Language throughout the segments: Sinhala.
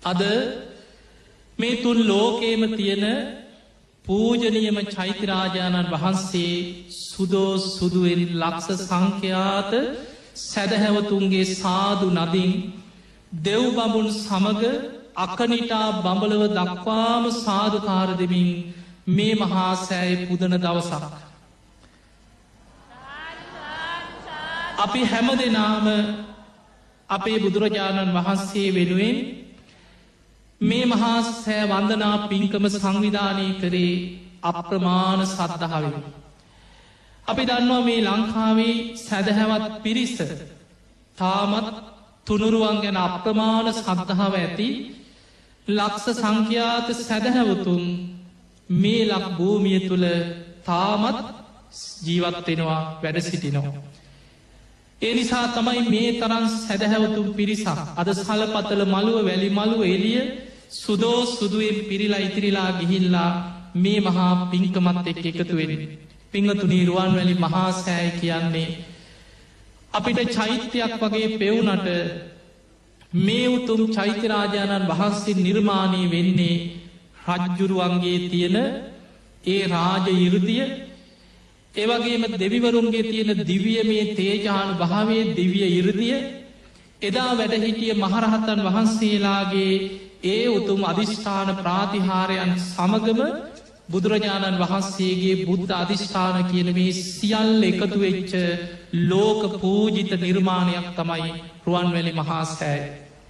අද මේ තුන් ලෝකේම තියෙන පූජනීයම චෛත්‍යරාජාණන් වහන්සේ සුදෝ සුදුවෙන් ලක්ෂ සංඛ්‍යාත සැදැහැවතුන්ගේ සාදු නදින් දෙව් බඹුන් සමග අකනිටා බඹලව දක්වාම සාධකාර දෙමින් මේ මහා සෑය පුදන දවසක්. අපි හැම දෙනාම අපේ බුදුරජාණන් වහන්සේ වෙනුවෙන් මේ මහා සෑ වන්දනා පින්කම සංවිධානය කරේ අප්‍රමාණ සද්ධාවෙන්. අපි දන්නවා මේ ලංකාවේ සැදැහැවත් පිරිස තාමත් තුනුරුවන් ගැන අප්‍රමාණ සද්ධාව ඇති ලක්ෂ සංඛ්‍යාත සැදැහැවතුන් මේ ලක් භූමිය තුළ තාමත් ජීවත්වෙනවා වැඩ සිටිනවා. ඒ නිසා තමයි මේ තරන් සැදැහැවතුන් පිරිසක් අද සලපතල මළුව වැලි මළුව එලිය සුදෝ සුදුවෙන් පිරිලා ඉතිරිලා ගිහිල්ලා මේ මහා පින්කමත් එක් එකතුවෙන. පිංහතුනී රුවන් වැලි මහා සෑය කියන්නේ අපිට චෛත්‍යයක් වගේ පෙවුනට මේ උතුම් චෛත්‍යරාජාණන් වහන්සේ නිර්මාණය වෙන්නේ රජ්ජුරුවන්ගේ තියෙන ඒ රාජ ඉරුදිය ඒවගේම දෙවිවරුන්ගේ තියෙන දිවිය මේ තේජාන භාවේ දිවිය ඉරුදිය එදා වැඩහිටිය මහරහතන් වහන්සේලාගේ ඒ උතුම් අධිෂ්ඨාන ප්‍රාතිහාරයන් සමගම බුදුරජාණන් වහන්සේගේ බුද්ධ අධිෂ්ඨාන කියන මේ සියල්ල එකතු වෙච්ච ලෝක පූජිත නිර්මාණයක් තමයි රුවන්වැලි මහා සෑය.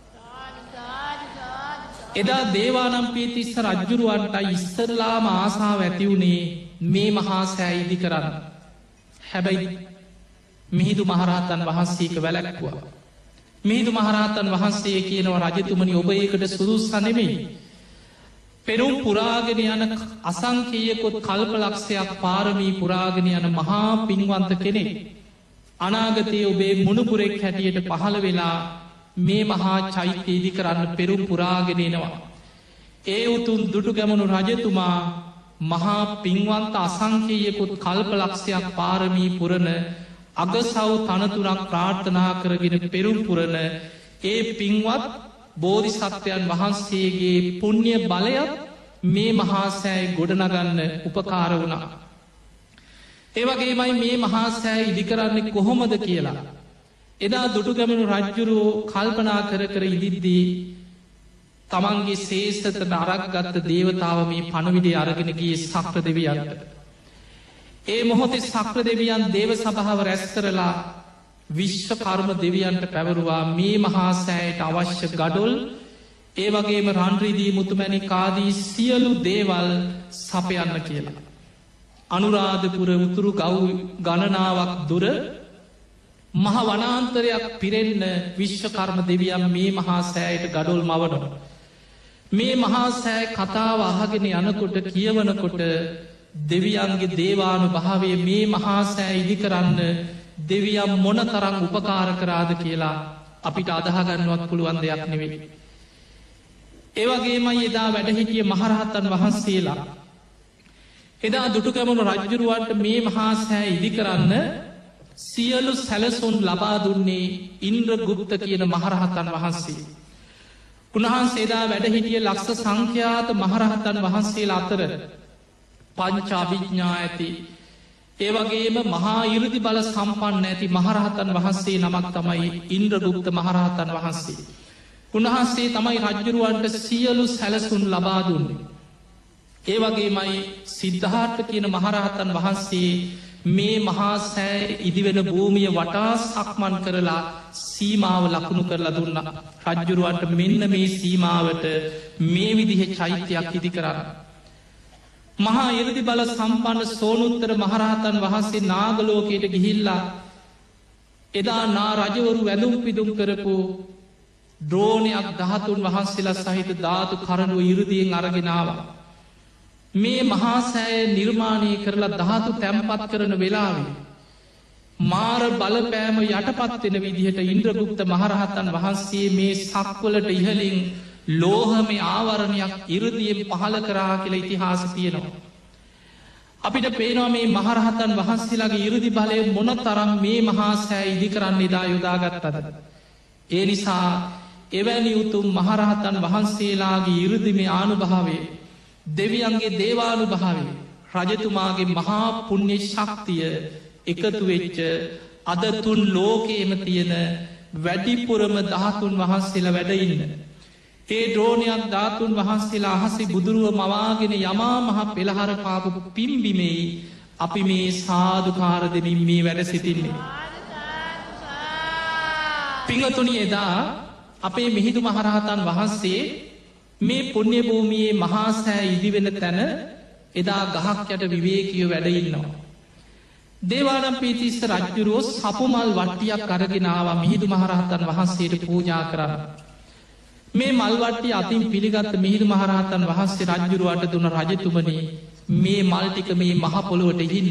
එදා දේවානම්පියතිස්ස රජ්ජුරුවන්ට ඉස්සරලාම ආසාාව ඇතිවුණේ මේ මහා සෑ ඉදි කරන්න. හැබැයි මිහිදු මහරහතන් වහන්සේක වැලැක්වා. මිහිදු මහරහතන් වහන්සේ කියනවා රජතුමනි ඔබ ඒකට සුදුස්සනෙමෙයි. පෙරුම් පුරාගෙන යන අසංකීයකොත් කල්පලක්ෂයක් පාරමී පුරාගෙන යන මහා පින්වන්ත කෙනෙක්. අනාගතයේ ඔබේ මුණපුරෙක් හැටියට පහළ වෙලා මේ මහා චෛත්‍ය ඉදි කරන්න පෙරුම් පුරාගෙනෙනවා. ඒ උතුන් දුටු ගැමනු රජතුමා මහා පින්වන්ත අසංකීයකුත් කල්පලක්ෂයක් පාරමී පුරණ අගසව් තනතුරක් ප්‍රාර්ථනා කරගෙන පෙරුම් පුරණ ඒ පින්වත් බෝධිසත්වයන් වහන්සේගේ පුුණ්්‍ය බලයත් මේ මහාසෑයි ගොඩනගන්න උපකාර වුණා. ඒවගේමයි මේ මහාසෑ ඉදිකරන්නේ කොහොමද කියලා. එදා දුටුගැමනු රජ්ජුරුවෝ කල්පනා කර කර ඉදිද්දී තමන්ගේ සේෂතට අරක් ගත්ත දේවතාව මේ පණවිඩේ අරගෙනගේ සක්‍ර දෙවියන්ට. ඒ මොහොතේ සක්‍ර දෙවියන් දේව සභාව රැස් කරලා විශ්ව කර්ම දෙවියන්ට පැවරුවා මේ මහාසෑයට අවශ්‍ය ගඩොල් ඒ වගේම රන්රිදී මුතුමැණි කාදී සියලු දේවල් සපයන්න කියලා. අනුරාධපුර උතුරු ගව් ගණනාවක් දුර මහ වනාන්තරයක් පිරෙන්න විශ්වකර්ම දෙවියන් මේ මහා සෑයට ගඩොල් මවනො. මේ මහා සෑ කතාව අහගෙන යනකොට කියවනකොට දෙවියන්ගේ දේවානු භාවය මේ මහා සෑ ඉදි කරන්න දෙවියම් මොන තරම් උපකාර කරාද කියලා අපිට අදහගන්නවත් පුළුවන් දෙයක් නෙවෙයි. ඒවගේමයි එදා වැඩහිටිය මහරහතන් වහන්සේලා. එදා දුටුකැමුණු රජ්ජුරුවන්ට මේ මහා සෑ ඉදි කරන්න සියලු සැලසුන් ලබා දුන්නේ ඉන්ද්‍ර ගුප්ත කියන මහරහතන් වහන්සේ. උන්වහන්සේදා වැඩහිටිය ලක්ෂ සංඛ්‍යාත මහරහතන් වහන්සේලා අතර පංචාභිඥා ඇති ඒවගේම මහා ඉරුදි බල සම්පන්න ඇති මහරහතන් වහන්සේ නමක් තමයි ඉන්ද්‍රගුප්ත මහරහතන් වහන්සේ. උන්වහන්සේ තමයි රජ්ජුරුවන්ට සියලු සැලසුන් ලබා දුන්නේ. ඒවගේමයි සිද්ධාර්ථ කියන මහරහතන් වහන්සේ මේ මහා සෑ ඉදිවෙන භූමිය වටා සක්මන් කරලා සීමාව ලකුණු කරලා දුන්න. රජ්ජුරුවන්ට මෙන්න මේ සීමාවට මේ විදිහ චෛත්‍යයක් ඉදි කරන්න. මහා ඉරදි බල සම්පන්න සෝනුත්තර මහරහතන් වහන්සේ නාගලෝකයට ගිහිල්ලා එදා නා රජවරු වැඳුම් පිදුම් කරපු ද්‍රෝණයක් 13 වහන්සේලා සහිත ධාතු කරනුව ඉරුදියෙන් අරගෙනවා. මේ මහාසෑය නිර්මාණය කරලා ධාතු තැම්පත් කරන වෙලාවේ මාර බලපෑම යටපත්වෙන විදිහට ඉන්ද්‍රගුප්ත මහරහතන් වහන්සේ මේ සක්වලට ඉහලින් ලෝහම ආවරණයක් ඉරුදියෙන් පහල කරා කියලා ඉතිහාස තියෙනවා. අපිට පේනවා මේ මහරහතන් වහන්සේලාගේ ඉරුදි බලය මොන තරම් මේ මහාසෑ ඉදි කරන්න එදා යොදාගත්තද. ඒ නිසා එවැනි උතුම් මහරහතන් වහන්සේලාගේ ඉරුදිමේ ආනුභාවේ දෙවියන්ගේ දේවානුභාවේ රජතුමාගේ මහා පුුණ්‍ය ශක්තිය එකතු වෙච්ච අද තුන් ලෝකේම තියෙන වැඩිපුරම ධාතුන් වහන්සේලා වැඩඉන්න. ඒ ද්‍රෝණයක් ධාතුන් වහන්සේලා අහසි බුදුරුව මවාගෙන යමා මහ පෙළහර පාපු පිම්බිමෙයි අපි මේ සාධකාර දෙමින් මේ වැඩ සිටින්නේ. පිංහතුනි එදා අපේ මිහිදු මහරහතන් වහන්සේ මේ පුුණ්‍ය භූමියයේ මහාසෑ ඉදිවෙන තැන එදා ගහක් යට විවේකිය වැඩඉන්නවා. දේවානම් පීතිස්ස රජ්ජුරුවෝ සපුමල් වට්ටියක් අරගෙනාව මිහිදු මහරහතන් වහන්සේට පූජා කරන්න. මේ මල්වට්ටිය අතින් පිළිගත්ත මිහිදු මහරහතන් වහන්සේ රජ්ජුරුවට දුන රජතුමනි මේ මල්ටික මේ මහපොළොවට හින්න.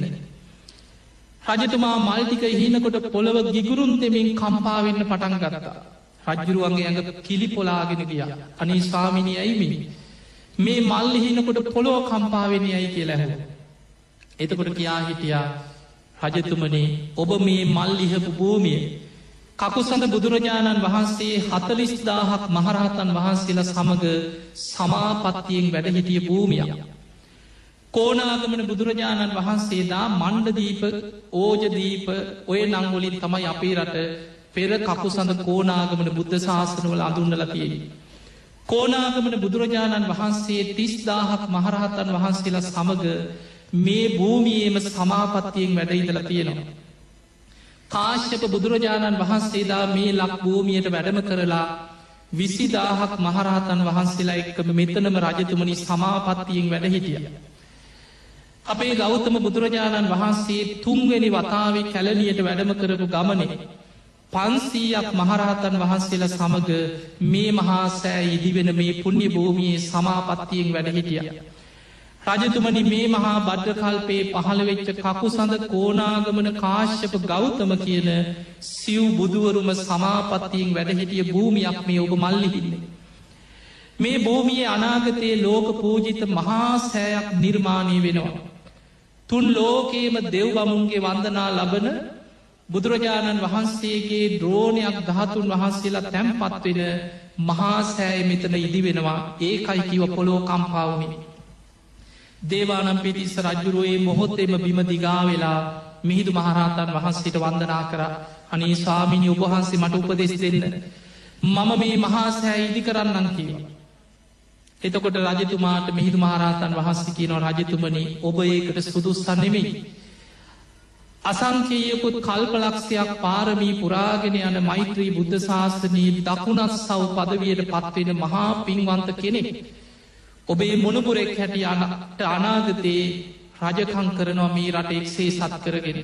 රජතුමා මල්ටික හිනකොට පොළොව ගිගුරුන් දෙමින් කම්පාවෙන්න පටන් ගත්තා. රජ්ජුරුවන්ගේ ඇඟ කිලි පොලාගෙන ගිය අනේ ස්වාමිනි ඇයිමිනි. මේ මල් හිනකොට පොළොව කම්පාවෙන ඇයි කියලා හැ. එතකොට කියා හිටියා රජතුමනේ ඔබ මේ මල් ලිහපු භූමිය කකුසඳ බුදුරජාණන් වහන්සේ 40,000ක් මහරහතන් වහන්සේලා සමඟ සමාපත්තියෙන් වැඩ හිටිය භූමියක්. කෝනාගමන බුදුරජාණන් වහන්සේදා මණ්ඩදීප ඕජදීප ඔය නංවලින් තමයි අපේ රට පෙර කකුසඳ කෝනාගමන බුද්ධ ශාසනවල අඳුන්නලතියෙන. කෝනාගමන බුදුරජාණන් වහන්සේ 30,000ක් මහරහතන් වහන්සේලා සමඟ මේ භූමියේම සමාපත්තියෙන් වැඩඉදල තියෙනවා. කාශ්‍යප බුදුරජාණන් වහන්සේදා මේ ලක් භූමියයට වැඩම කරලා 20,000ක් මහරහතන් වහන්සේලා එක්කම මෙතනම රජතුමනි සමාපත්තියෙන් වැඩ හිටිය. අපේ ගෞතම බුදුරජාණන් වහන්සේ තුන්වෙනි වතාවේ කැලණියට වැඩම කරපු ගමනේ 500ක් මහරහතන් වහන්සේලා සමඟ මේ මහා සෑ ඉදිවෙන මේ පුුණ්‍ය භූමියයේ සමාපත්තියෙන් වැඩ හිටිය. රජතුමනි මේ මහා බද්ධකල්පයේ පහළවෙච්ච කකුසඳ කෝනාගමන කාශ්‍යප ගෞතම කියන සිව් බුදුවරුම සමාපත්තියෙන් වැඩහිටිය භූමියක් මේ ඔබ මල්ලිහින්නේ. මේ භූමියේ අනාගතයේ ලෝක පූජිත මහා සෑයක් නිර්මාණය වෙනවා. තුන් ලෝකේම දෙව් බමුන්ගේ වන්දනා ලබන බුදුරජාණන් වහන්සේගේ ද්‍රෝණයක් ධාතුන් වහන්සේලා තැම්පත්වෙන මහා සෑය මෙතන ඉදි වෙනවා ඒකයි කිව පොලෝ කම්පාවුණේ. දේවානම් පිතිස්ස රජ්ජුරුවයේ මොහොත්තෙම බිම දිගා වෙලා මිහිදු මහරහතන් වහන්සේට වන්දනා කර අනේ ස්වාමිනි ඔබහන්සේ මට උපදෙස් දෙන්න මම මේ මහාසෑ ඉදි කරන්නන් කියව. එතකොට රජතුමාට මිහිදු මහරහතන් වහන්සේ කියනව රජතුමනි ඔබ ඒකට සුදුස්සන් නෙමෙයි. අසංකේයකුත් කල්පලක්ෂයක් පාරමී පුරාගෙන යන මෛත්‍රී බුද්ධ ශාසනී දකුණත් සව් පදවියට පත්වෙන මහා පින්වන්ත කෙනෙක්. ඔබේ මොනපුරෙක් හැටිය අනට අනාගතයේ රජකං කරනවා මේ රට එක්සේ සත් කරගෙන.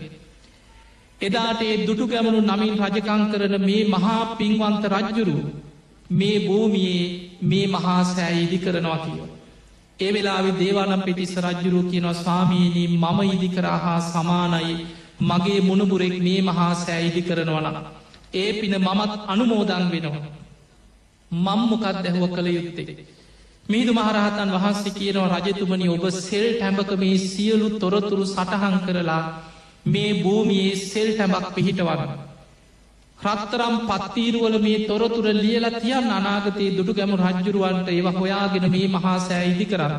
එදාට ඒ දුටු ගැමනු නමින් රජකං කරන මේ මහා පින්වන්ත රජ්ජුරු මේ භූමියයේ මේ මහා සෑ ඉදි කරනවා කියව. ඒ වෙලාවෙ දේවානම් පිටිස්ස රජ්ජුරු කියනවා ස්වාමීනී මම ඉදිකරා හා සමානයි මගේ මුණපුරෙක් මේ මහා සෑ ඉදි කරනවන. ඒ පින මමත් අනුමෝදන් වෙනවා. මම්මොකත් දැහුව කළ යුත්තේ. මිහිදු මහරහතන් වහන්සේ කියනවා රජතුමනි ඔබ සෙල් ටැඹක මේ සියලු තොරතුරු සටහන් කරලා මේ භූමියයේ සෙල් ටැඹක් පිහිටවන්න. රත්තරම් පත්තීරුවල මේ තොරතුර ලියල තියන් අනාගතයේ දුටු ගැමු රජ්ජුරුවන්ට ඒව හොයාගෙන මේ මහා සෑ ඉදි කරන්න.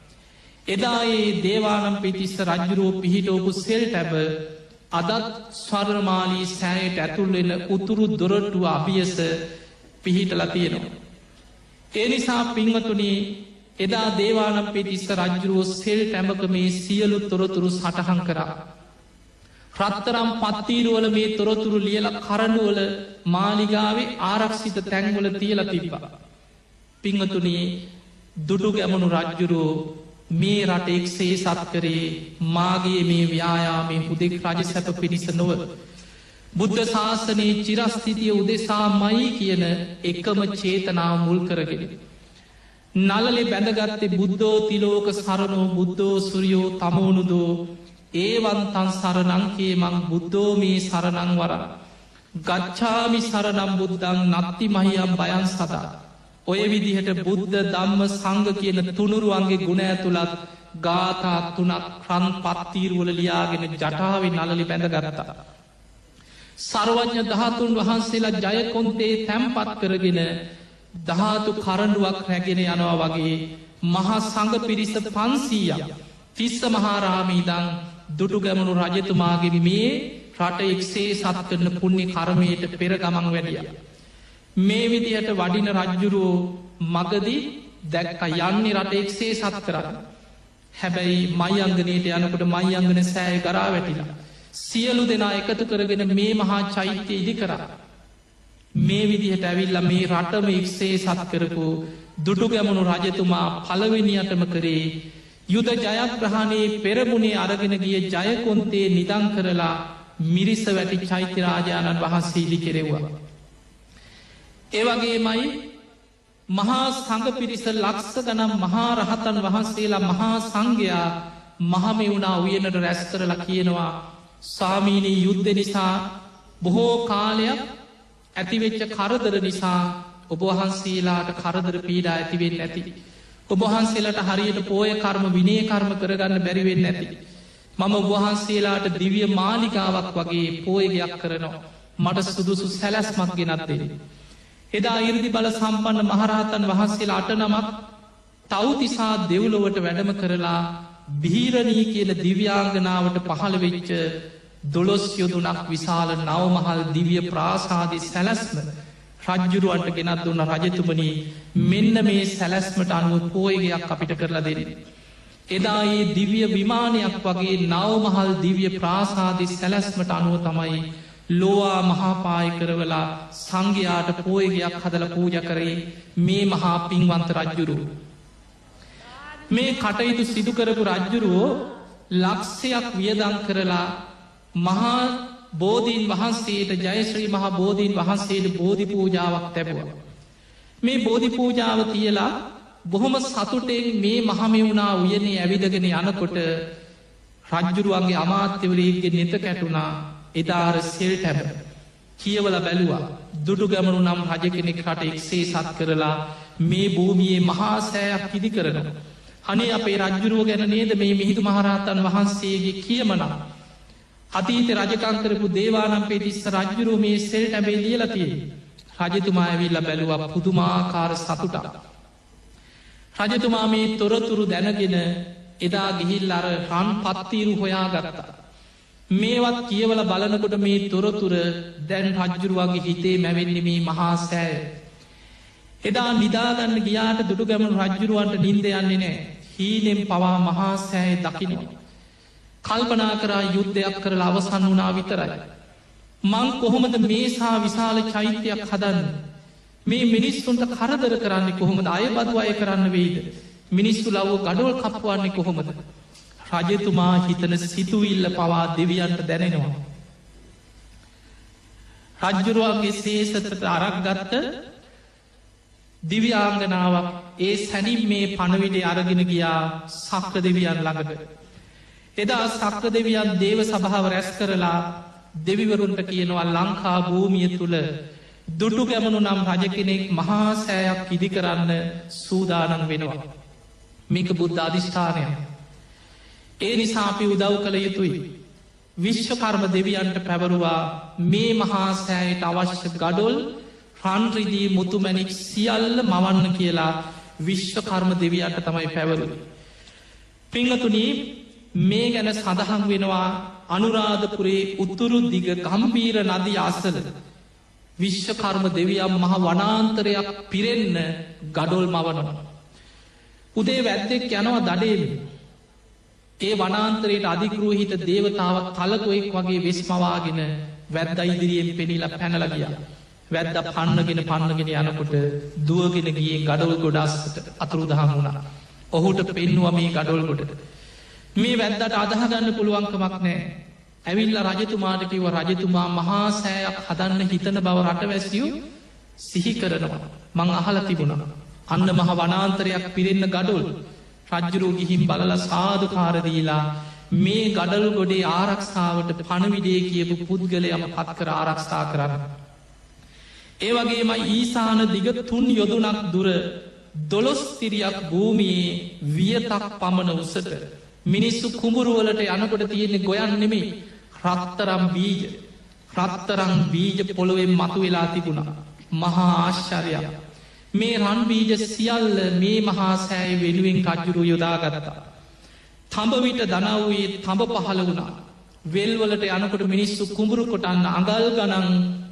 එදා ඒ දේවානම් පිතිස්ස රජ්ජුරුව පිහිටෝපු සෙල් ටැබ අදත් ස්වර්ණමාලී සෑයට ඇතුල්වෙන උතුරු දොරටුව අභියස පිහිටල තියෙනවා. ඒ නිසා පින්වතුනි එදා දේවානම් පිතිස්ස රජ්ජුරුව සෙල් ටැඹක මේ සියලු තොරතුරු සටහන් කරා. රත්තරම් පත්තීරුවල මේ තොරතුරු ලියල කරනුවල මාලිගාවේ ආරක්ෂිත තැන්වල තියල තිබ්බා. පිංහතුනේ දුඩු ගැමනු රජ්ජුරුවෝ මේ රට එක්සේ සත් කරේ මාගේ මේ ව්‍යායාමේ හුදෙක් රජ සැප පිණිස නොව. බුද්ධ ශාසනයේ චිරස්ථිතිය උදෙසා මයි කියන එකම චේතනාව මුල් කරගෙන. නලලෙ බැඳගත්තේ බුද්ධෝ තිලෝක සරණෝ බුද්ධෝ සුරියෝ තමෝනුදෝ ඒවන්තන් සරණංකේ මං බුද්ධෝ මේ සරණං වර ගච්ඡාමි සරනම් බුද්ධං නත්ති මහියම් බයන් සතා. ඔය විදිහට බුද්ධ ධම්ම සංඝ කියන තුනුරුවන්ගේ ගුණ ඇතුළත් ගාථා තුනක් රන් පත්තීරුවල ලියාගෙන ජටාවෙන් නලලි බැඳ ගරතා. සර්වඥ ධාතුන් වහන්සේලා ජයකොන්තේ තැම්පත් කරගෙන ධාතු කරඩුවක් රැගෙන යනවා වගේ මහා සඟ පිරිස 500ක් තිස්ස මහාරාමීදං දුටු ගැමුණු රජතුමාගේ මේ රට එක්සේ සත් කරන පුුණ්‍ය කර්මයට පෙර ගමන් වැඩිය. මේ විදිහට වඩින රජ්ජුරුවෝ මගදී දැක්ක යන්නේ රට එක්සේ සත් කරන්න. හැබැයි මයිංගනයට යනකොට මයිංගන සෑය කරා වැටිලා. සියලු දෙනා එකතු කරගෙන මේ මහා චෛත්‍ය ඉදි කරා. මේ විදිහට ඇවිල්ල මේ රටම එක්සේ සත් කරපු දුටු ගැමුණු රජතුමා පළවෙනියටම කරේ යුද ජයග්‍රහණයේ පෙරමුණේ අරගෙන ගිය ජයකොන්තේ නිදං කරලා මිරිස වැටි චෛත්‍යරාජාණන් වහන්සේ ඉදි කෙරෙව්වා. ඒවගේමයි මහා සඟ පිරිස ලක්ස ගනම් මහා රහතන් වහන්සේලා මහා සංඝයා මහමෙවුණා උයනට රැස් කරලා කියනවා සාමීනී යුද්ධ නිසා බොහෝ කාලයක් ඇතිවෙච්ච කරදර නිසා ඔබවහන්සේලාට කරදර පීඩා ඇතිවෙන්න ඇති. ඔබහන්සේලට හරියට පෝය කර්ම විනේ කර්ම කරගන්න බැරිවෙන්න ඇති. මම ඔබහන්සේලාට දිවිය මාලිකාවක් වගේ පෝයගයක් කරනවා. මට සුදුසු සැලැස්මක් ගෙනත්දෙන. එදා ඉරදි බල සම්පන්න මහරහතන් වහන්සේලා 8 නමක් තවතිසා දෙව්ලොවට වැඩම කරලා බිහිරණී කියල දිව්‍යාංගනාවට පහළ වෙච්ච 12 යොදුනක් විශාල නවමහල් දිවිය ප්‍රාසාදී සැලැස්ම රජ්ජුරුවන්ට ගෙනත් දුන්න රජතුමනී මෙන්න මේ සැලැස්මට අනුව පෝයගයක් අපිට කරලා දෙන්න. එදා ඒ දිවිය විමානයක් වගේ නවමහල් දිවිය ප්‍රාසාදී සැලැස්මට අනුව තමයි ලෝවා මහාපාය කරවලා සංඝයාට පෝයගයක් හදල පූජ කරේ මේ මහා පින්වන්ත රජ්ජුරු. මේ කටයුතු සිදුකරපු රජ්ජුරුවෝ ලක්ෂයක් වියදං කරලා මහා බෝධීන් වහන්සේට ජයශ්‍රී මහා බෝධීන් වහන්සේට බෝධි පූජාවක් තැබවා. මේ බෝධි පූජාව තියලා බොහොම සතුටෙන් මේ මහමෙවුණා උයනේ ඇවිදගෙන යනකොට රජ්ජුරුවන්ගේ අමාත්‍යවරයගේ නෙත කැටුණා එදාර සෙල් ටැබ කියවල බැලුවා දුටු ගැමනු නම් රජ කෙනෙක් රට එක්සේ සත් කරලා මේ භූමියයේ මහා සෑයක් ඉදි කරන. අනේ අපේ රජ්ජුරුව ගැන නේද මේ මිහිදු මහරහතන් වහන්සේගේ කියමනා. අතීත රජකංකරපු දේවානම් පෙතිස්ස රජ්ජුරුව මේ සෙල් ටැබේ ලියලතිය. රජතුමා ඇවිල්ල බැලුව පුදුමාකාර සතුටක්. රජතුමා මේ තොරතුරු දැනගෙන එදා ගිහිල් අර රන් පත්තීරු හොයා ගත්තා. මේවත් කියවල බලනකොට මේ තොරතුර දැන් රජ්ජුරුවගේ හිතේ මැවෙන්නේ මේ මහා සෑය. එදා නිදාගන්න ගියාට දුටු ගැමුණු රජ්ජුරුවන්ට නින්ද යන්නේ නෑ. හීනෙන් පවා මහා සෑය දකිනවා. කල්පනා කරා යුද්ධයක් කරලා අවසන් වුණා විතරයි. මං කොහොමද මේසා විශාල චෛත්‍යයක් හදන්න. මේ මිනිස්සුන්ට කරදර කරන්නේ කොහොමද අයබදු අය කරන්න වෙයිද. මිනිස්සු ලව්ව ගඩොල් කප්පුවන්නේ කොහොමද. රජතුමා හිතන සිතුවිල්ල පවා දෙවියන්ට දැනෙනවා. රජ්ජුරුවන්ගේ සේසතට අරක් ගත්ත දිව්‍යාංගනාවක් ඒ සැනින් මේ පණවිඩේ අරගෙන ගියා සක්‍ර දෙවියන් ළඟට. එදා සක්‍ර දෙවියන් දේව සභාව රැස් කරලා දෙවිවරුන්ට කියනවා ලංකා භූමිය තුළ දුටු ගැමනු නම් රජ කෙනෙක් මහා සෑයක් ඉදි කරන්න සූදානන් වෙනවා. මේක බුද්ධ අධිෂ්ඨානය. ඒ නිසා අපි උදව් කළ යුතුයි. විශ්වකර්ම දෙවියන්ට පැවරුවා මේ මහා සෑයට අවශ්‍ය ගඩොල් රන්රිදී මුතුමැනික් සියල්ල මවන්න කියලා විශ්වකර්ම දෙවියන්ට තමයි පැවරු. පිංහතුනී මේ ගැන සඳහන් වෙනවා අනුරාධපුරේ උතුරු දිග ගම්බීර නදී අසල විශ්වකර්ම දෙවියම් මහ වනාන්තරයක් පිරෙන්න ගඩොල් මවනවා. උදේ වැද්දෙක් යනවා දඩේම ඒ වනාන්තරයට අධිකරූහිත දේවතාවක් තලකොෙක් වගේ වෙස්මවාගෙන වැද්ද ඉදිරියෙන් පෙනිලා පැනලගිය. වැද්ද පන්නගෙන යනකොට දුවගෙන ගිය ගඩොල් ගොඩාස්ට අතුරුදහම් වුණා. ඔහුට පෙන්නුව මේ ගඩොල් ගොඩට. මේ වැද්දට අදහගන්න පුළුවන්කමක් නෑ. ඇවිල්ල රජතුමාට කිව රජතුමා මහා සෑයක් හදන්න හිතන බව රටවැසියු සිහි කරනවා. මං අහල තිබුණා. අන්න මහ වනාන්තරයක් පිරෙන්න ගඩොල් රජ්ජුරූ ගිහිම් බලල සාධකාරදීලා මේ ගඩල් ගොඩේ ආරක්ෂාවට පණවිඩේ කියපු පුද්ගලයම පත් කර ආරක්ෂා කරන්න. ඒවගේම ඊසාන දිග 3 යොදුනක් දුර 12 තිරියක් භූමියයේ වියතක් පමණ උසට මිනිස්සු කුඹුරුවලට යනකොට තියෙන්නේ ගොයන් නෙමේ රත්තරම් බීජ පොළොවෙන් මතු වෙලා තිබුණා. මහා ආශ්චර්යයක්. මේ රන්බීජ සියල්ල මේ මහා සෑය වෙනුවෙන් රජ්ජුරු යොදාගත්තා. තඹවිට දනව්වේ තඹ පහළ වුණා. වෙල්වලට යනකොට මිනිස්සු කුඹුරු කොටන්න අඟල් ගනන්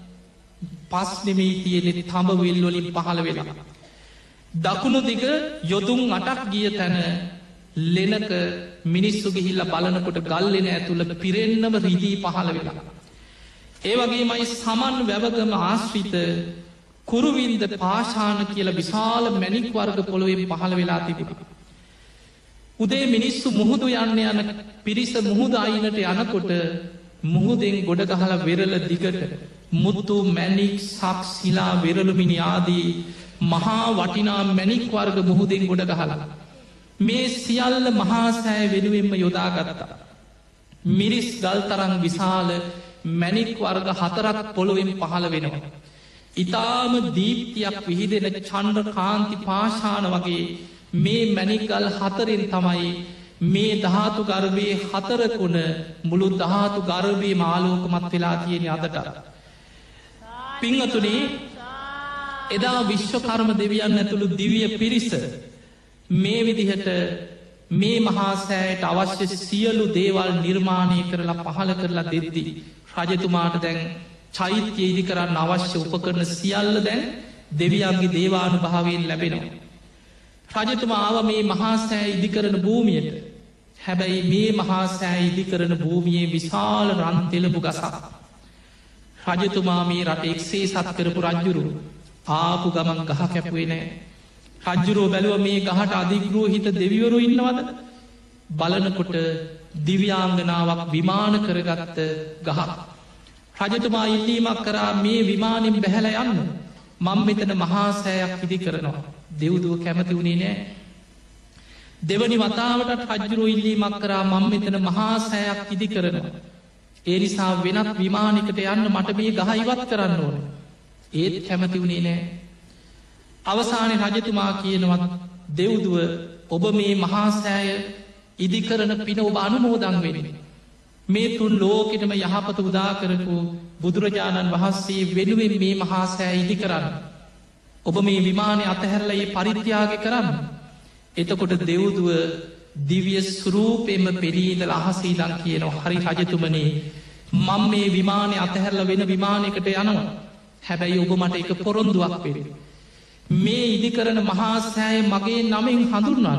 පස්නෙමී තියෙනෙ තඹ වෙල්වලින් පහළ වෙලා. දකුණු දිග යොදුන් 8ක් ගිය තැන ලෙනක මිනිස්සු ගිහිල්ල බලනකොට ගල්ලෙන ඇතුළ පිරෙන්නම රිදී පහළ වෙලා. ඒවගේ මයි සමන් වැවගම ආශ්‍රිත කුරුවින්ද පාශාන කියල විශාල මැනික් වර්ග පොළොවෙන් පහළ වෙලා තිබුණ. උදේ මිනිස්සු මුහුදු යන්න යන පිරිස මුහුද අයිනට යනකොට මුහුදෙන් ගොඩ ගහල වෙරල දිගට මුත්තු මැනික් සක් සිලා වෙරළුමිනි ආදී මහා වටිනා මැනික් වර්ග මුහුදෙන් ගොඩ ගහලා. මේ සියල්ල මහාසෑය වෙනුවෙන්ම යොදාගත්තා. මිරිස් ගල් තරං විශාල මැනික් වර්ග 4ක් පොළොවෙන් පහළ වෙනවා. ඉතාම දීප්තියක් විහිදෙන චණ්ඩ කාන්ති පාශාන වගේ මේ මැනිකල් 4ෙන් තමයි මේ ධාතු ගර්භයේ 4 මුළු ධාතු ගර්භයේ මාලෝකමත් වෙලා තියෙන අදට. පිංහතුනේ එදා විශ්වකර්ම දෙවියන් ඇතුළු දිවිය පිරිස මේ විදිහට මේ මහාසෑයට අවශ්‍ය සියලු දේවල් නිර්මාණය කරලා පහළ කරලා දෙද්දී. රජතුමාට දැන් චෛත්‍ය ඉදි කරන්න අවශ්‍ය උපකරන සියල්ල දැන් දෙවියන්ගේ දේවානු භාවයෙන් ලැබෙනවා. රජතුමාව මේ මහාසෑ ඉදි කරන භූමියට හැබැයි මේ මහාසෑ ඉදි කරන භූමියයේ විශාල රන් තෙලපු ගසා. රජතුමා මේ රට එක්සේ සත් කරපු රජ්ජුරු ආපු ගමන් ගහ කැපුවේ නෑ. රජ්ජුරෝ බැලුව මේ ගහට අධිග්‍රෝ හිත දෙවිවරු ඉන්නවද බලනකොට දිව්‍යාංගනාවක් විමාන කරගත්ත ගහ. රජතුමා ඉල්ලීමක් කරා මේ විමානින් බැහැල යන්න මං මෙතන මහාසෑයක් ඉදි කරනවා. දෙව්දුව කැමති වුණේ නෑ. දෙවනි වතාවට රජ්ජුරෝ ඉල්ලීමක් කරා මං මෙතන මහාසෑයක් ඉදි කරනවා. ඒ නිසා වෙනත් විමානිකට යන්න මට මේ ගහ ඉවත් කරන්න ඕන. ඒත් කැමති වුණේ නෑ. අවසානය රජතුමා කියනවත් දෙව්දුව ඔබ මේ මහාසෑය ඉදිකරන පින ඔබ අනුමෝදන් වෙන. මේ තුන් ලෝකෙටම යහපත උදා කරපු බුදුරජාණන් වහන්සේ වෙනුවෙන් මේ මහාසෑ ඉදි කරන්න. ඔබ මේ විමානය අතහැරලයේ පරිත්‍යාග කරන්න. එතකොට දෙව්දුව දිවිය ස්රූපෙම පෙරීදල අහසීදන් කියනවා හරි රජතුමනේ මං මේ විමානය අතහැරල වෙන විමානයකට යනවා. හැබැයි ඔබ මට එක පොරොන්දුවක් පෙරේ. මේ ඉදි කරන මහාසෑය මගේ නමෙන් හඳුන්වන්න.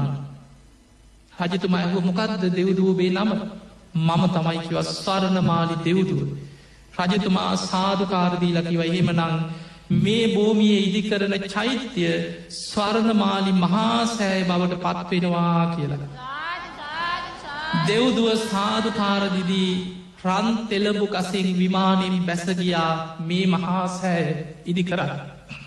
රජතුමා ඇහුව මොකක්ද දෙව්දුවබේ නම මම තමයිකිව ස්වර්ණමාලි දෙව්දුව. රජතුමා සාධකාරදීලකිව එහෙම නං මේ භූමිය ඉදි කරන චෛත්‍යය ස්වර්ණමාලි මහාසෑය බවට පත්වෙනවා කියලා. දෙව්දුව සාධකාරදිදී රන් තෙලබු කසින් විමානින් බැසගියා මේ මහාසෑය ඉදි කරන්න.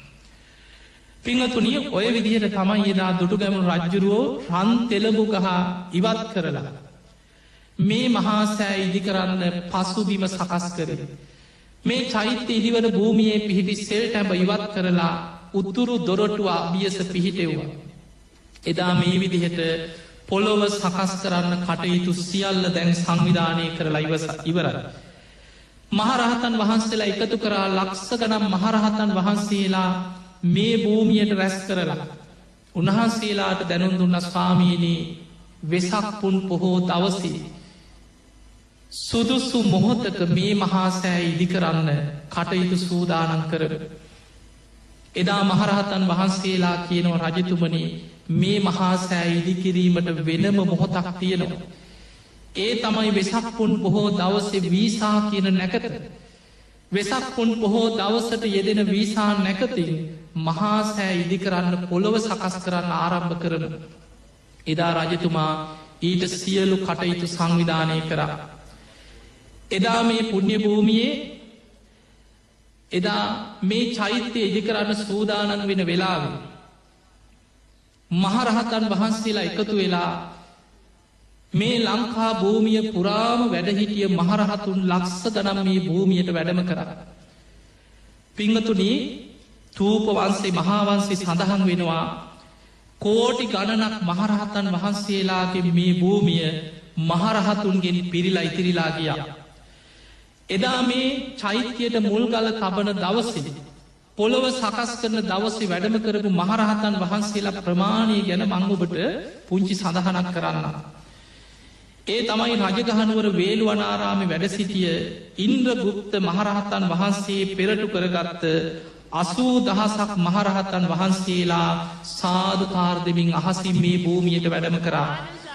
පිංහතුනිය ඔය විදිහට තමයි එදා දුටුගැමුණු රජ්ජුරුවෝ රන් තෙලබු ගහ ඉවත් කරලා. මේ මහාසෑ ඉදි කරන්න පසුබිම සකස් කරේ. මේ චෛත්‍ය ඉදිවන භූමියයේ පිහිටි සෙල් ටැබ ඉවත් කරලා උතුරු දොරටුව අභියස පිහිටෙව්වා. එදා මේ විදිහට පොළොව සකස් කරන්න කටයුතු සියල්ල දැන් සංවිධානය කරලා ඉවරයි. මහරහතන් වහන්සේලා එකතු කරා ලක්ෂ ගනම් මහරහතන් වහන්සේලා මේ භූමියයට රැස් කරලා උන්වහන්සේලාට දැනුම් දුන්න ස්වාමීනී වෙසක් පුන් පොහෝ දවසේ සුදුස්සු මොහොතක මේ මහාසෑ ඉදි කරන්න කටයුතු සූදානන් කරන. එදා මහරහතන් වහන්සේලා කියනව රජතුමනි මේ මහාසෑ ඉදිකිරීමට වෙනම මොහොතක් තියෙනවා. ඒ තමයි වෙසක් පුන් පොහෝ දවසේ වීසා කියන නැකත. වෙසක් පුන් පොහෝ දවසට යෙදෙන වීසා නැකතින් මහාසෑ ඉදි කරන්න පොළොව සකස් කරන්න ආරම්භ කරන. එදා රජතුමා ඊට සියලු කටයුතු සංවිධානය කරා. එදා මේ පුුණ්‍ය භූමියයේ එදා මේ චෛත්‍යය ඉදි කරන්න සූදානන් වෙන වෙලාව. මහරහතන් වහන්සේලා එකතු වෙලා මේ ලංකා භූමිය පුරාම වැඩහිටිය මහරහතුන් ලක්ෂ ගනම් මේ භූමියට වැඩම කර. පිංහතුනී තූපවන්සේ මහාවන්සේ සඳහන් වෙනවා කෝටි ගණනක් මහරහතන් වහන්සේලාගේ මේ භූමිය මහරහතුන්ගෙන් පිරිලා ඉතිරිලා ගියා. එදා මේ චෛත්‍යයට මුල්ගල තබන දවසේ පොළොව සකස් කරන දවසේ වැඩම කරපු මහරහතන් වහන්සේලා ප්‍රමාණය ගැන මං ඔබට පුංචි සඳහනක් කරන්න. ඒ තමයි රජගහනුවර වේළුවනාරාමේ වැඩ සිටිය ඉන්ද්‍රගුප්ත මහරහතන් වහන්සේ පෙරටු කරගත්ත 80000ක් මහරහතන් වහන්සේලා සාදුකාර දෙමින් අහසින් මේ භූමියට වැඩම කරා.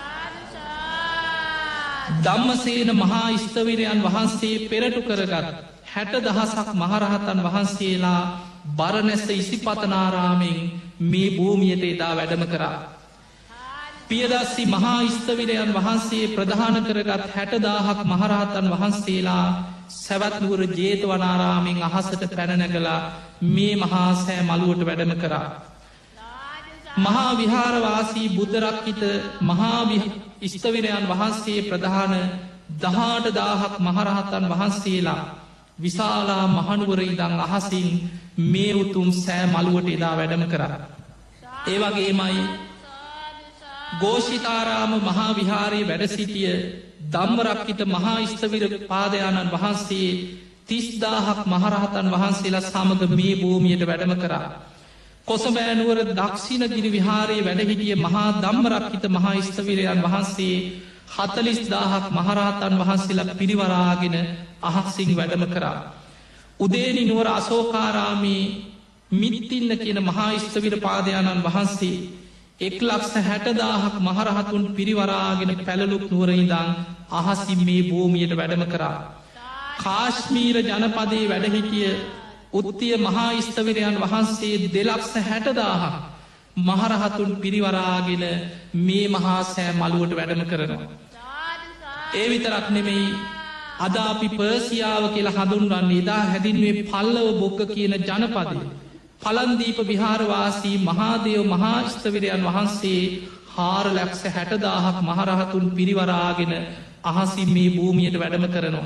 ධම්මසේන මහා ස්ථවිරයන් වහන්සේ පෙරටු කරගත් 60000ක් මහරහතන් වහන්සේලා බරණැස ඉසිපතනාරාමෙන් මේ භූමියට එදා වැඩම කරා. පියදස්සි මහා ස්ථවිරයන් වහන්සේ ප්‍රධාන කරගත් 60000ක් මහරහතන් වහන්සේලා සැවැත්නුවර ජේතවනාරාමෙන් අහසට පැනනැගලා මේ මහා සෑ මළුවට වැඩම කරා. මහා විහාරවාසී බුද්ධරක්කිත මහා ස්ථවිරයන් වහන්සේ ප්‍රධාන 18000ක් මහරහතන් වහන්සේලා විශාලා මහනුවර ඉඳන් අහසින් මේ උතුම් සෑ මළුවට එදා වැඩම කරා. ඒ වගේමයි ගෝෂිතාරාම මහා විහාරයේ වැඩ සිටිය ධම්මරක්කිත මහා ස්ථවිර පාදයාණන් වහන්සේ 30000ක් මහරහතන් වහන්සේලා සමග මේ භූමියට වැඩම කරා. කොසබෑනුවර දක්ෂිණගිරි විහාරයේ වැඩහිටිය මහා ධම්මරක්කිත මහා ස්ථවිරයන් වහන්සේ 40000ක් මහරහතන් වහන්සේලා පිරිවරාගෙන අහසින් වැඩම කරා. උදේනි නුවර අශෝකාරාමේ මිත්තින්න කියන මහා ස්ථවිර පාදයාණන් වහන්සේ 1,60,000ක් මහරහතුන් පිරිවරාගෙන පැළලුක් නුවරඉදං අහසින් මේ භූමියට වැඩම කරා. කාශ්මීර ජනපදයේ වැඩහිටිය උත්තිය මහා ස්ථවිරයන් වහන්සේ 2,60,000ක් මහරහතුන් පිරිවරාගෙන මේ මහා සෑ මළුවට වැඩම කරනවා. ඒ විතරක් නෙමෙයි අද අපි පර්සියාව කියලා හඳුන්වන්නේ එදා හැදින්වේ පල්ලව බොක්ක කියන ජනපදය. පලන්දීප විහාරවාසී මහාදේව මහාස්ථවිරයන් වහන්සේ 4,60,000ක් මහරහතුන් පිරිවරාගෙන අහසින් මේ භූමියට වැඩම කරනවා.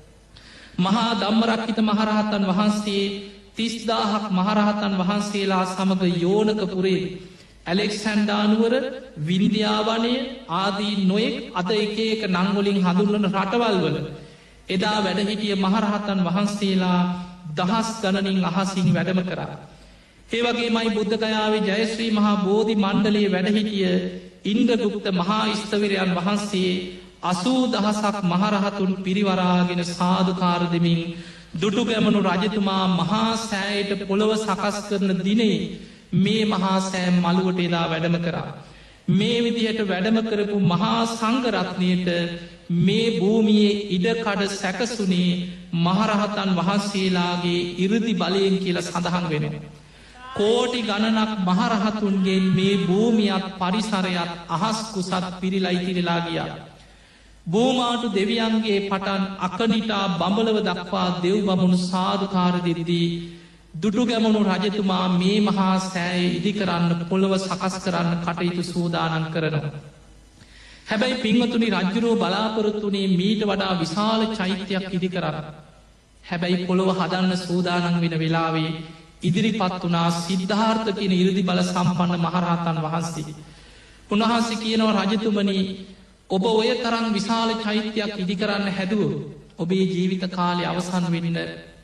මහා ධම්මරක්කිත මහරහතන් වහන්සේ 30000ක් මහරහතන් වහන්සේලා සමඟ යෝනකපුරේ ඇලෙක්සැන්ඩානුවර වින්දියාවනය ආදී නොයෙක් අද එක නංගොලින් හඳුන්වන රටවල් වල එදා වැඩහිටිය මහරහතන් වහන්සේලා දහස් ගණනින් අහසින් වැඩම කරා. ඒවගේ මයි බුද්ධගයාවේ ජයශ්‍රී මහා බෝධි මණ්ඩලයේ වැඩහිටිය ඉන්ද්‍රගුප්ත මහා ස්ථවිරයන් වහන්සේ 80000ක් මහරහතුන් පිරිවරාගෙන සාදුකාර දෙමින් දුටුගැමුණු රජතුමා මහා සෑයට පොළොව සකස් කරන දිනේ මේ මහා සෑ මළුවට එදා වැඩම කරා. මේ විදිහට වැඩම කරපු මහා සංඝරත්නයට මේ භූමියේ ඉඩකඩ සැකසුනේ මහරහතන් වහන්සේලාගේ ඉරදි බලයෙන් කියල සඳහන් වෙනවා. කෝටි ගණනක් මහරහතුන්ගේ මේ භූමියත් පරිසරයත් අහස් කුසත් පිරිලයිතිරලා ගියා. බෝමාටු දෙවියන්ගේ පටන් අකනිටා බඹලව දක්වා දෙව් බමුණු සාධකාර දෙද්දී දුටුගැමුණු රජතුමා මේ මහා සෑය ඉදිකරන්න පොළොව සකස් කරන්න කටයුතු සූදානන් කරනවා. හැබැයි පිංවතුනි රජ්ජුරුව බලාපොරොත්තුනේ මීට වඩා විශාල චෛත්‍යයක් ඉදි කරන්න. හැබැයි පොළොව හදන්න සූදානන් වෙන වෙලාවේ ඉදිරිපත් වනා සිද්ධාර්ථ කියන ඉරදි බල සම්පන්න මහරහතන් වහන්සේ. උන්වහන්සේ කියනව රජතුමනී ඔබ ඔය තරන් විශාල චෛත්‍යයක් ඉදිකරන්න හැදුව ඔබේ ජීවිත කාලය අවසන් වෙන්න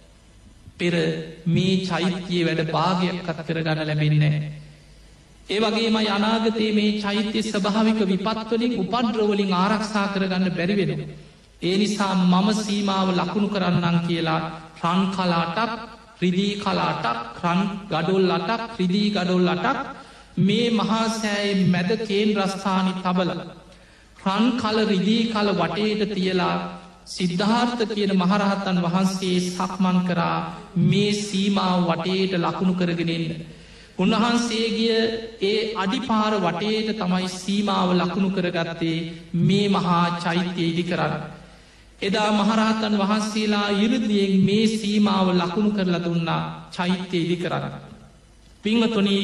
පෙර මේ චෛත්‍යයේ වැඩ භාගයක්කත් කරගන්න ලැබෙන්නේ. ඒ වගේම අනාගතයේ මේ චෛත්‍ය ස්වභාවික විපත්වලින් උපද්‍රවලින් ආරක්ෂා කරගන්න බැරිවෙන. ඒ නිසා මම සීමාව ලකුණු කරන්නම් කියලා රන් කලාටක් රිදී කලාටක් රන් ගඩොල් අටක් රිදී ගඩොල් අටක් මේ මහා සෑයි මැද කේන් රස්ථානි තබල රන් කල රිදී කල වටේට තියලා සිද්ධාර්ථ කියන මහරහතන් වහන්සේ සක්මන් කරා මේ සීමාව වටේට ලකුණු කරගෙනෙන්න. උන්වහන්සේගිය ඒ අඩිපාර වටේට තමයි සීමාව ලකුණු කරගත්තේ මේ මහා චෛත්‍යය ඉදි කරන්න. එදා මහරහතන් වහන්සේලා ඉරදියෙන් මේ සීමාව ලකුණු කරලා දුන්නා චෛත්‍යය ඉදි කරන්න. පිංවතුනි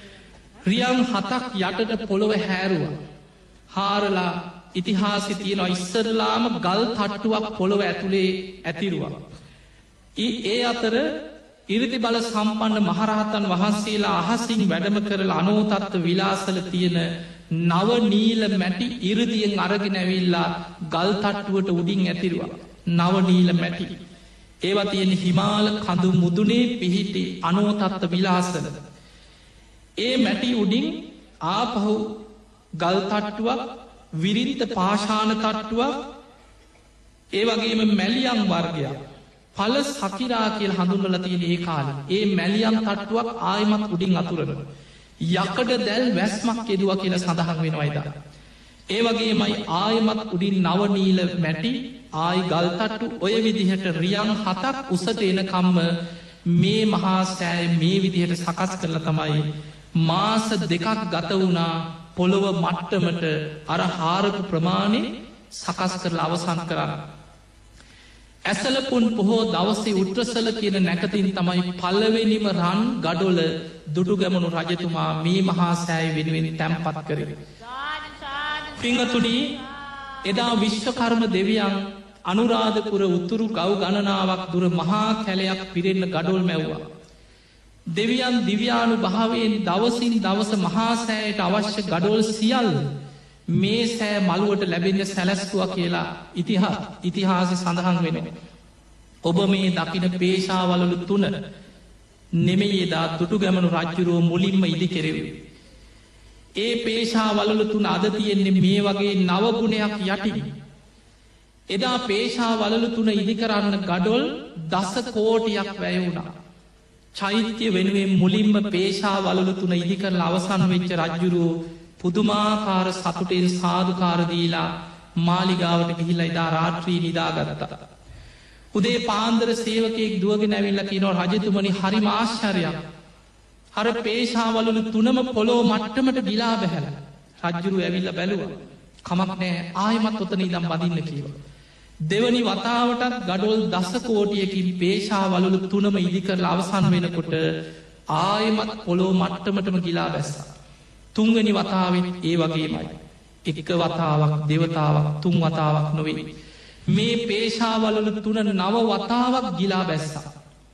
රියන් 7ක් යටට පොළොව හැරුව හාරලා ඉතිහාසි තියෙනවා ඉස්සරලාම ගල් තට්ටුවක් පොළොව ඇතුළේ ඇතිරුවා. ඒ අතර ඉරිදි බල සම්පන්න මහරහතන් වහන්සේලා අහසින් වැඩම කරල අනෝතත්ව විලාසල තියෙන නවනීල මැටි ඉරදියෙන් අරගෙන ඇවිල්ලා ගල් තට්ටුවට උඩින් ඇතිරුවා. නවනීල මැටි. ඒවා තියෙන හිමාල කඳු මුදුනේ පිහිටි අනෝතත්ත විලාසල. ඒ මැටි උඩින් ආපහු ගල් තට්ටුවක් විරින්ත පාශාන තට්ටුවක් ඒ වගේම මැලියම් වර්ගයක් පල සකිරා කියල හඳුන්වල තියෙන ඒ කාල ඒ මැලියම් තට්ටුවක් ආයමත් උඩින් අතුරන. යකඩ දැල් වැස්මක් යෙදවා කියල සඳහන් වෙනවයිද. ඒ වගේමයි ආයමත් උඩින් නවනීල මැටි ආයි ගල්තට්ටු ඔය විදිහට රියන් 7ක් උසට එනකම්ම මේ මහා සෑය මේ විදිහට සකස් කරලා තමයි මාස 2ක් ගත වුණා පොළොව මට්ටමට අර හාරපු ප්‍රමාණය සකස් කරලා අවසන් කරන්න. ඇසලපුන් පොහෝ දවසේ උට්‍රසල කියන නැකතින් තමයි පල්ලවෙනිම රන් ගඩොල දුටුගැමුණු රජතුමා මේ මහා සෑය වෙනුවෙන් තැන්පත් කරේ. පිංහතුනී එදා විශ්වකර්ම දෙවියන් අනුරාධපුර උතුරු ගව් ගණනාවක් දුර මහා කැලයක් පිරෙන්න ගඩොල් මැව්වා. දෙවියන් දිව්‍යානු භාවයෙන් දවසින් දවස මහාසෑයට අවශ්‍ය ගඩොල් සියල් මේ සෑ මළුවට ලැබෙන්න සැලැස්තුව කියලා ඉතිහාස සඳහන් වෙන. ඔබ මේ දකින පේශාවලලු 3 නෙමෙයි එදා දුටු ගැමනු රජ්ජුරුව මුලින්ම ඉදි කෙරෙවේ. ඒ පේශාවලලු 3 අද තියෙන්නේ මේ වගේ නවගුණයක් යටින්. එදා පේශාවලලු 3 ඉදි කරන්න ගඩොල් 10 කෝටියක් වැය වුණා. චෛත්‍ය වෙනුවෙන් මුලින්ම පේශාවලලු 3 ඉදි කරලා අවසන් වෙච්ච රජ්ජුරුව පුදුමාකාර සතුටෙන් සාධකාරදීලා මාලිගාවට ගිහිල්ලා ඉදා රාත්‍රී නිදාගත්තා. උදේ පාන්දර සේවකයෙක් දුවගෙන ඇවිල්ලා කියනවා රජතුමනි හරි ආශ්චර්යයක්. අර පේශාවලලු 3ම පොළොව මට්ටමට ගිලා බැහැලා. රජ්ජුරුව ඇවිල්ලා බැලුවා. කමක් නෑ ආයෙමත් ඔතන ඉඳන් බදින්න කිව්වා. දෙවනි වතාවටත් ගඩොල් 10 කෝටියකින් පේශාවලලු 3ම ඉදි කරලා අවසන් වෙනකොට ආයෙමත් පොළොව මට්ටමටම ගිලා බැස්සා. තුන්වැනි වතාවෙත් ඒ වගේමයි. එක වතාවක් දෙවතාවක් තුන් වතාවක් නොවේ. මේ පේශාවලලු 3 නව වතාවක් ගිලා බැස්සා.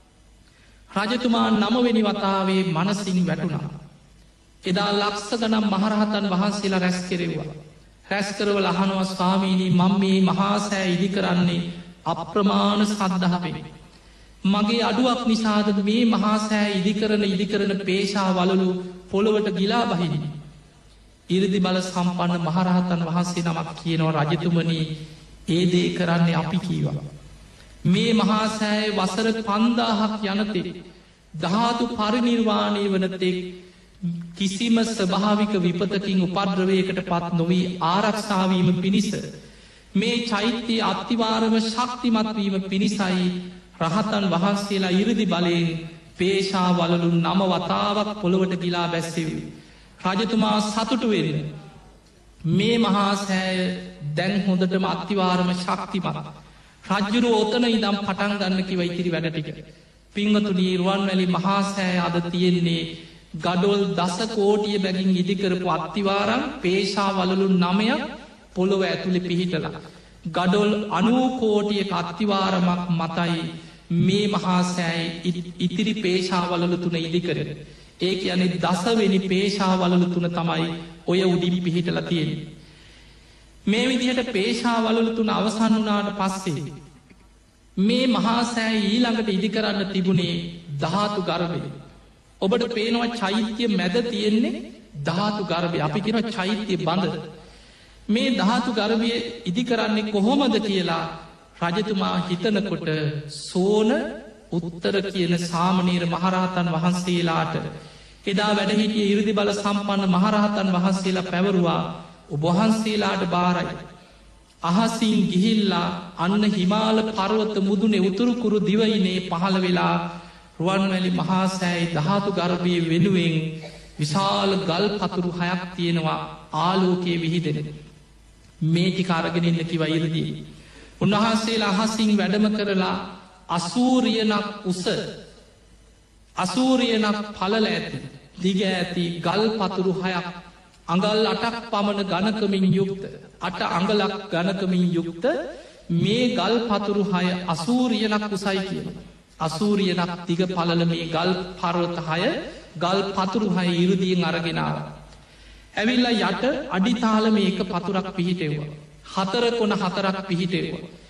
රජතුමා 9 වෙනි වතාවේ මනසින් වැටුණා. එදා ලක්ෂ ගණන් මහරහතන් වහන්සේලා රැස් කෙරෙව්වා. රැස් කරවල අහනවා ස්වාමීනී මම මේ මහා සෑ ඉදි කරන්නේ අප්‍රමාණ සද්ධාවෙන්. මගේ අඩුවක් නිසාද මේ මහා සෑ ඉදි කරන පේශාවලලු පොළොවට ගිලා බහිනි. ඉරිදි බල සම්පන්න මහරහතන් වහන්සේ නමක් කියනවා රජතුමනී ඒ දේ කරන්නේ අපි කීවා. මේ මහා සෑය වසර 5000ක් යනතේ ධාතු පරිනිර්වාණය වනතෙක් කිසිම ස්වභාවික විපතකින් උපද්‍රවයකට පත් නොවී ආරක්ෂාවීම පිණිස මේ චෛත්‍යයේ අත්තිවාරම ශක්තිමත්වීම පිණිසයි රහතන් වහන්සේලා ඉරිදි බලයෙන් පේශාවලලු 9 වතාවක් පොළොවට ගිලා බැස්සෙවි. රජතුමා සතුටු වෙන්න. මේ මහා සෑය දැන් හොඳටම අත්තිවාරම ශක්තිමත්. රජ්ජුරුව ඔතන ඉදම් පටන් ගන්න කිව ඉතිරි වැඩටික. පිංහතුනී රුවන්වැලි මහා සෑය අද තියෙන්නේ ගඩොල් 10 කෝටිය බැගින් ඉදිකරපු අත්තිවාරම් පේශාවලලු 9ක් පොළොව ඇතුළි පිහිටලා. ගඩොල් 90 කෝටියක අත්තිවාරමක් මතයි මේ මහා සෑයි ඉතිරි පේශාවලලු 3 ඉදිකරන. ඒ යනෙ දසවෙනි පේශාවලලු 3 තමයි ඔය උඩින් පිහිටලා තියෙන. මේ විදිහට පේශාවලලු 3 අවසන් වුණාට පස්සේ මේ මහා සෑය ඊළඟට ඉදිකරන්න තිබුණේ ධාතු ගර්භය. ඔබට පේනවා චෛත්‍ය මැද තියෙන්නේ ධාතු ගර්භය. අපි කියනවා චෛත්‍ය බඳ. මේ ධාතු ගර්භය ඉදි කරන්නේ කොහොමද කියලා රජතුමා හිතනකොට සෝන උත්තර කියන සාමනීර මහරහතන් වහන්සේලාට එදා වැඩහිටිය ඉරිදි බල සම්පන්න මහරහතන් වහන්සේලා පැවරුවා ඔබහන්සේලාට බාරයි. අහසින් ගිහිල්ලා අන්න හිමාල පර්වත මුදුනේ උතුරුකුරු දිවයිනේ පහළ වෙලා රුවන්වැලි මහා සෑයි ධාතු ගර්භය වෙනුවෙන් විශාල ගල් පතුරු 6ක් තියෙනවා ආලෝකයේ විහිදෙන. මේ ටික අරගෙන ඉන්න කිව්වා ඉරිදී. උන්වහන්සේලා අහසින් වැඩම කරලා අසූරියනක් උස අසූරියනක් පළල ඇති දිග ඇති ගල් පතුරු 6ක් අඟල් 8ක් පමණ ඝනකමින් යුක්ත 8 අඟලක් ඝනකමින් යුක්ත මේ ගල් පතුරු 6 අසූරියනක් උසයි කියනවා. අසූරියනක් දිග පළල මේ ගල් පර්වත 6 ගල් පතුරු 6 ඉරුදියෙන් අරගෙන ආවා. ඇවිල්ලා යට අඩිතාල මේක පතුරක් පිහිටෙව්වා. 4 කොන 4ක් පිහිටෙව්වා.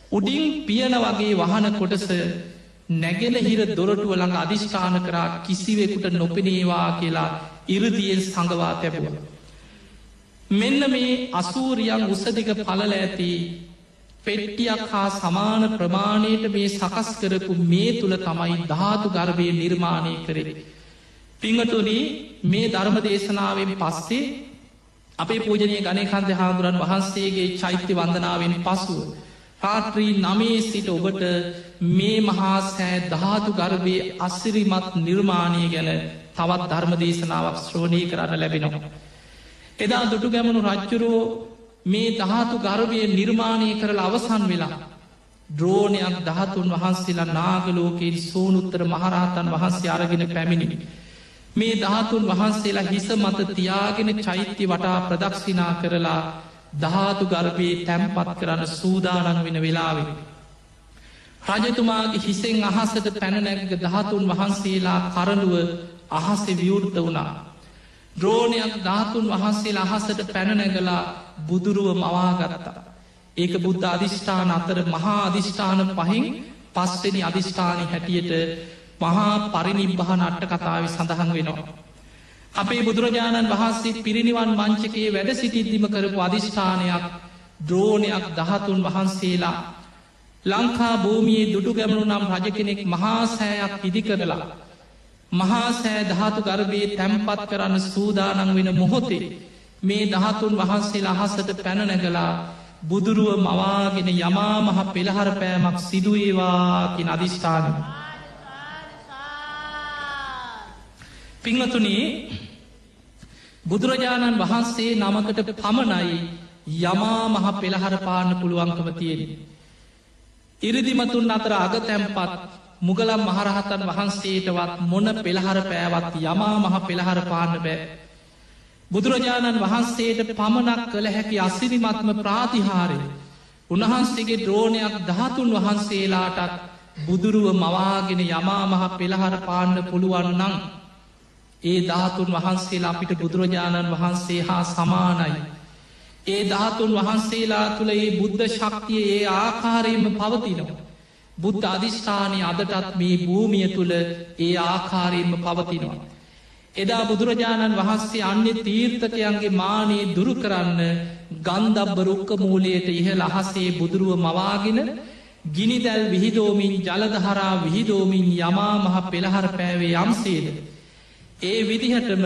උඩින් පියන වගේ වහන කොටස නැගෙන හිර දොරටුව ළඟ අධිෂ්ඨාන කරා කිසිවෙකුට නොපෙනේවා කියලා ඉරදියෙන් සඟවා තැබුව. මෙන්න මේ අසූරියන් උසදික පලල ඇති පෙට්ටියක් හා සමාන ප්‍රමාණයට මේ සකස් කරපු මේ තුළ තමයි ධාතු ගර්භය නිර්මාණය කරේ. පිංහතුනී මේ ධර්ම දේශනාවෙන් පස්සේ අපේ පූජනය ගණයකන්ද හාමුදුරන් වහන්සේගේ චෛත්‍ය වන්දනාවෙන් පසුව. රාත්‍රී නමේ සිට ඔබට මේ මහා සෑ ධාතු ගර්භය අසිරිමත් නිර්මාණය ගැන තවත් ධර්ම දේශනාවක් ශ්‍රෝණී කරන්න ලැබෙනවා. එදා දුටු ගැමනු රජ්ජුරෝ මේ ධාතු ගර්භය නිර්මාණය කරල අවසන් වෙලා. ද්‍රෝණයක් දහතුන් වහන්සේලා නාගලෝකෙන් සෝනුත්තර මහරහතන් වහන්සේ අරගෙන පැමිණි. මේ ධාතුන් වහන්සේලා හිස මත තියාගෙන චෛත්‍ය වටා ප්‍රදක්ෂිනා කරලා ධාතු ගර්භයේ තැම්පත් කරන්න සූදානන් වෙන වෙලාවෙන. රජතුමාගේ හිසෙන් අහසට පැනනැග ධාතුන් වහන්සේලා කරඩුව අහසෙ විවෘත වුණා. ද්‍රෝණයක් ධාතුන් වහන්සේලා අහසට පැනනැගලා බුදුරුව මවාගත්තා. ඒක බුද්ධ අධිෂ්ඨාන අතර මහා අධිෂ්ඨාන පහින් පස්වෙනි අධිෂ්ඨානය හැටියට මහා පරිනිබ්බහන අට්ට කතාව සඳහන් වෙනවා. අපේ බුදුරජාණන් වහන්සේ පිරිනිවන් මංචකයේ වැඩ සිටිද්දිම කරපු අධිෂ්ඨානයක් ද්‍රෝණයක් ධාතුන් වහන්සේලා ලංකා භූමියයේ දුටු ගැමනු නම් රජ කෙනෙක් මහා සෑයක් ඉදි කරලා. මහා සෑ ධාතු ගර්භයේ තැම්පත් කරන්න සූදානන් වෙන මොහොතේ මේ ධාතුන් වහන්සේලා අහසට පැනනැගලා බුදුරුව මවාගෙන යමා මහ පෙළහර පෑමක් සිදුවේවාකින් අධිෂ්ඨානය. පිංහතුනී බුදුරජාණන් වහන්සේ නමකට පමණයි යමා මහ පෙළහර පාන්න පුළුවන්කම තියෙන. ඉරිදිමතුන් අතර අග තැම්පත් මුගලම් මහරහතන් වහන්සේටවත් මොන පෙළහර පෑවත් යමා මහ පෙළහර පාන්න බෑ. බුදුරජාණන් වහන්සේට පමණක් කළ හැකි අසිරිමත්ම ප්‍රාතිහාරය උන්වහන්සේගේ ද්‍රෝණයක් ධාතුන් වහන්සේලාටත් බුදුරුව මවාගෙන යමා මහ පෙළහර පාන්න පුළුවන් නං. ඒ ධාතුන් වහන්සේලා අපිට බුදුරජාණන් වහන්සේ හා සමානයි. ඒ ධාතුන් වහන්සේලා තුළ ඒ බුද්ධ ශක්තිය ඒ ආකාරයෙන්ම පවතිනවා. බුද්ධ අධිෂ්ඨානය අදටත් මේ භූමිය තුළ ඒ ආකාරයෙන්ම පවතිනවා. එදා බුදුරජාණන් වහන්සේ අන්‍ය තීර්ථකයන්ගේ මානයේ දුරු කරන්න ගන්ධබ්බ රුක්ක මූලයට ඉහළ අහසේ බුදුරුව මවාගෙන ගිනිදැල් විහිදෝමින් ජලදහරා විහිදෝමින් යමා මහ පෙළහර පෑවේ යම්සේද. ඒ විදිහටම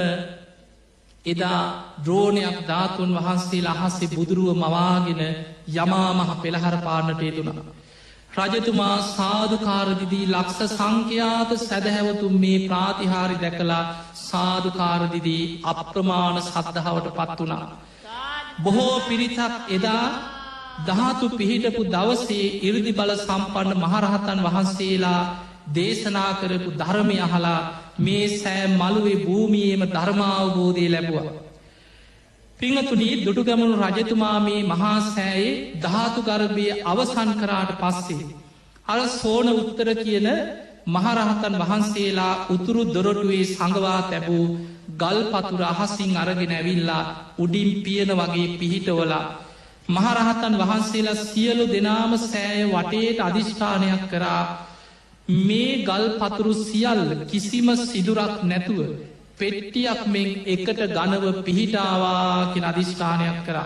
එදා ද්‍රෝණයක් ධාතුන් වහන්සේ අහස්සේ බුදුරුව මවාගෙන යමා මහ පෙළහර පාන්නට යෙදුණා. රජතුමා සාධකාරදිදී ලක්ෂ සංඛ්‍යාත සැදැහැවතුම් මේ ප්‍රාතිහාරි දැකලා සාධකාරදිදී අප්‍රමාණ සද්ධාවට පත් වුණා. බොහෝ පිරිසක් එදා ධාතු පිහිටපු දවසේ ඉරදි බල සම්පන්න මහරහතන් වහන්සේලා දේශනා කරපු ධර්මය අහලා මේ සෑ මළුවේ භූමියේම ධර්මාවබෝධය ලැබුවා. පිංහතුනී දුටුගැමුණු රජතුමා මේ මහා සෑයේ ධාතු ගර්භය අවසන් කරාට පස්සේ. අර සෝන උත්තර කියන මහරහතන් වහන්සේලා උතුරු දොරටුවේ සඟවා තැබූ ගල් පතුර අහසින් අරගෙන ඇවිල්ලා උඩින් පියන වගේ පිහිටවලා. මහරහතන් වහන්සේලා සියලු දෙනාම සෑය වටේට අධිෂ්ඨානයක් කරා මේ ගල් පතුරු සියල් කිසිම සිදුරක් නැතුව පෙට්ටියක් මෙන් එකට ගනව පිහිටාවාකින අධිෂ්ඨානයක් කරා.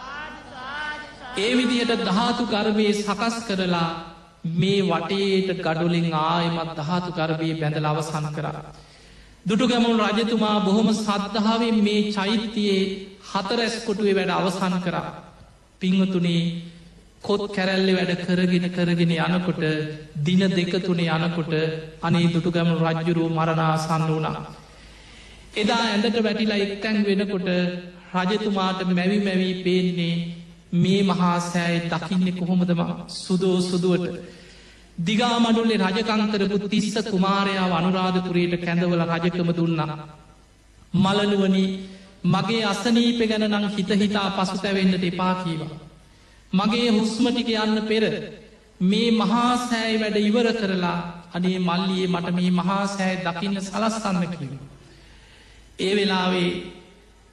ඒ විදිහට ධාතු ගර්භයේ සකස් කරලා මේ වටේට ගඩුලින් ආයමත් ධාතු ගර්භයේ බැඳල අවසන් කරා. දුටුගැමුණු රජතුමා බොහොම සද්ධාවෙන් මේ චෛත්‍යයේ හතරැස් කොටුවේ වැඩ අවසන් කරා. පිංහතුනේ කොත් කැරැල්ලි වැඩ කරගෙන යනකොට දින දෙකතුනේ යනකොට අනේ දුටුගැමුණු රජ්ජුරුව මරණාසන්න වුණා. එදා ඇඳට වැටිලා එක්තැන් වෙනකොට රජතුමාට මැවි මැවී පේන්නේ මේ මහා සෑය දකින්නේ කොහොමදම සුදෝ සුදුවට. දිගාමඩුල්ලේ රජකංකරපු තිස්ස කුමාරයාව අනුරාධපුරයට කැඳවල රජකම දුන්නා. මලනුවනි මගේ අසනීප ගැන නං හිතහිතා පසුතැවෙන්නට එපා කීවා. මගේ හුස්මටික යන්න පෙර මේ මහා සෑයි වැඩ ඉවර කරලා අනේ මල්ලියේ මට මේ මහා සෑය දකින්න සලස්සන්න කිව. ඒ වෙලාවේ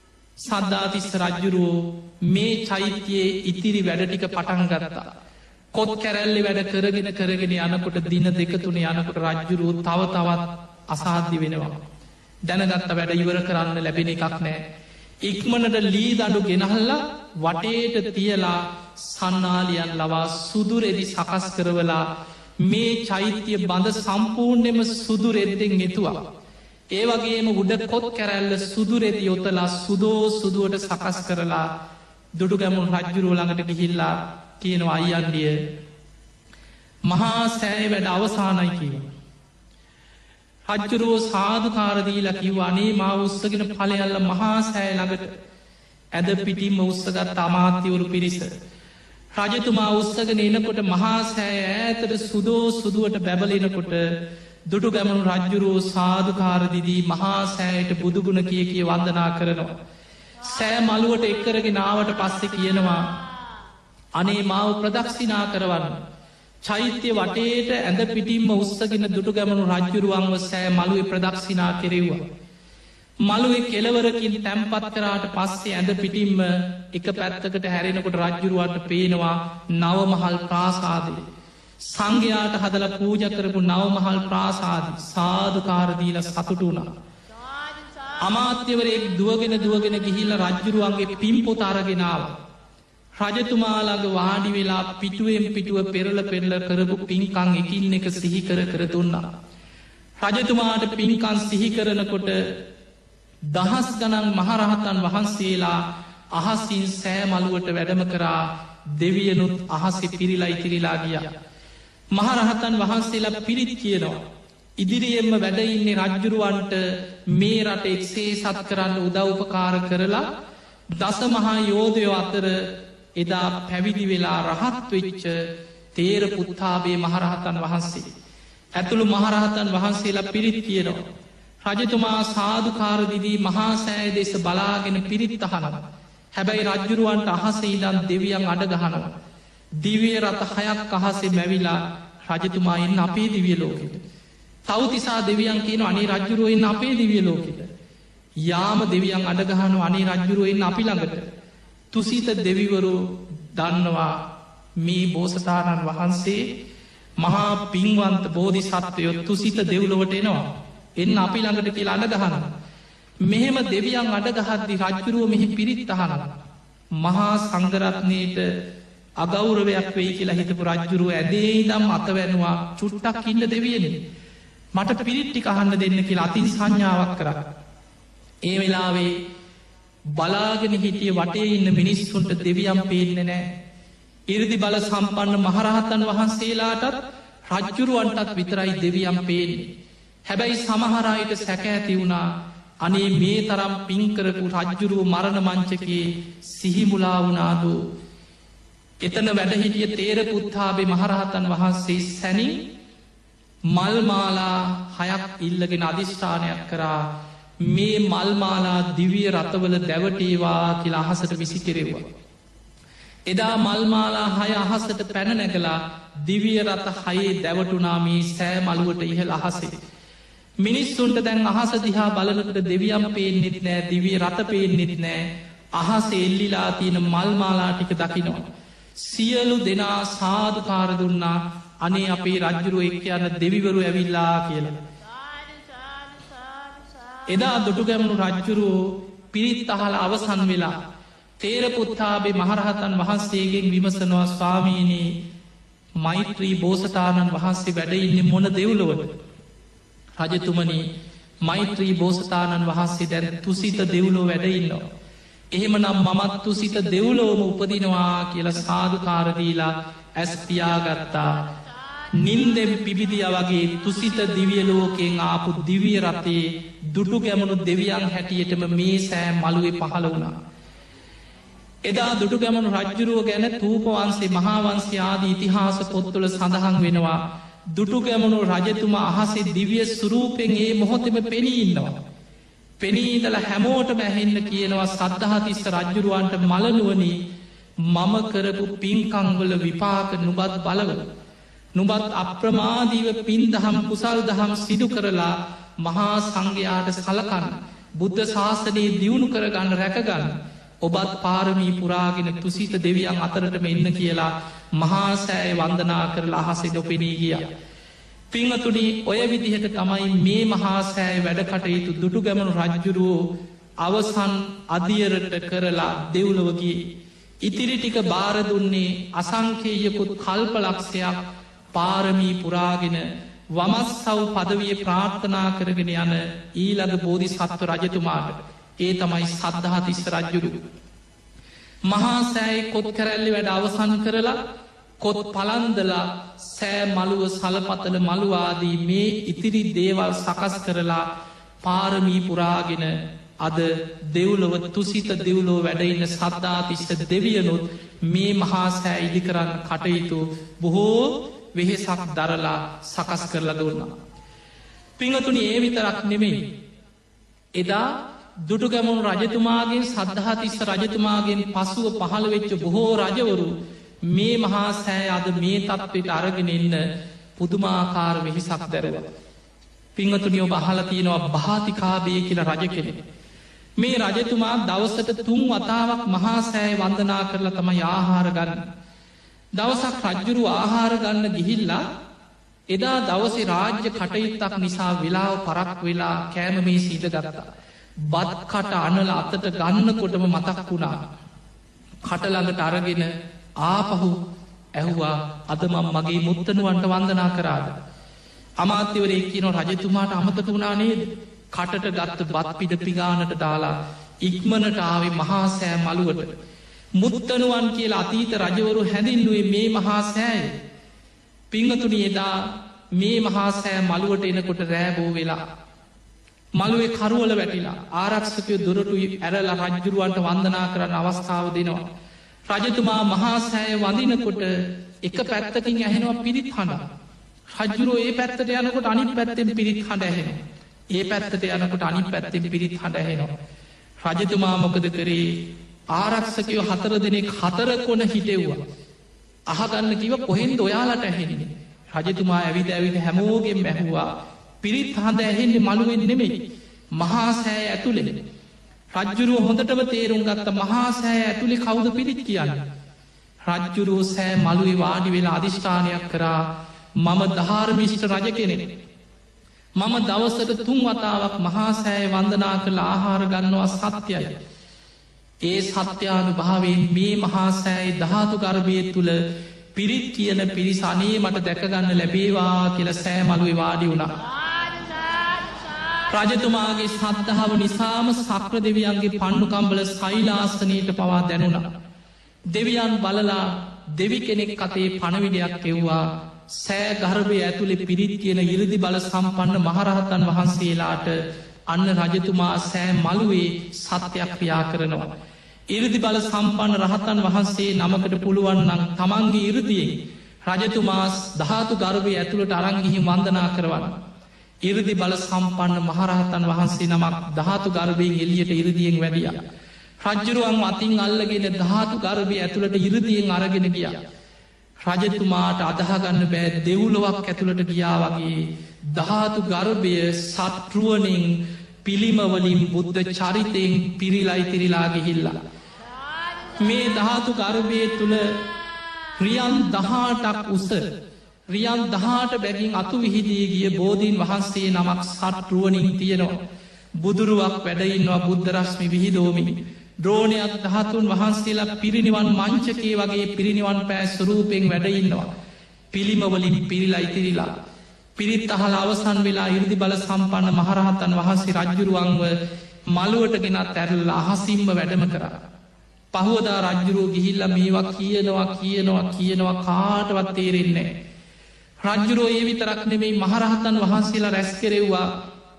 සද්ධාතිස්ස රජ්ජුරුවෝ මේ චෛත්‍යයේ ඉතිරි වැඩටික පටන් ගරතා. කොත් කැරැල්ලි වැඩ කරගෙන යනකොට දින දෙක තුන යනකොට රජ්ජුරුව තව තවත් අසාධ්‍ය වෙනවා. දැනගත්ත වැඩ ඉවර කරන්න ලැබෙන එකක් නෑ. ඉක්මනට ලී දඩු ගෙනහල්ලා වටේට තියලා සන්නාලියන් ලවා සුදුරෙදි සකස් කරවලා මේ චෛත්‍යය බඳ සම්පූර්ණයම සුදුරෙද්දෙන් ගෙතුවා. ඒ වගේම උඩ කොත් කැරැල්ල සුදුරෙදි යොතලා සුදෝ සුදුවට සකස් කරලා දුඩු ගැමුණු රජ්ජුරුව ළඟට ගිහිල්ලා කියනවා අයියන්ඩිය මහා සෑය වැඩ අවසානයි කියව. රජ්ජුරුවෝ සාධකාරදීලා කිව් අනේ මා උස්සගෙන පලයල්ල මහා සෑය ළඟට ඇද පිටිම්ම උස්සගත් අමාත්‍යවරු පිරිස. රජතුමා උස්සගෙන එනකොට මහා සෑය ඇතට සුදෝ සුදුවට බැබලෙනකොට දුටු ගැමනු රජ්ජුරුවෝ සාධකාරදිදී මහා සෑයට බුදුගුණ කිය වන්දනා කරනවා. සෑ මළුවට එක්කරගෙන ආවට පස්සෙ කියනවා අනේ මාව ප්‍රදක්ෂිනා කරවන්න. චෛත්‍ය වටේට ඇඳ පිටිම්ම උස්සගෙන දුටු ගැමනු රජ්ජුරුවන්ව සෑ මළුවේ ප්‍රදක්ෂිනා කෙරෙව්වා. මළුවේ කෙලවරකින් තැම්පත් කරාට පස්සේ ඇඳ පිටිම්ම එක පැත්තකට හැරෙනකොට රජ්ජුරුවන්ට පේනවා නවමහල් ප්‍රාසාදය. සංඝයාට හදල පූජ කරපු නවමහල් ප්‍රාසාද සාධකාරදීල සතුටු වුණා. අමාත්‍යවරයෙක් දුවගෙන ගිහිල්ල රජ්ජුරුවන්ගේ පිම්පොත අරගෙනාව. රජතුමාලාග වාඩි වෙලා පිටුවෙන් පිටුව පෙරල පෙරල කරපු පින්කං එකින් එක සිහි කර දුන්නා. රජතුමාට පින්කන් සිහි කරනකොට දහස් ගණන් මහරහතන් වහන්සේලා අහසින් සෑ මළුවට වැඩම කරා දෙවියනුත් අහසි පිරිලා ඉතිරිලා ගිය. මහරහතන් වහන්සේලා පිරිත් කියනවා. ඉදිරියෙන්ම වැඩඉන්නේ රජ්ජුරුවන්ට මේ රට එක්සේ සත් කරන්න උදව්පකාර කරලා දස මහා යෝධයෝ අතර එදා පැවිදි වෙලා රහත් වෙච්ච තේර පුත්තාබේ මහරහතන් වහන්සේ. ඇතුළු මහරහතන් වහන්සේලා පිරිත් කියනවා. රජතුමා සාධකාරදිදී මහා සෑ දෙස බලාගෙන පිරිත් අහනවා. හැබැයි රජ්ජුරුවන්ට අහස ඉදන් දෙවියන් අඩගහනවා. දිවිය රත හයක් අහසේ මැවිලා රජතුමා එන්න අපේ දිවිය ලෝකෙට. තවතිසා දෙවියන් කියන අනේ රජ්ජුරුවෙන් අපේ දිවිය ලෝකෙට. යාම දෙවියන් අඩගහනු අනේ රජ්ජුරුවෙන් අපි ළඟට. තුසිත දෙවිවරු දන්නවා මේ බෝසතාණන් වහන්සේ මහා පින්වන්ත බෝධි සත්වයොත් තුසිත දෙව්ලොවට එනවා. එන්න අපි ළඟට කියලා අඩගහන. මෙහෙම දෙවියන් අඩගහද්දි රජ්ජුරුව මෙහි පිරිත් අහනවා. මහා සංගරත්නයට අගෞරවයක් වෙයි කියලා හිතපු රජ්ජුරුව ඇදේ දම් අතවැනවා චුට්ටක් ඉන්න දෙවියන. මට පිරිට්ටි අහන්න දෙන්න කියලා අතින් සංඥාවක් කර. ඒ වෙලාවේ බලාගෙන හිටිය වටේ ඉන්න මිනිස්සුන්ට දෙවියම් පේන්න නෑ. ඉරදි බල සම්පන්න මහරහතන් වහන්සේලාටත් රජ්ජුරුවන්ටත් විතරයි දෙවියම් පේන්නේ. හැබැයි සමහරයට සැක ඇති වුණා අනේ මේ තරම් පින්කරපු රජ්ජුරුව මරණ මංචකයේ සිහිමුලා වුණාදු. එතන වැඩහිටිය තේර පුත්තාබේ මහරහතන් වහන්සේ සැනින් මල්මාලා හයක් ඉල්ලගෙන අධිෂ්ඨානයක් කරා මේ මල්මාලා දිවිය රතවල දැවටේවා කියලා අහසට විසි කෙරෙවා. එදා මල්මාලා හය අහසට පැන නැගලා දිවිය රත හයේ දැවටුනා මේ සෑ මළුවට ඉහළ අහසේ. මිනිස්සුන්ට දැන් අහස දිහා බලනකට දෙවියම් පේෙන්න්නෙත් නෑ දිවිය රත පේෙන්න්නෙත් නෑ අහස එල්ලිලා තියෙන මල්මාලා ටික දකිනවා. සියලු දෙනා සාධකාර දුන්නා අනේ අපේ රජ්ජුරුව එක් යන්න දෙවිවරු ඇවිල්ලා කියලා. එදා දුටු ගැමුණු රජ්ජුරුවෝ පිරිත් අහල අවසන් වෙලා තේරපුත්තාබේ මහරහතන් වහන්සේගෙන් විමසනවා ස්වාමීනී මෛත්‍රී බෝසතාණන් වහන්සේ වැඩඉන්න මොන දෙව්ලොවට. රජතුමනි මෛත්‍රී බෝසතාණන් වහන්සේ දැන් තුසිත දෙව්ලෝ වැඩඉන්නවා. එහෙම නම් මමත් තුසිත දෙව්ලෝම උපදිනවා කියල සාධකාරදීලා ඇස්පියාගත්තා. නින්දෙම් පිබිදිය වගේ තුසිත දිවියලෝකෙන් ආපු දිවිය රතේ දුටු ගැමුණු දෙවියන් හැටියටම මේ සෑ මළුවේ පහළ වුණා. එදා දුටු ගැමුණු රජ්ජුරුව ගැන තූපවන්සේ මහාවන්සේ ආදී ඉතිහාස පොත්තුල සඳහන් වෙනවා. දුටු ගැමුණු රජතුමා අහසේ දිවිය සුරූපෙන් ඒ මොහොතෙම පෙනීන්නවා. පෙනීදල හැමෝටම ඇහෙන්න කියනවා සද්ධහතිස්ස රජ්ජුරුවන්ට මලනුවනි මම කරපු පින්කංවල විපාක නුබත් බලව. නුබත් අප්‍රමාදීව පින් දහම් කුසල් දහම් සිදු කරලා මහා සංඝයාට සලකන්න බුද්ධ ශාසනයේ දියුණු කරගන්න රැකගන්න ඔබත් පාරමී පුරාගෙන තුසිත දෙවියන් අතරටම එන්න කියලා මහාසෑය වන්දනා කරලා අහසේ නොපෙනී ගිය. පිංහතුනි ඔය විදිහට තමයි මේ මහාසෑය වැඩකටයුතු දුටු ගැමනු රජ්ජුරුවෝ අවසන් අදියරට කරලා දෙව්ලොවගේ. ඉතිරි ටික බාරදුන්නේ අසංකේයකුත් කල්පලක්ෂයක් පාරමී පුරාගෙන වමස්සව් පදවිය ප්‍රාර්ථනා කරගෙන යන ඊළඟ බෝධි සත්ව රජතුමාට ඒ තමයි සද්ධහතිස්ස රජ්ජුරු. මහාසෑයි කොත් කැරැල්ලි වැඩ අවසන් කරලා කොත් පලන්දලා සෑ මළුව සලපතල මළුවාදී මේ ඉතිරි දේවල් සකස් කරලා පාරමී පුරාගෙන අද දෙව්ලොව තුසිත දෙව්ලෝ වැඩඉන්න සද්ධාතිස්ස දෙවියනොත් මේ මහාසෑ ඉදි කරන්න කටයුතු බොහෝ වෙහෙසක් දරලා සකස් කරලා දුන්නා. පිංහතුනි ඒ විතරක් නෙමෙයි. එදා දුටුගැමුණු රජතුමාගේ සද්ධහතිස්ස රජතුමාගෙන් පසුව පහළ වෙච්ච බොහෝ රජවරු මේ මහාසෑ අද මේ තත්වට අරගෙන එන්න පුදුමාකාර වෙහිසක් දැරව. පිංහතුනි ඔබ අහල තියෙනවා භාතිකාබය කියල රජ කෙනෙ. මේ රජතුමා දවසට තුන් වතාවක් මහාසෑය වන්දනා කරලා තම ආහාර ගන්න. දවසක් රජ්ජුරු ආහාර ගන්න ගිහිල්ලා එදා දවසේ රාජ්‍ය කටයුත්තක් නිසා වෙලාව පරක් වෙලා කෑම මේ සීට ගත්තා. බත්කට අනල අතට ගන්නකොටම මතක් වුණා. කටළඟට අරගෙන ආපහු ඇහුවා අදමම් මගේ මුත්තනුවන්ට වන්දනා කරාද. අමාත්‍යවරේ කියන රජතුමාට අමතක වුණා නේද. කටට ගත්ත බත් පිඩ පිගානට දාලා ඉක්මනට ආවේ මහාසෑ මළුවට. මුත්තනුවන් කියලා අතීත රජවරු හැඳින්නුවේ මේ මහාසෑය. පිංහතුනි එදා මේ මහාසෑ මළුවට එනකොට රෑබෝ වෙලා. මළුවේ කරුවල වැටිලා ආරක්ෂකය දුරටුයි ඇරල රජ්ජුරුවන්ට වන්දනා කරන්න අවස්ථාව දෙනවා. රජතුමා මහාසෑය වඳනකොට එක පැත්තකින් ඇහෙනවා පිරිත් හඬ. රජ්ජුරුව ඒ පැත්තට යනකොට අනි පැත්තෙන් පිරිත් හඬ ඇහෙන. ඒ පැත්තට යනකොට අනි පැත්තෙන් පිරිත් හඬ ඇහෙනවා. රජතුමා මොකද කරේ ආරක්ෂකයෝ 4 දෙනෙක් 4 කොන හිටෙව්වා. අහගන්න කිව කොහෙන්ද ඔයාලට ඇහෙන්නේ. රජතුමා ඇවිද ඇවිට හැමෝගෙන් මැහුවා පිරිත් හඳ ඇහෙන්නේ මළුවෙන් නෙමෙයි මහාසෑය ඇතුළෙන. රජ්ජුරුව හොඳටම තේරුම් ගත්ත මහාසෑය ඇතුළි කවුද පිරිත් කියන්න. රජ්ජුරුව සෑ මළුවේ වාඩි වෙලා අධිෂ්ඨානයක් කරා මම ධාර්මිෂ්ට රජ කෙනෙ. මම දවසට 3 වතාවක් මහාසෑය වන්දනා කළ ආහාර ගන්නවා සත්‍යයි. ඒ සත්‍යානු භාවෙන් මේ මහාසෑයි ධාතු ගර්භය තුළ පිරිත් කියන පිරිසනේ මට දැකගන්න ලැබේවා කියල සෑ මළුවේ වාඩි වුණා. රජතුමාගේ සද්ධාව නිසාම සක්‍ර දෙවියන්ගේ පණ්ඩුකම්බල සෛලාසනයට පවා දැනුණා. දෙවියන් බලලා දෙවි කෙනෙක් අතේ පණවිඩයක් එව්වා සෑ ගර්භය ඇතුළෙ පිරිත් කියන ඉරදි බල සම්පන්න මහරහතන් වහන්සේලාට අන්න රජතුමා සෑ මළුවේ සත්‍යයක් ක්‍රියා කරනවා. ඉරදි බල සම්පන්න රහතන් වහන්සේ නමකට පුළුවන්නම් තමන්ගේ ඉරදියෙන් රජතුමාස් ධාතු ගර්භය ඇතුළට අරංගිහි වන්දනා කරවන්න. ඉරදි බල සම්පන්න මහරහතන් වහන්සේ නමක් ධාතු ගර්භයෙන් එලියට ඉරදියෙන් වැඩිය. රජ්ජුරුවන් අතින් අල්ලගෙන ධාතු ගර්භය ඇතුළට ඉරදියෙන් අරගෙන ගිය. රජතුමාට අදහගන්න බෑ දෙව්ලොවක් ඇතුළට ගියා වගේ ධාතු ගර්භය සත්රුවනින් පිළිමවලින් බුද්ධ චරිතයෙන් පිරිලයි තිරිලා ගිහිල්ලා. මේ ධාතු ගර්භය තුළ රියන් 18ක් උස රියන් 18 බැගින් අතු විහිදී ගිය බෝධීන් වහන්සේ නමක් සත්රුවනින් තියෙනවා. බුදුරුවක් වැඩඉන්නවා බුද්ධරශ්මි විහිදෝමින්. ද්‍රෝණයක් ධාතුන් වහන්සේලා පිරිනිවන් මංචකේ වගේ පිරිනිවන් පෑ ස්වරූපෙන් වැඩඉන්නවා. පිළිමවලින් පිරිලා ඉතිරිලා. පිරිත් අහල අවසන් වෙලා ඉරදි බල සම්පන්න මහරහතන් වහන්සේ රජ්ජුරුවන්ව මළුවට ගෙනත් ඇරල්ල අහසිම්ම වැඩම කරා. පහුවදා රජ්ජුරුව ගිහිල්ල මේවා කියනවා කාටවත් තේරෙන්නේ. රජ්ජුරෝ ඒ විතරක් නෙමෙයි මහරහතන් වහන්සේලා රැස් කෙරෙව්වා.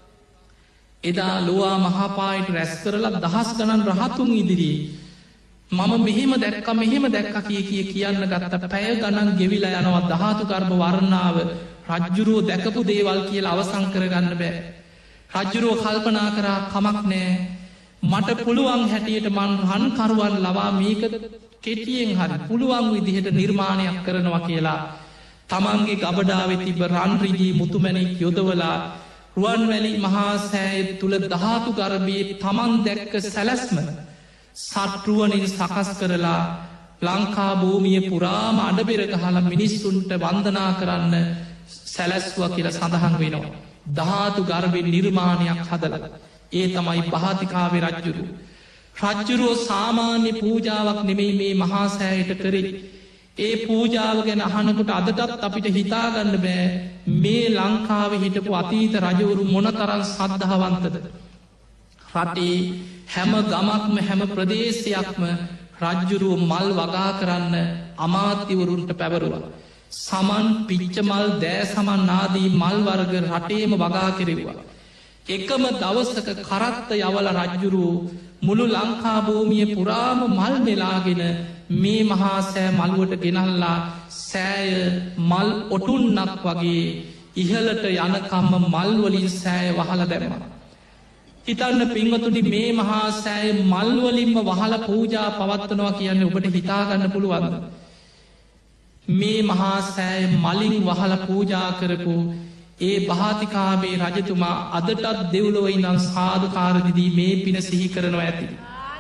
එදා ලොවා මහාපායට රැස් කරලා දහස් ගණන් රහතුන් ඉදිරී. මම මෙහෙම දැක්ක කියන්න ගත්ත පැය ගණන් ගෙවිලා යනවා ධාතු ගර්භ වර්ණාව රජ්ජුරුවෝ දැකපු දේවල් කියලා අවසං කරගන්න බෑ. රජ්ජුරුවෝ කල්පනා කරා කමක් නෑ මට පුළුවන් හැටියට මන් රන්කරුවන් ලවා මේක කෙටියෙන් හරි පුළුවන් විදිහට නිර්මාණයක් කරනවා කියලා තමන්ගේ ගබඩාවෙ තිබ රන්රිජී මුතුමැණික් යොදවලා රුවන්වැලි මහාසෑය තුළ ධාතු ගර්භයේ තමන් දැක්ක සැලැස්ම සට්ටුවනින් සකස් කරලා ලංකා භූමිය පුරාම අඩබෙර ගහලා මිනිස්සුන්ට වන්දනා කරන්න සැලැස්ව කියල සඳහන් වෙනවා. ධාතු ගර්භෙන් නිර්මාණයක් හදල. ඒ තමයි පහතිකාවේ රජ්ජුරු. රජ්ජුරුවෝ සාමාන්‍ය පූජාවක් නෙමෙයි මේ මහාසෑයට කරේ. ඒ පූජාව ගැන අහනකොට අදටත් අපිට හිතාගන්න බෑ මේ ලංකාව හිටපු අතීත රජවරු මොනතරන් සද්ධාවන්තද. රටේ හැම ගමක්ම හැම ප්‍රදේශයක්ම රජ්ජුරුව මල් වගා කරන්න අමාත්‍යවරුන්ට පැවරුව. සමන් පිච්චමල් දෑ සමන් නාදී මල් වර්ග රටේම වගා කෙරෙවා. එකම දවසක කරත්ත යවල රජ්ජුරුව මුළු ලංකාභූමිය පුරාම මල් නෙලාගෙන මේ මහා සෑ මළුවට ගෙනල්ලා සෑය මල් ඔටුන්නක් වගේ ඉහලට යනකම්ම මල්වලින් සෑය වහල දැරම. හිතන්න පින්වතුනි මේ මහා සෑය මල්වලින්ම වහල පූජා පවත්වනවා කියන්න ඔබට හිතාගන්න පුළුවන්ද. මේ මහා සෑය මලින් වහල පූජා කරපු ඒ භාතිකාවේ රජතුමා අදටත් දෙව්ලොවයි නම් සාධකාරදිදී මේ පින සිහි කරනවා ඇති.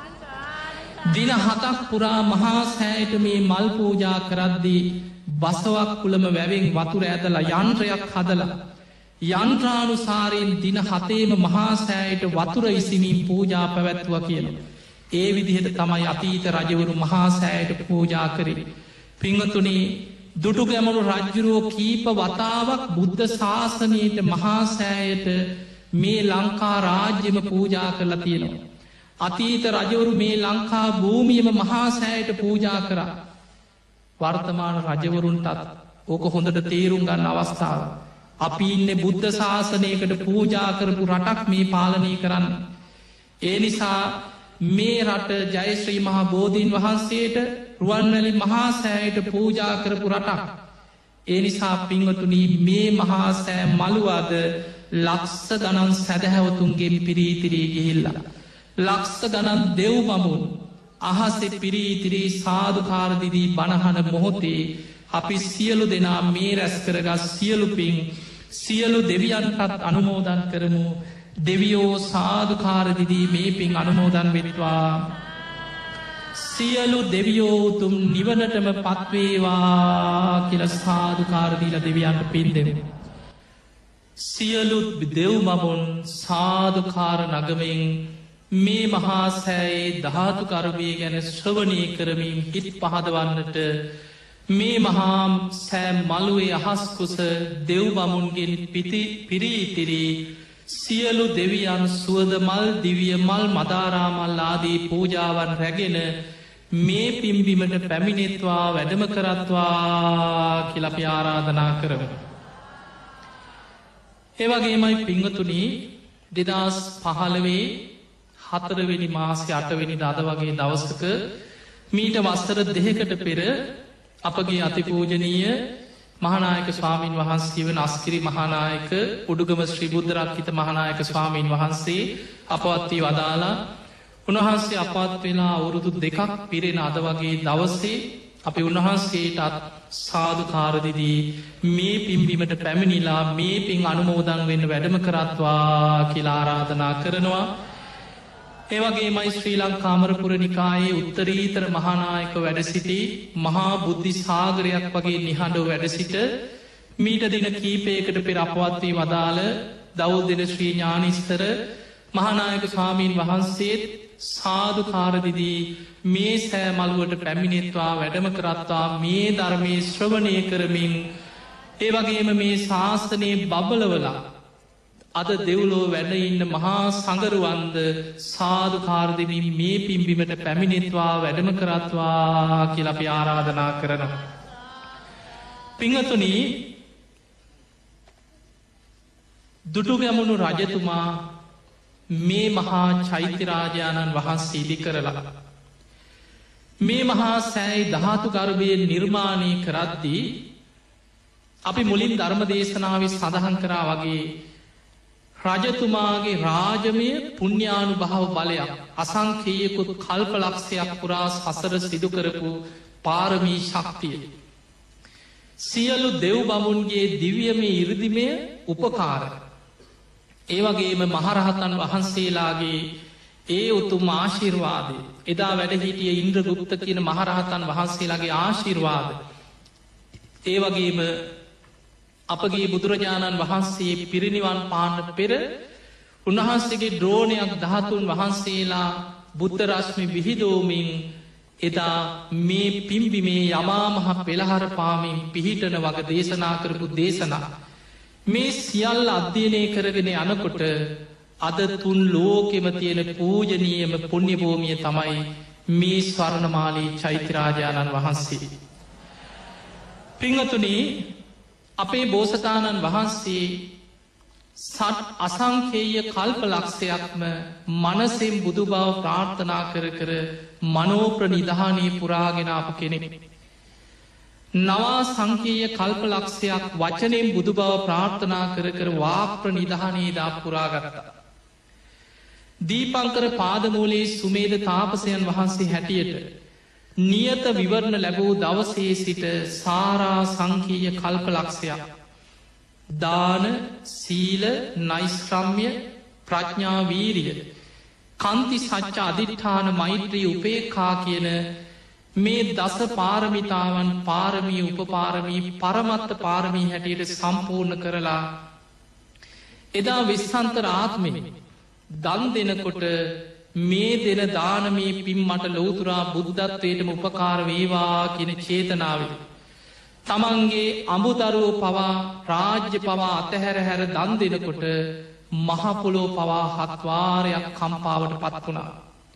දින 7ක් පුරා මහා සෑයට මේ මල් පූජා කරද්දී බසවක් කුළම වැවෙන් වතුර ඇදලා යන්ත්‍රයක් හදලා යන්ත්‍රානුසාරයෙන් දින 7ේම මහා සෑයට වතුර ඉසිමින් පූජා පැවැත්තුව කියන. ඒ විදිහට තමයි අතීත රජවරු මහා සෑයට පූජා කරේ. පිංහතුනේ දුටු ගැමුණු රජ්ජුරුවෝ කීප වතාවක් බුද්ධ ශාසනයට මහාසෑයට මේ ලංකා රාජ්‍යම පූජා කරලා තියෙනවා. අතීත රජවරු මේ ලංකා භූමියම මහාසෑයට පූජා කර වර්තමාන රජවරුන්ටත් ඕක හොඳට තේරුම් ගන්න අවස්ථාව. අපි ඉන්න බුද්ධ ශාසනයකට පූජා කරපු රටක් මේ පාලනය කරන්න. ඒ නිසා මේ රට ජයශ්‍රී මහා බෝධීන් වහන්සේට රුවන්වැලි මහාසෑයට පූජා කරපු රටක්. ඒ නිසා පින්වතුනී මේ මහාසෑ මළුවාද ලක්ෂ ගණන් සැදැහැවතුන්ගේ පිරීතිරී ගිහිල්ලා. ලක්ෂ ගණන් දෙව් මමුන් අහසෙ පිරීතිරී සාධකාරදිදී බණහන මොහොතේ අපි සියලු දෙනා මේ රැස් කරගස් සියලු පින් සියලු දෙවියන්ටත් අනුමෝදන් කරමු. දෙවියෝ සාධකාරදිදී මේ පින් අනුමෝදන් වෙත්වා. සියලු දෙවියෝතුම් නිවනටම පත්වේවා කියල සාධකාරදීල දෙවියන්ට පින් දෙෙන. සියලුත් දෙව්මමුන් සාධකාර නගමෙන් මේ මහාසෑයේ ධාතු කරවය ගැන ශ්‍රවණය කරමින් හිත් පහදවන්නට මේ මහා සෑ මළුවේ අහස්කුස දෙව්බමුන්ගෙන් පිරීතිරී සියලු දෙවියන් සුවද මල් දිවිය මල් මදාරාමල් ආදී පූජාවන් රැගෙන මේ පිම්බිමට පැමිණෙත්වා වැඩම කරත්වා කියලපි ආරාධනා කරව. ඒවගේමයි පිංහතුනී 2015 4වෙනි මාසය 8වෙනි දද වගේ දවසක මීට වස්තර දෙහකට පෙර අපගේ අතිපූජනීය මහනායක ස්වාමීන් වහන්සේ වන අස්කිරි මහානායක උඩුගම ශ්‍රී බුද්ධරක්හිත මහනායක ස්වාමීන් වහන්සේ අපවත්වී වදාලා උන්වහන්සේ අපත් වෙලා අවුරුදු 2ක් පිරෙන අද වගේ දවස්සේ අපි උන්වහන්සේටත් සාධකාරදිදී මේ පිම්බිමට පැමිණිලා මේ පින් අනුමෝදන් වෙන්න වැඩම කරත්වා කියලා ආරාධනා කරනවා. ඒවගේ මයි ශ්‍රී ලංකාමරපුර නිකායේ උත්තරීතර මහානායක වැඩසිටි මහා බුද්ධි සාගරයක් වගේ නිහඬව වැඩසිට මීට දින කීපයකට පෙර අපවත්වී වදාළ දෞද්දෙන ශ්‍රී ඥානිස්තර මහානායක ස්වාමීන් වහන්සේත් සාධකාරදිදී මේ සෑ මළුවට පැමිණෙත්වා වැඩම කරත්වා මේ ධර්මය ශ්‍රවණය කරමින් ඒවගේම මේ ශාස්තනයේ බබලවලා අද දෙව්ලෝ වැඩඉන්න මහා සඟරුවන්ද සාධකාරදිමින් මේ පිම්බිමට පැමිණෙත්වා වැඩම කරත්වා කියලපි ආරාධනා කරනවා. පිංහතුනී දුටුගැමුණු රජතුමා මේ මහා චෛත්‍යරාජාණන් වහන්සේ ඉදි කරලා. මේ මහා සෑයි ධාතු ගර්භය නිර්මාණය කරද්දී අපි මුලින් ධර්ම දේශනාව සඳහන් කරා වගේ රජතුමාගේ රාජමය පුුණ්‍යානු භාව බලයක් අසංකයකුත් කල්පලක්ෂයක් පුරා සසර සිදුකරපු පාරමී ශක්තිය. සියලු දෙව් බමුන්ගේ දිවියම ඉරදිමය උපකාර. ඒවගේම මහරහතන් වහන්සේලාගේ ඒ උතුම් ආශිර්වාදය එදා වැඩ හිටිය ඉන්ද්‍රගුප්ත කියන මහරහතන් වහන්සේලාගේ ආශිර්වාද ඒ වගේම අපගේ බුදුරජාණන් වහන්සේ පිරිනිවන් පාන්න පෙර උන්වහන්සේගේ ද්‍රෝණයක් ධාතුන් වහන්සේලා බුද්ධරශ්මි විහිදෝමින් එදා මේ පිම්බිමේ යමාමහ පෙළහර පාමින් පිහිටන වග දේශනා කරපු දේශනා මේ සියල්ල අධ්‍යයනය කරගෙන යනකොට අද තුන් ලෝකෙම තියෙන පූජනීයම පුුණ්‍යභූමිය තමයි මේ ස්වර්ණමාලී චෛත්‍යරාජාණන් වහන්සේ. පිංහතුනී අපේ බෝසතාණන් වහන්සේ සත් අසංකේය කල්ප ලක්ෂයක්ම මනසෙන් බුදු බව ප්‍රාර්ථනා කර කර මනෝප්‍රනිධානී පුරාගෙන අප කෙනෙක්. නවා සංකීය කල්ප ලක්ෂයක් වචනෙන් බුදු බව ප්‍රාර්ථනා කර කර වාප්‍ර නිධානයේදා පුරාගත්තා. දීපංකර පාදමූලේ සුමේද තාපසයන් වහන්සේ හැටියට නියත විවරණ ලැබූ දවසේ සිට සාරා සංකීය කල්ප ලක්ෂයක් දාන සීල නයිස්ක්‍රම්ය ප්‍රඥාවීරිය කන්ති සච්ච අධිට්ඨාන මෛත්‍රී උපේක්ඛා කියන මේ දස පාරමිතාවන් පාරමී උපපාරමී පරමත්ත පාරමී හැටියට සම්පූර්ණ කරලා එදා විස්සන්තර ආත්මෙ දන් දෙනකොට මේ දෙන දානමී පින් මට ලෝතුරා බුද්ධත්වයටම උපකාර වේවා කියන චේතනාව තමන්ගේ අඹුදරුව පවා රාජ්‍ය පවා අතහැර හැර දන් දෙනකොට මහපොලෝ පවා හත්වාරයක් කම්පාවට පත් වුණා.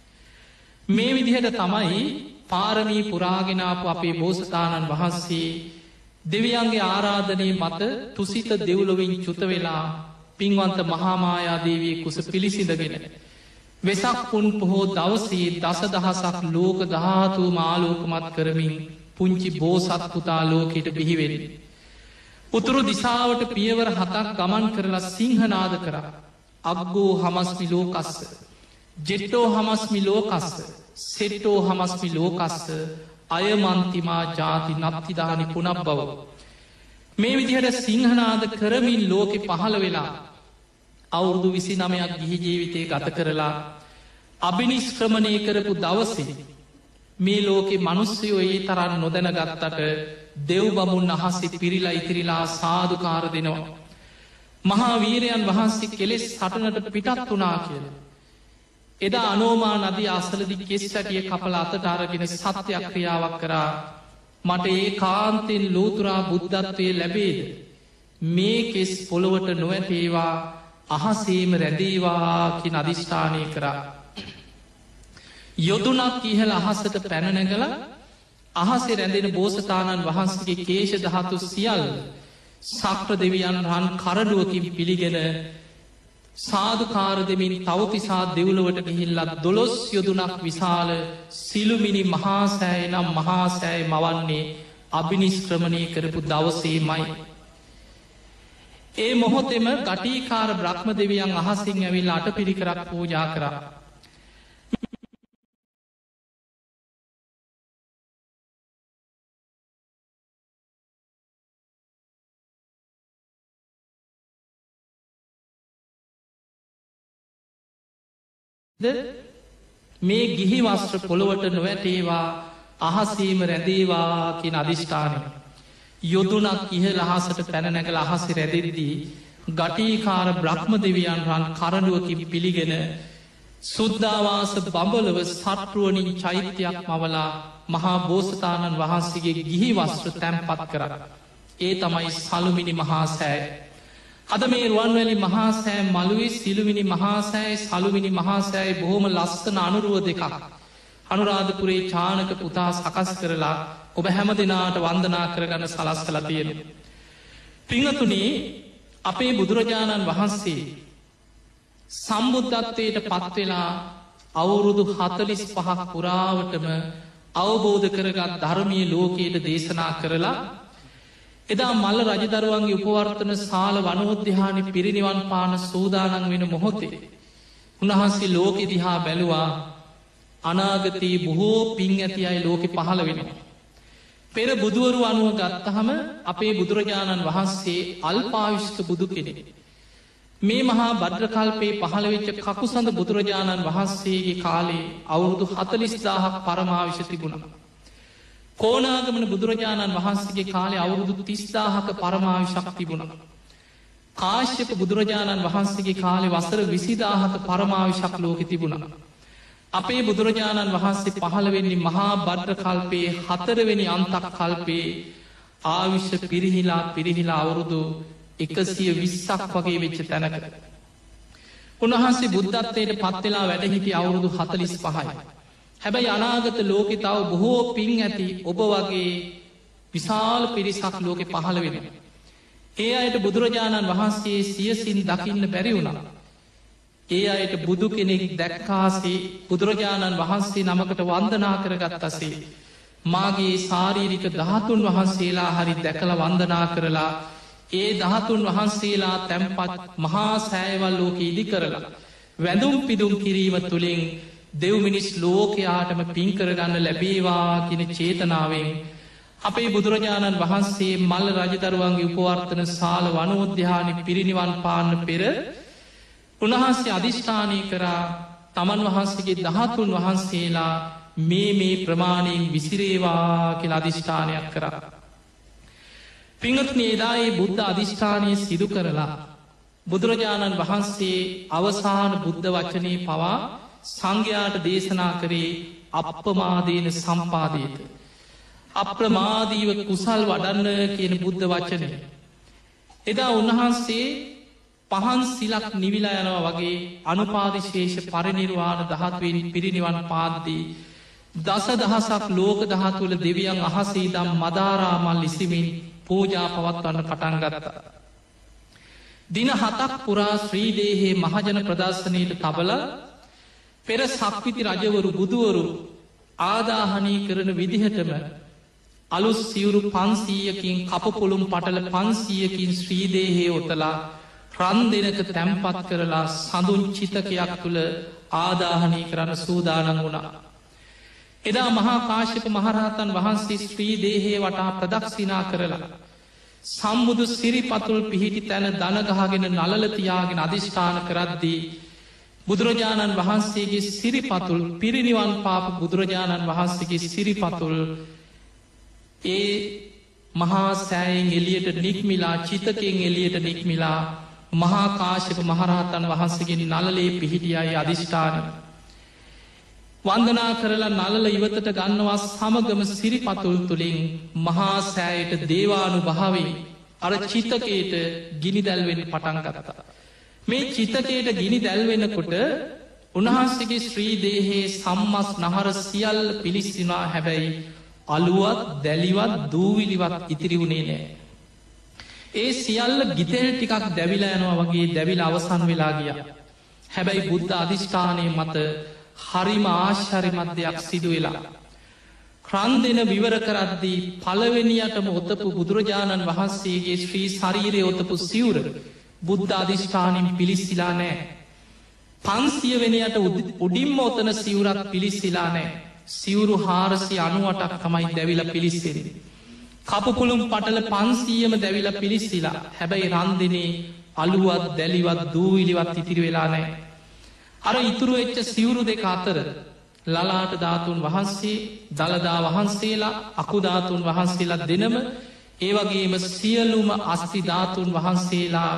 මේ විදිහට තමයි පාරමී පුරාගෙනාපු අපේ බෝසතාණන් වහන්සේ දෙවියන්ගේ ආරාධනය මත තුසිත දෙව්ලොවින් චුත වෙලා පින්වන්ත මහාමායාදේවී කුස පිළිසිඳගෙන වෙසක් පුන් පොහෝ දවසේ දස දහසක් ලෝක ධාතු මාලෝකමත් කරමින් පුංචි බෝසත් පුතා ලෝකෙට බිහිවෙන්. උතුරු දිසාවට පියවර හතක් ගමන් කරලා සිංහනාද කර අග්ගෝ හමස්මි ලෝකස්ස ජෙට්ටෝ හමස්මි ලෝකස්ස සෙට්ටෝ හමස්මි ලෝකස්ස අයමන්තිමා ජාති නත්තිදානි පුනක් බව. මේ විදිහට සිංහනාද කරමින් ලෝකෙ පහළ වෙලා අවුරුදු 29ක් ගිහි ජීවිතය ගත කරලා අභිනිස්ක්‍රමණය කරපු දවසේ මේ ලෝකෙ මනුස්සයෝ ඒ තරන් නොදැන ගත්තට දෙව් බමුන් අහස්සි පිරිලා ඉතිරිලා සාධකාර දෙනවා. මහා වීරයන් වහන්සේ කෙලෙස් සටනට පිටත් වනා කියල. එදා අනෝමා නදී අසලදි කෙස් සැටිය කපල අතට අරගෙන සත්‍යයක් ක්‍රියාවක් කරා මට ඒ කාන්තෙන් ලෝතුරා බුද්ධත්වය ලැබේද. මේ කෙස් පොළොවට නොවැටේවා අහසේම රැදේවාකි අධිෂ්ඨානය කරා. යොදුනක් ඉහල අහසට පැනනැගල අහසේ රැඳෙන බෝසතාණන් වහන්සගේ කේෂ දහතු සියල් සක්‍ර දෙවියන් රන් කරඩුවකින් පිළිගෙන සාධකාර දෙමින් තවතිසා දෙව්ලොවට ගිහිල්ලත් දොළොස් යොදුනක් විශාල සිළුමිනි මහාසෑය නම් මහාසෑය මවන්නේ අභිනිස්ක්‍රමණය කරපු දවසේ මයි. ඒ මොහොතෙම ගටීකාර බ්‍රහ්ම දෙවියන් අහසිං ඇවිල් අට පිරිකරක් පූජා කරා. මේ ගිහි වස්ත්‍ර පොළොවට නොවැටේවා අහසීම රැඳේවා කියෙන අධිෂ්ඨානය. යොදුනක් ඉහ ලහසට පැනනැකල අහසි රැදෙරිදී ගටීකාර බ්‍රහ්ම දෙවියන් රන් කරඩුවකින් පිළිගෙන සුද්ධවාස බඹලව සටරුවනින් චෛත්‍යයක් මවලා මහා බෝසතාණන් වහන්සේගේ ගිහි වස්ත්‍ර තැන්පත් කර. ඒ තමයි සළුමිනි මහාසෑය. අද මේ රුවන්වැලි මහාසෑ මළුවේ සිළුමිනි මහාසෑයි සළුමිනි මහාසෑයි බොහොම ලස්සන අනුරුව දෙකක්. අනුරාධපුරේ චානක පුතා සකස් කරලා ඔබ හැම දෙනාට වන්දනා කරගන්න සලස්සල තියෙන. පිංහතුනේ අපේ බුදුරජාණන් වහන්සේ සම්බුද්ධත්වයට පත්වෙලා අවුරුදු 45ක් පුරාවටම අවබෝධ කරගත් ධර්මය ලෝකයට දේශනා කරලා එදා මල්ල රජදරුවන්ගේ උපවර්තන සාල වනෝද්‍යානි පිරිනිවන් පාන සූදානන් වෙන මොහොතේ. උන්වහන්සේ ලෝකෙ දිහා බැලුවා අනාගතයේ බොහෝ පින් ඇති අයි ලෝකෙ පහළ වෙනවා. පෙර බුදුවරු අනුව ගත්තහම අපේ බුදුරජාණන් වහන්සේ අල්පාවිශ්ක බුදු කෙනෙ. මේ මහා භද්‍රකල්පයේ පහළවෙච්ච කකුසඳ බුදුරජාණන් වහන්සේගේ කාලේ අවුරුදු 40,000ක් පරමාවිෂ තිබුණා. කෝණාගමන බුදුරජාණන් වහන්සේගේ කාලේ අවුරුදු 30,000ක පරමාවිෂක් තිබුණා. කාශ්‍යප බුදුරජාණන් වහන්සේගේ කාලේ වසර 20,000ක පරමාවිෂක් ලෝකෙ තිබුණා. අපේ බුදුරජාණන් වහන්සේ පහළ වෙන්නේ මහා භද්‍රකල්පයේ 4 වෙනි අන්තක් කල්පයේ ආවිෂ පිරිහිලා අවුරුදු 120ක් වගේ වෙච්ච තැනක. උන්වහන්සේ බුද්ධත්වයට පත්වෙලා වැඩ හිටිය අවුරුදු 45යි. හැබැයි අනාගත ලෝකෙ තව බොහෝ පින් ඇති ඔබ වගේ විශාල පිරිසක් ලෝකෙ පහළ වෙනවා. ඒ අයට බුදුරජාණන් වහන්සේ සියසින් දකින්න බැරි වුණා. ඒ අයට බුදු කෙනෙක් දැක්කාසේ බුදුරජාණන් වහන්සේ නමකට වන්දනා කරගත්තසේ මාගේ ශාරීරික ධාතුන් වහන්සේලා හරි දැකල වන්දනා කරලා ඒ ධාතුන් වහන්සේලා තැන්පත් මහා සෑයවල් ලෝක ඉදි කරලා වැඳුම් පිදුම් කිරීම තුළින් දෙව්මිනිස් ලෝකයාටම පින්කරගන්න ලැබේවා කියන චේතනාවෙන් අපේ බුදුරජාණන් වහන්සේ මල්ල රජදරුවන්ගේ උපවර්තන සාල වනෝද්‍යානි පිරිනිවන් පාන්න පෙර උන්වහන්සේ අධිෂ්ඨානය කරා තමන් වහන්සේගේ ධාතුන් වහන්සේලා මේ ප්‍රමාණයෙන් විසිරේවා කියල අධිෂ්ඨානයක් කරා. පිංගතුනි එදායේ බුද්ධ අධිෂ්ඨානය සිදු කරලා බුදුරජාණන් වහන්සේ අවසාන බුද්ධ වචනය පවා සංඝයාට දේශනා කරේ අප්පමාදීන සම්පාදයට. අප්‍රමාදීව කුසල් වඩන්න කියන බුද්ධ වචනය. එදා උන්වහන්සේ පහන් සිලක් නිවිලා යනවා වගේ අනුපාදිශේෂ පරිනිර්වාණ ධාතුවෙන් පිරිනිවන් පාද්දී දස දහසක් ලෝක දහතුවල දෙවියන් අහසීදම් මදාරාමල් ඉසිමින් පූජා පවත්වන්න පටන් ගත්තා. දින 7ක් පුරා ශ්‍රීදේහේ මහජන ප්‍රදර්ශනයට තබල පෙර සක්විති රජවරු බුදුවරු ආදාහනී කරන විදිහටම අලුස් සිවුරු 500කින් කපපුළුම් පටල 500කින් ශ්‍රීදේහේ ඔතලා රන් දෙනක තැම්පත් කරලා සඳුන් චිතකයක් තුළ ආදාහනී කරන්න සූදානන් වුණා. එදා මහා කාශ්‍යප මහරහතන් වහන්සේ ශ්‍රී දේහේ වටා ප්‍රදක්ෂිනා කරලා සම්බුදු සිරිපතුල් පිහිටි තැන දනගහගෙන නලලතියාගෙන අධිෂ්ඨාන කරද්දී බුදුරජාණන් වහන්සේගේ සිරිපතුල් පිරිනිවන් පාප බුදුරජාණන් වහන්සේගේ සිරිපතුල් ඒ මහා සෑයෙන් එලියට නික්මිලා චිතකෙන් එලියට නික්මිලා මහා කාශ්‍යප මහරහතන් වහන්සේගේ නලලේ පිහිටියයි අධිෂ්ඨානය වන්දනා කරලා නලල ඉවතට ගන්නවා සමගම සිරිපතුල් තුළින් මහා සෑයට දේවානු භාවී අර චිතකයට ගිනි දැල්වෙන් පටන් ගත්තා. මේ චිතකයට ගිනි දැල්වෙනකොට උන්වහන්සේගේ ශ්‍රී දේහේ සම්මස් නහර සියල්ල පිලිස්සිනා හැබැයි අලුවත් දැලිවත් දූවිලිවත් ඉතිරි වුණේ නෑ. ඒ සියල්ල ගිතෙල් ටිකක් දැවිලා යනවා වගේ දැවිල අවසන් වෙලා ගිය. හැබැයි බුද්ධ අධිෂ්ඨානය මත හරිම ආශ්චරිමත් දෙයක් සිදුවෙලා. ක්‍රන් දෙන විවර කරද්දී පළවෙනියටම ඔතපු බුදුරජාණන් වහන්සේගේ ශ්‍රී ශරීරය ඔතපු සිවුර බුද්ධ අධිෂ්ඨානින් පිලිස්සිලා නෑ. 500 වෙනයට උඩින්ම ඔතන සිවුරත් පිලිස්සිලා නෑ. සිවුරු 498ක් තමයි දැවිල පිලිස්සෙරේ. කපුපුළුම් පටල 500ම දැවිල පිලිස්සිලා හැබැයි රන්දිනේ අලුවත් දැලිවත් දූවිලිවත් ඉතිරි වෙලා නෑ. අර ඉතුරු එච්ච සිවුරු දෙක අතර ලලාට ධාතුන් වහන්සේ දළදා වහන්සේලා අකුධාතුන් වහන්සේලා දෙනම ඒවගේම සියලුම අස්තිධාතුන් වහන්සේලා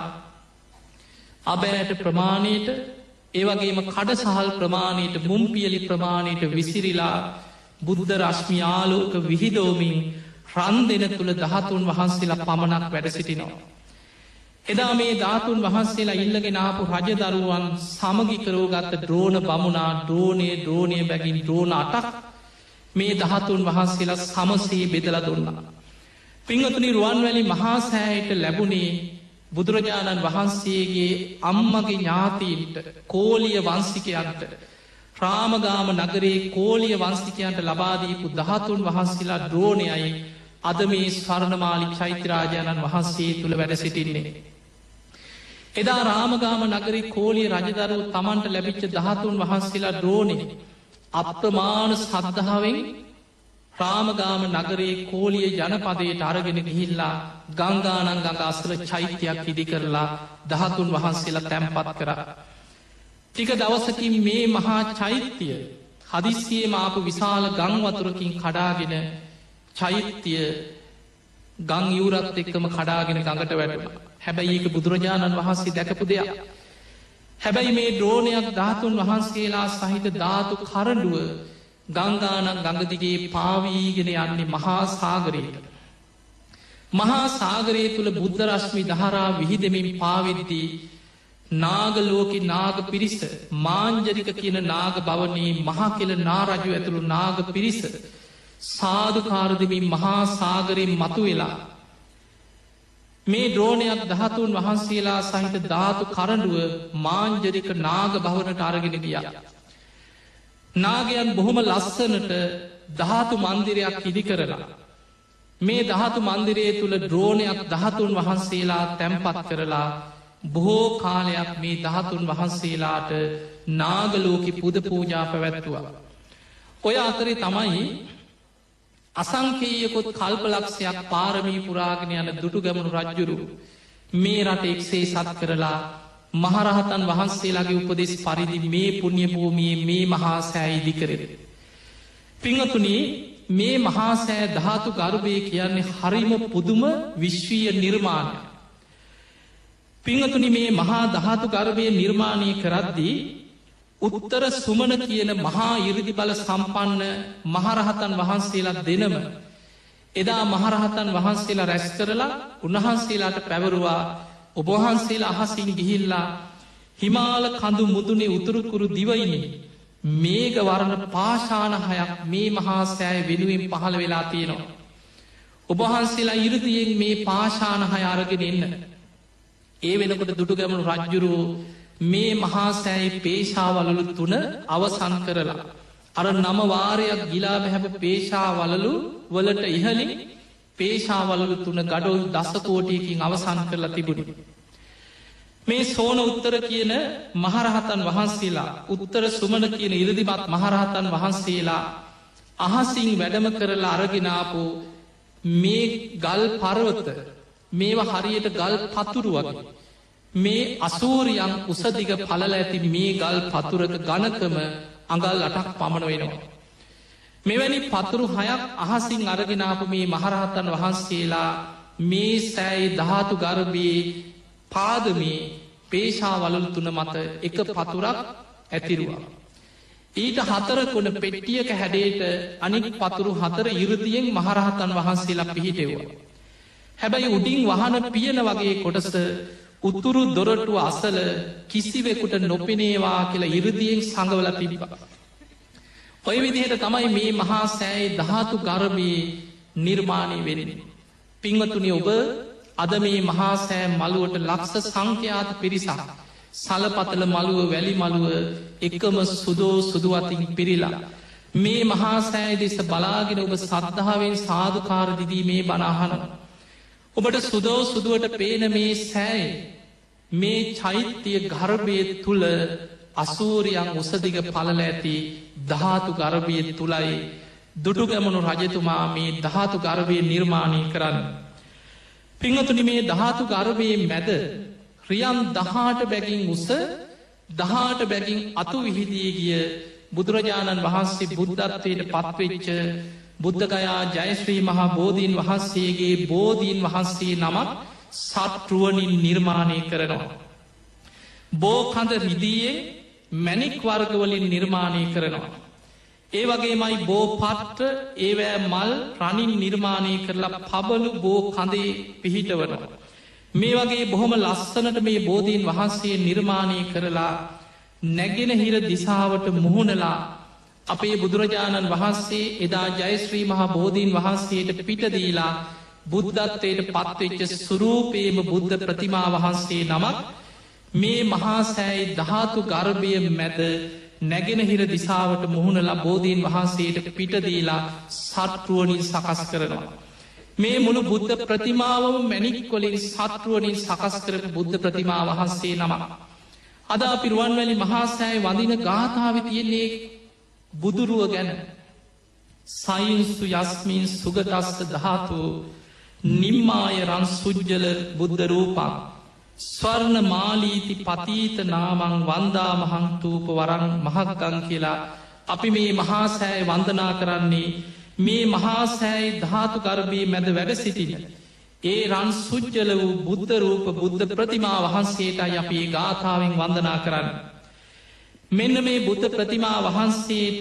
අබෑට ප්‍රමාණයට ඒවගේම කඩ සහල් ප්‍රමාණයට මුම්පියලි ප්‍රමාණයට විසිරිලා බුද්ධ රශ්මියාලෝක විහිදෝමින් රන් දෙන තුළ ධාතුන් වහන්සේලා පමණක් වැඩ සිටිනවා. එදා මේ ධාතුන් වහන්සේලා ඉල්ලගෙන ආපු රජදරුවන් සමගි කරෝගත්ත ද්‍රෝණ බමුණා ද්‍රෝණය බැගින් ද්‍රෝණ 8ක් මේ ධාතුන් වහන්සේලා සමසේ බෙදලා දුන්නා. පින්වතුනි රුවන්වැලි මහා සෑයට ලැබුණේ බුදුරජාණන් වහන්සේගේ අම්මගේ ඥාතීන්ට කෝලිය වංශිකයන්ට රාමගාම නගරේ කෝලිය වංශිකයන්ට ලබාදීපු ධාතුන් වහන්සේලා ද්‍රෝණයයි අද මේ ස්වර්ණමාලි චෛත්‍යරාජාණන් වහන්සේ තුළ වැඩ සිටින්නේ. එදා රාමගාම නගරි කෝලිය රජදරුව තමන්ට ලැබිච්ච ධාතුන් වහන්සේලා ද්‍රෝණය අප්‍රමාණ සද්ධාවෙන් රාමගාම නගරේ කෝලිය ජනපදයට අරගෙන ගිහිල්ලා ගංගානං ගඟ අසල චෛත්‍යයක් ඉදි කරලා 13 වහන්සේලා තැන්පත් කරා. ටික දවසකින් මේ මහා චෛත්‍යය හදිස්සියේම ආපු විශාල ගං වතුරකින් කඩාගෙන චෛත්‍යය ගං යූරත් එක්කම කඩාගෙන ගඟට වැටුණා. හැබැයි ඒක බුදුරජාණන් වහන්සේ දැකපු දෙයක්. හැබැයි මේ ද්‍රෝණයක් 13 වහන්සේලා සහිත ධාතු කරඬුව ගංගානං ගඟ දිගේ පාවීගෙන යන්නේ මහා සාගරයට. මහා සාගරය තුළ බුද්ධ රශ්මි දහරා විහිදෙමින් පාවිද්දී නාගලෝකෙ නාග පිරිස මාංජරික කියන නාග භවනයේ මහා කෙල නාරජු ඇතුළු නාග පිරිස සාධකාරදමින් මහා සාගරයෙන් මතු වෙලා මේ ද්‍රෝණයක් 13 වහන්සේලා සහිත ධාතු කරඬුව මාංජරික නාග භවනට අරගෙන ගියා. නාගයන් බොහොම ලස්සනට ධාතු මන්දිරයක් ඉදි කරලා මේ ධාතු මන්දිරයේ තුළ ද්‍රෝණයක් 13 වහන්සේලා තැන්පත් කරලා බොහෝ කාලයක් මේ 13 වහන්සේලාට නාගලෝකෙ පුද පූජා පැවැත්තුවා. ඔය අතරේ තමයි අසංකේයකොත් කල්පලක්ෂයක් පාරමී පුරාගෙන යන දුටුගැමුණු රජ්ජුරු මේ රට එක්සේ සත් කරලා මහරහතන් වහන්සේලාගේ උපදෙස් පරිදි මේ පුුණ්‍ය භූමියේ මේ මහා සෑ ඉදි කරෙන. පිංහතුනි මේ මහා සෑ ධාතු ගර්භය කියන්නේ හරිම පුදුම විශ්වීය නිර්මාණය. පිංහතුනි මේ මහා ධාතු ගර්භය නිර්මාණය කරද්දී උත්තර සුමන කියන මහා ඉරිදි බල සම්පන්න මහරහතන් වහන්සේලා දෙනම එදා මහරහතන් වහන්සේලා රැස් කරලා උන්වහන්සේලාට පැවරුවා ඔබවහන්සේලා අහසින් ගිහිල්ලා හිමාල කඳු මුදුනේ උතුරුකුරු දිවයිනි මේක වරණ පාෂාණ හයක් මේ මහා සෑය වෙනුවෙන් පහළ වෙලා තියෙනවා. ඔබවහන්සේලා ඉරිදියෙන් මේ පාෂාණ හය අරගෙන එන්න. ඒ වෙනකොට දුටුගැමුණු රජ්ජුරුවෝ මේ මහා සෑයි පේශාවලලු 3 අවසන් කරලා අර 9 වාරයක් ගිලා බැහැපු පේශාවලලු වලට ඉහළින් පේශාවලලු 3 ගඩොල් දසකෝටියකින් අවසන් කරලා තිබුණි. මේ සෝන උත්තර කියන මහරහතන් වහන්සේලා උත්තර සුමන කියන ඉරිදිමත් මහරහතන් වහන්සේලා අහසින් වැඩම කරලා අරගෙන ආපු මේ ගල් පර්වත මේවා හරියට ගල් පතුරු වගේ මේ අසූරියන් උසදිග පලල ඇති මේ ගල් පතුරක ගණකම අඟල් 8ක් පමණ වෙනවා. මෙවැනි පතුරු 6ක් අහසින් අරගෙනාපු මේ මහරහතන් වහන්සේලා මේ සෑයි ධාතු ගර්භයේ පාදමේ පේශාවලලු 3 මත එක පතුරක් ඇතිරුවා. ඊට 4 කොන පෙට්ටියක හැඩයට අනික් පතුරු 4 ඉරිදියෙන් මහරහතන් වහන්සේලා පිහිටෙව්වා. හැබැයි උඩින් වහන පියන වගේ කොටස උතුරු දොරටුව අසල කිසිවෙකුට නොපෙනේවා කියලා ඉරිදියෙන් සඟවල තිබිබා. ඔය විදිහට තමයි මේ මහා සෑයි ධාතු ගර්භයේ නිර්මාණය වෙන්නේ. පින්වතුනි ඔබ අද මේ මහා සෑ මළුවට ලක්ෂ සංඛ්‍යාත පිරිසක් සලපතල මළුව වැලි මළුව එකම සුදෝ සුදුවතින් පිරිලා මේ මහා සෑයි දෙස බලාගෙන ඔබ සද්ධාවෙන් සාධකාර දිදී මේ බණහන. ඔබට සුදෝ සුදුවට පේන මේ සෑයි මේ චෛත්‍යය ගර්භය තුළ අසූරියන් උසදිග පලල ඇති ධාතු ගර්භය තුළයි දුටුගැමුණු රජතුමා මේ ධාතු ගර්භය නිර්මාණය කරන්න. පිංහතුනි මේ ධාතු ගර්භයේ මැද රියම් 18 බැගින් උස 18 බැගින් අතු විහිදී ගිය බුදුරජාණන් වහන්සේ බුද්ධත්වයට පත්වෙච්ච බුද්ධගයා ජයශ්‍රී මහා බෝධීන් වහන්සේගේ බෝධීන් වහන්සේ නමක් සත්රුවනින් නිර්මාණය කරනවා. බෝකඳ රිදියේ මැණික් වර්ගවලින් නිර්මාණය කරනවා. ඒ වගේ මයි බෝ පට්ට ඒවෑ මල් රනින් නිර්මාණය කරලා පබලු බෝ කඳේ පිහිටවනවා. මේ වගේ බොහොම ලස්සනට මේ බෝධීන් වහන්සේ නිර්මාණය කරලා නැගෙන හිර දිසාවට මුහුණලා අපේ බුදුරජාණන් වහන්සේ එදා ජයශ්‍රී මහා බෝධීන් වහන්සේට පිටදීලා බුද්ධත්වයට පත්වෙච්ච සුරූපේම බුද්ධ ප්‍රතිමා වහන්සේ නමක් මේ මහා සෑයි ධාතු ගර්භය මැද නැගෙනහිර දිසාවට මුහුණලා බෝධීන් වහන්සේට පිටදීලා සත්රුවනින් සකස් කරනවා. මේ මුළු බුද්ධ ප්‍රතිමාවම මැණික්කොලින් සත්රුවනින් සකස් කරපු බුද්ධ ප්‍රතිමා වහන්සේ නමක්. අද අපි රුවන්වැලි මහා සෑයි වඳින ගාථාව තියෙන්නේ බුදුරුව ගැන. සයින්සු යස්මින් සුගතස්ස ධාතු නිම්මාය රන් සුජ්ජල බුද්ධ රූපක් ස්වර්ණ මාලීති පතීත නාමං වන්දා මහන්තූප වරං මහක්කං කියලා අපි මේ මහාසෑය වන්දනා කරන්නේ මේ මහාසෑයි ධාතු ගර්භී මැද වැඩ සිටින. ඒ රන් සුජ්ජල වූ බුද්ධ රූප බුද්ධ ප්‍රතිමා වහන්සේටයි අපි ඒ ගාථාවෙන් වන්දනා කරන්න. මෙන්න මේ බුද්ධ ප්‍රතිමා වහන්සේට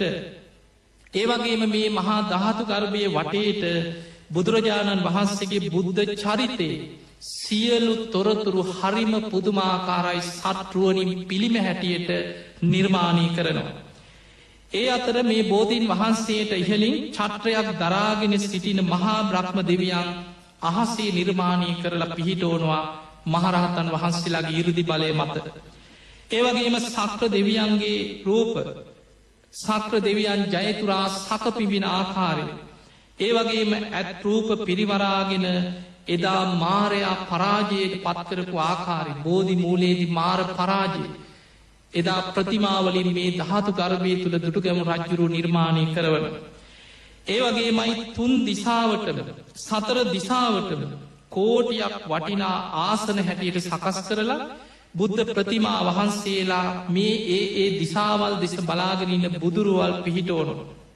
ඒවගේම මේ මහා ධාතු ගර්භය වටේට බුදුරජාණන් වහන්සේගේ බුද්ධ චරිතේ සියලු තොරතුරු හරිම පුදුමාකාරයි සත්රුවනින් පිළිම හැටියට නිර්මාණය කරනවා. ඒ අතර මේ බෝධීන් වහන්සේට ඉහලින් චත්‍රයක් දරාගෙන සිටින මහා බ්‍රහ්ම දෙවියන් අහසේ නිර්මාණය කරලා පිහිටෝනවා මහරහතන් වහන්සේලාගේ ඉරුදි බලය මත. ඒවගේම සක්‍ර දෙවියන්ගේ රූප සක්‍ර දෙවියන් ජයතුරා සකපිබින ආකාරය. ඒවගේම ඇත් රූප පිරිවරාගෙන එදා මාරයා පරාජයට පත්කරපු ආකාරි බෝධි මූලේදි මාර පරාජය. එදා ප්‍රතිමාවලින් මේ ධාතු ගර්භය තුළ දුටුගැමු රජ්ජුරු නිර්මාණය කරවන. ඒවගේ මයි තුන් දිසාවටම සතර දිසාවටම කෝටියක් වටිනා ආසන හැටියට සකස් කරලා බුද්ධ ප්‍රතිමා වහන්සේලා මේ ඒ දිසාවල් දෙස බලාගෙනන්න බුදුරුවල් පිහිටෝනු.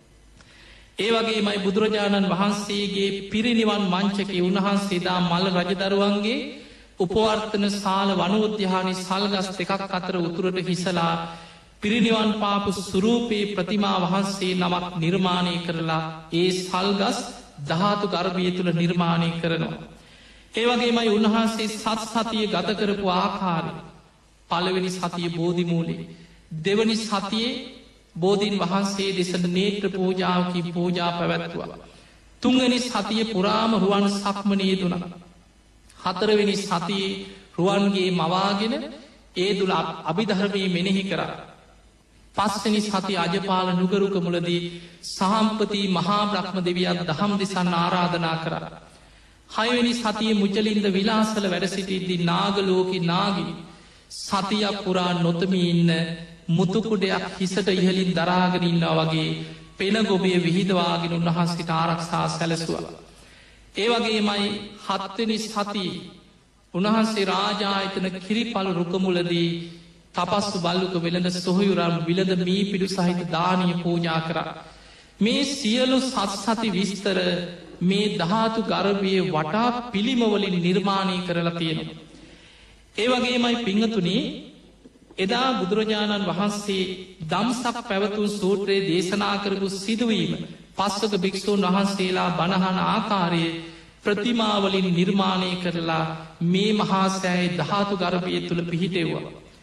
ඒවගේ මයි බුදුරජාණන් වහන්සේගේ පිරිනිවන් මංචකේ උන්වහන්සේදා මල්ල රජදරුවන්ගේ උපවර්තන සාල වනෝද්‍යානි සල්ගස් දෙකක් අතර උතුරට හිසලා පිරිනිවන් පාපු සුරූපයේ ප්‍රතිමා වහන්සේ නමක් නිර්මාණය කරලා ඒ සල්ගස් ධාතු ගර්භය තුළ නිර්මාණය කරනවා. ඒවගේමයි උන්වහන්සේ සත් සතිය ගත කරපු ආකාරය පළවෙනි සතිය බෝධිමූලේ දෙවනි සතියේ බෝධීන් වහන්සේ දෙසට නේත්‍ර පූජාවකි පූජා පැවැත්තුවා. තුන්ගනි සතිය පුරාම රුවන් සක්මනය දුන. හතරවෙනි සතියේ රුවන්ගේ මවාගෙන ඒ දුල අභිධර්මී මෙනෙහි කරා. පස්සනි සති අජපාල නුගරුක මුලදී සහම්පති මහා බ්‍රහ්ම දෙවියන් දහම් දෙසන්න ආරාධනා කර. හයවැනි සතිය මුචලින්ද විලාසල වැඩසිටිද්දි නාගලෝකි නාගී සතියක් පුරා නොතමී ඉන්න මුතුකුඩයක් හිසට ඉහලින් දරාගෙනන්නා වගේ පෙන ගොබේ විහිදවාගෙන උන්වහන්සිට ආරක්ෂා සැලසුව. ඒවගේ මයි හත්වනි සති උන්වහන්සේ රාජායතන කිරිපල් රුකමුලදී තපස්සු බල්ලුක වෙළඳ සොහයුරම් විලද මී පිඩු සහිත දානය පූජා කර. මේ සියලු සත්සති විස්තර මේ ධාතු ගර්භය වටා පිළිමවලින් නිර්මාණය කරලා තියෙනවා. ඒවගේමයි පිංහතුනේ එදා බුදුරජාණන් වහන්සේ දම්සක් පැවතුන් සූත්‍රයේ දේශනා කරපු සිදුවීම පස්සක භික්‍ෂූන් වහන්සේලා බණහන ආකාරයේ ප්‍රතිමාවලින් නිර්මාණය කරලා මේ මහාසෑයි ධාතු ගර්භය තුළ පිහිටෙව්වා.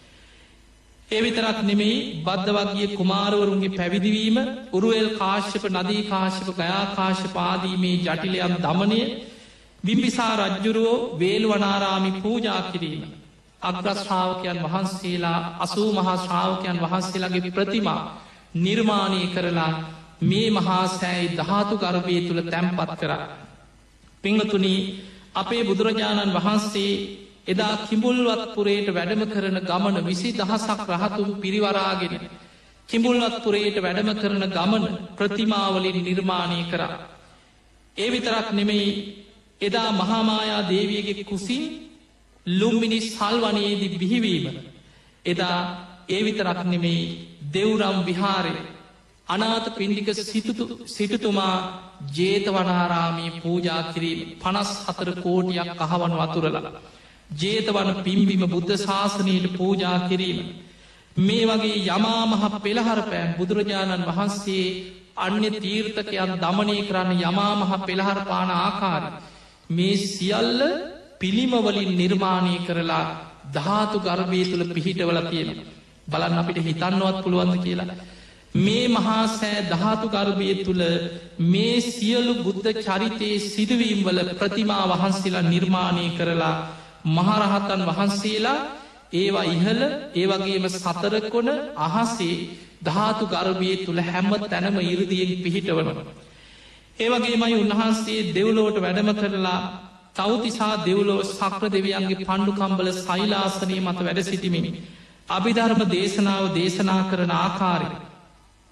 එවිතරක් නෙමෙයි බද්ධ වගේ කුමාරවරුන්ගේ පැවිදිවීම උරුවල් කාශ්‍යප නදී කාශ්‍යප ගයාකාශ්‍යප ආදීමේ ජටිලයන් දමනය බිම්බිසා රජ්ජුරුවෝ වේල්වනාරාමි පූජා කිරීම. අග්‍රශ්‍රාවකයන් වහන්සේලා අසූ මහා ශ්‍රාවකයන් වහන්සේලාගේ ප්‍රතිමා නිර්මාණය කරලා මේ මහාසෑයි ධාතු ගර්භය තුළ තැම්පත් කර. පිංහතුනී අපේ බුදුරජාණන් වහන්සේ එදා කිඹුල්වත්පුරයට වැඩම කරන ගමන 20,000ක් රහතුන් පිරිවරාගෙන කිඹුල්වත්පුරයට වැඩම කරන ගමන ප්‍රතිමාවලින් නිර්මාණය කර. ඒ විතරක් නෙමෙයි එදා මහාමායා දේවියගේ කුසින් ලුම්මිනි සල්වනයේදි බිහිවීම. එදා ඒ විතරක් නෙමෙයි දෙව්රම් විහාරය අනාත පින්ඩික සිටුතුමා ජේතවනාරාමී පූජා කිරීම 54 කෝටියක් අහවනු අතුරලා. ජේතවන පිම්බිම බුද්ධ ශාසනයට පූජා කිරීම. මේ වගේ යමා මහ පෙළහරපෑන් බුදුරජාණන් වහන්සේ අන්‍ය තීර්ථකයන් දමනය කරන්න යමා මහ පෙළහර පාන ආකාර. මේ සියල්ල පිළිමවලින් නිර්මාණය කරලා ධාතු ගර්භය තුළ පිහිටවල තියෙන. බලන්න අපිට හිතන්නවත් පුළුවන්ද කියලා. මේ මහාසෑ ධාතු ගර්භය තුළ මේ සියලු බුද්ධ චරිතයේ සිදුවීම්වල ප්‍රතිමා වහන්සේලා නිර්මාණය කරලා මහරහතන් වහන්සේලා ඒවා ඉහල ඒවගේම සතරකොන අහසේ ධාතු ගර්භය තුළ හැම තැනම ඉරදියෙන් පිහිටවනවා. ඒවගේමයි උන්වහන්සේ දෙව්ලෝට වැඩම කරලා තවතිසා දෙව්ලෝ සක්‍ර දෙවියන්ගේ පණ්ඩුකම්බල සෛලාසනය මත වැඩ සිටිමිනි. අභිධර්ම දේශනාව දේශනා කරන ආකාරය.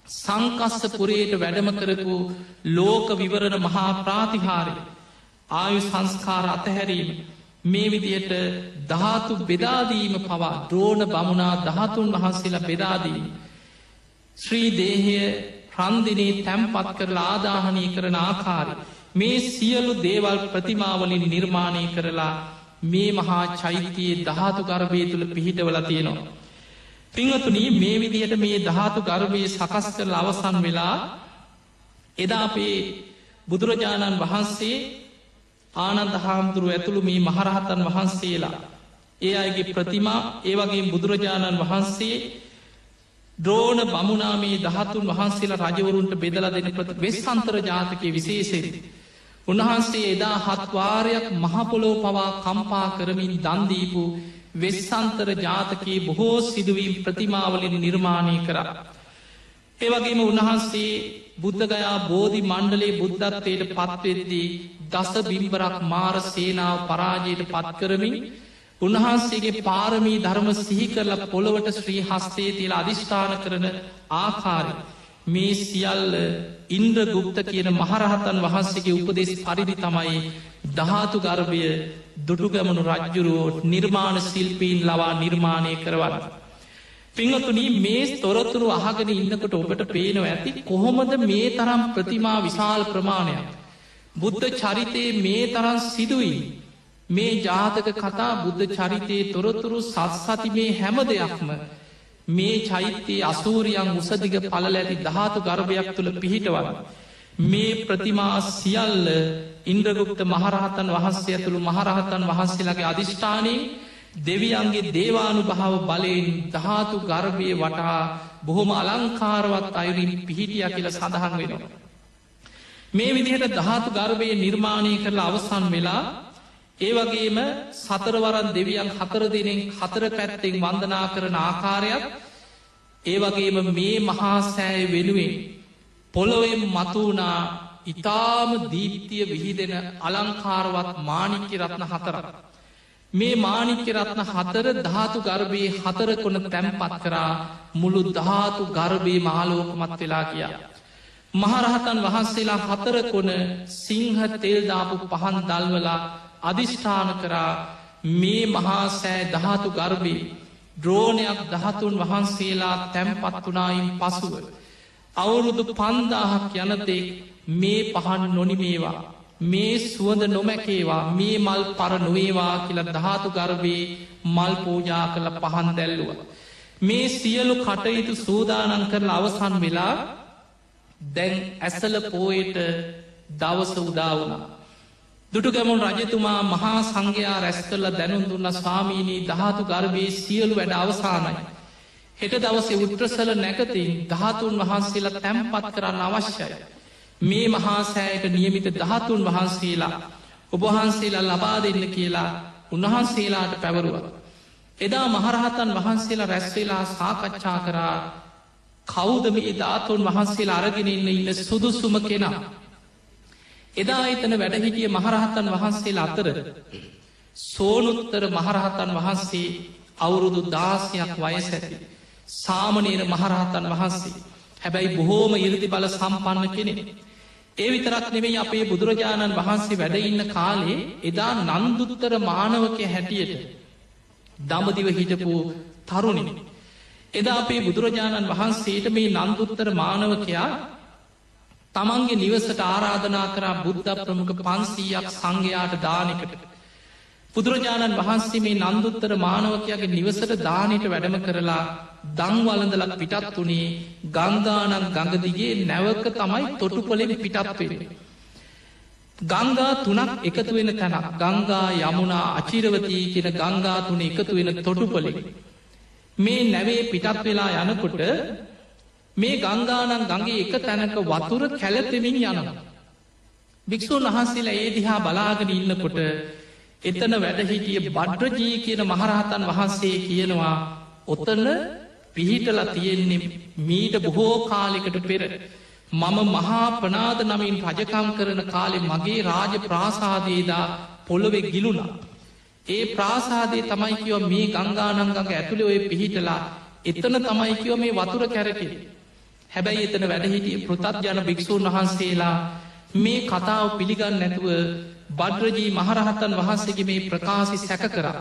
සංකස්සපුරයට වැඩම කරපු ලෝක විවරණ මහා ප්‍රාතිහාරය ආයු සංස්කාර අතහැරීම මේ විදියට ධාතු බෙදාදීම පවා ද්‍රෝණ බමුණා ධාතුන් වහන්සේලා බෙදාදීම ශ්‍රී දේහය රන්දිනේ තැම්පත් කරලා ආදාහනය කරන ආකාරය මේ සියලු දේවල් ප්‍රතිමාවලින් නිර්මාණය කරලා මේ මහා චෛත්‍යයේ ධාතු ගර්භය තුළ පිහිටවල තියෙනවා. පිංහතුනී මේ විදිහට මේ ධාතු ගර්භයේ සකස් කරල අවසන් වෙලා එදා අපේ බුදුරජාණන් වහන්සේ ආනන්ද හාමුදුරුව ඇතුළු මේ මහරහතන් වහන්සේලා ඒ අයගේ ප්‍රතිමා ඒවගේ බුදුරජාණන් වහන්සේ ද්‍රෝණ බමුණාමේ දහතුන් වහන්සේලා රජවරුන්ට බෙදල දෙන ප්‍රති වෙස්සන්තර ජාතකය විශේෂෙන් උන්වහන්සේ එදා හත්වාරයක් මහපොලෝ පවා කම්පා කරමින් දන්දීපු වෙස්සන්තර ජාතකයේ බොහෝ සිදුවීම් ප්‍රතිමාවලින් නිර්මාණය කර. ඒවගේම උන්වහන්සේ බුද්ධගයා බෝධි මණ්ඩලේ බුද්ධත්වයට පත්වෙද්දී දස බිම්බරක් මාර සේනාව පරාජයට පත් කරමින් උන්වහන්සේගේ පාරමී ධර්ම සිහි කරලා පොළොවට ශ්‍රී හස්තේ තියලා අධිෂ්ඨාන කරන ආකාරය මේ සියල්ල ඉන්ද්‍රගුප්ත කියන මහරහතන් වහන්සේගේ උපදෙස් පරිදි තමයි ධාතු ගර්භය දුටුගැමුණු රජ්ජුරුවෝ නිර්මාණ ශිල්පීන් ලවා නිර්මාණය කරවන්න. පිංහතුනී මේ තොරතුරු අහගෙන ඉන්නකොට ඔබට පේනව ඇති කොහොමද මේ තරම් ප්‍රතිමා විශාල ප්‍රමාණයක්. බුද්ධ චරිතයේ මේ තරම් සිදුවී මේ ජාතක කතා බුද්ධ චරිතයේ තොරතුරු සත්සති මේ හැම දෙයක්ම මේ චෛත්‍යයේ අසූරියන් උසදිග පලල ඇති ධාතු ගර්භයක් තුළ පිහිටවන්න. මේ ප්‍රතිමා සියල්ල ඉන්ද්‍රගුප්ත මහරහතන් වහන්සේ ඇතුළු මහරහතන් වහන්සේලාගේ අධිෂ්ඨානයෙන් දෙවියන්ගේ දේවානු භාව බලයෙන් ධාතු ගර්භය වටා බොහොම අලංකාරවත් අයුරින් පිහිටිය කියල සඳහන් වෙනවා. මේ විදිහට ධාතු ගර්භය නිර්මාණය කරලා අවසන් වෙලා ඒ වගේම සතරවරන් දෙවියන් හතර දෙනෙන් හතර පැත්තෙන් වන්දනා කරන ආකාරයක් ඒ වගේම මේ මහා සෑය වෙනුවෙන් පොළොවෙන් මතුවනා ඉතාම දීප්තිය විහිදෙන අලංකාරවත් මානික්‍ය රත්න හතරක්. මේ මානික්‍ය රත්න හතර ධාතු ගර්භයේ හතර කොන තැම්පත් කරා මුළු ධාතු ගර්භයේ මහලෝකමත් වෙලා කියා. මහරහතන් වහන්සේලා හතර කොන සිංහ තෙල්දාපු පහන් දල්වලා අධිෂ්ඨාන කරා මේ මහා සෑ ධාතු ගර්භය ද්‍රෝණයක් ධාතුන් වහන්සේලා තැම්පත් වනායින් පසුව. අවුරුදු 5000ක් යනතෙක් මේ පහන් නොනිමේවා මේ සුවඳ නොමැකේවා මේ මල් පර නොවේවා කියල ධාතු ගර්භයේ මල් පූජා කළ පහන් දැල්ලුව. මේ සියලු කටයුතු සූදානන් කරලා අවසන් වෙලා දැන් ඇසල පෝයට දවස උදාවුණා. දුටුගැමුණු රජතුමා මහා සංඝයා රැස් කරලා දැනුම් දුන්න ස්වාමීනී ධාතු ගර්භයේ සියලු වැඩ අවසානයි. හෙට දවසේ උත්‍රසල නැකතින් ධාතුන් වහන්සේලා තැම්පත් කරන්න අවශ්‍යයි. මේ මහා සෑයට නියමිත ධාතුන් වහන්සේලා ඔබහන්සේලා ලබා දෙන්න කියලා උන්වහන්සේලාට පැවරුව. එදා මහරහතන් වහන්සේලා රැස්වෙලා සාකච්ඡා කරා කෞුද මේ ධාතුන් වහන්සේලා අරගෙන ඉන්න සුදුසුම කෙනා. එදා එතන වැඩහිටිය මහරහතන් වහන්සේලා අතර සෝනුත්තර මහරහතන් වහන්සේ අවුරුදු 16ක් වයස ඇති සාමනීර මහරහතන් වහන්සේ හැබැයි බොහෝම ඉරදි බල සම්පන්න කෙනෙ. ඒ විතරක් නෙවෙයි අපේ බුදුරජාණන් වහන්සේ වැඩඉන්න කාලේ එදා නන්දුත්තර මානවකය හැටියට දමදිව හිටපු තරුණි. එදා අපේ බුදුරජාණන් වහන්සේට මේ නන්දුත්තර මානවකයා තමන්ගේ නිවසට ආරාධනා කරා බුද්ධ ප්‍රමුඛ 500ක් සංඝයාට දානකට. බුදුරජාණන් වහන්සේ මේ නන්දුත්තර මානවකයාගේ නිවසට දානයට වැඩම කරලා දංවලඳලක් පිටත් වනේ ගංගානන් ගඟදිගේ නැවක තමයි තොටුපොලෙන් පිටත් වෙන්නේ. ගංගා තුනක් එකතු වෙන තැනක් ගංගා යමුණා අචිරවතී කියන ගංගා තුන එකතු වෙන තොටුපොලෙ. මේ නැවේ පිටත් වෙලා යනකොට මේ ගංගානන් ගඟේ එක තැනක වතුර කැලතෙමින් යනවා. භික්‍ෂූන් වහන්සේලා ඒ දිහා බලාගෙන ඉන්නකොට එතන වැඩහිටිය බඩ්රජී කියන මහරහතන් වහන්සේ කියනවා ඔතන පිහිටල තියෙන්නේ මීට බොහෝ කාලෙකට පෙර මම මහා ප්‍රනාද නමින් රජකම් කරන කාලෙ මගේ රාජ ප්‍රාසාදයේදා පොළොවෙ ගිලුණා. ඒ ප්‍රාසාදයේ තමයි කියව මේ ගංගානංගඟ ඇතුළේ ඔය පිහිටලා එතන තමයි කියව මේ වතුර කැරටේ. හැබැයි එතන වැඩහිටිය පෘතත්ජන භික්‍ෂූන් වහන්සේලා මේ කතාව පිළිගන්න නැතුව බද්රජී මහරහතන් වහන්සේගේ මේ ප්‍රකාශි සැක කරා.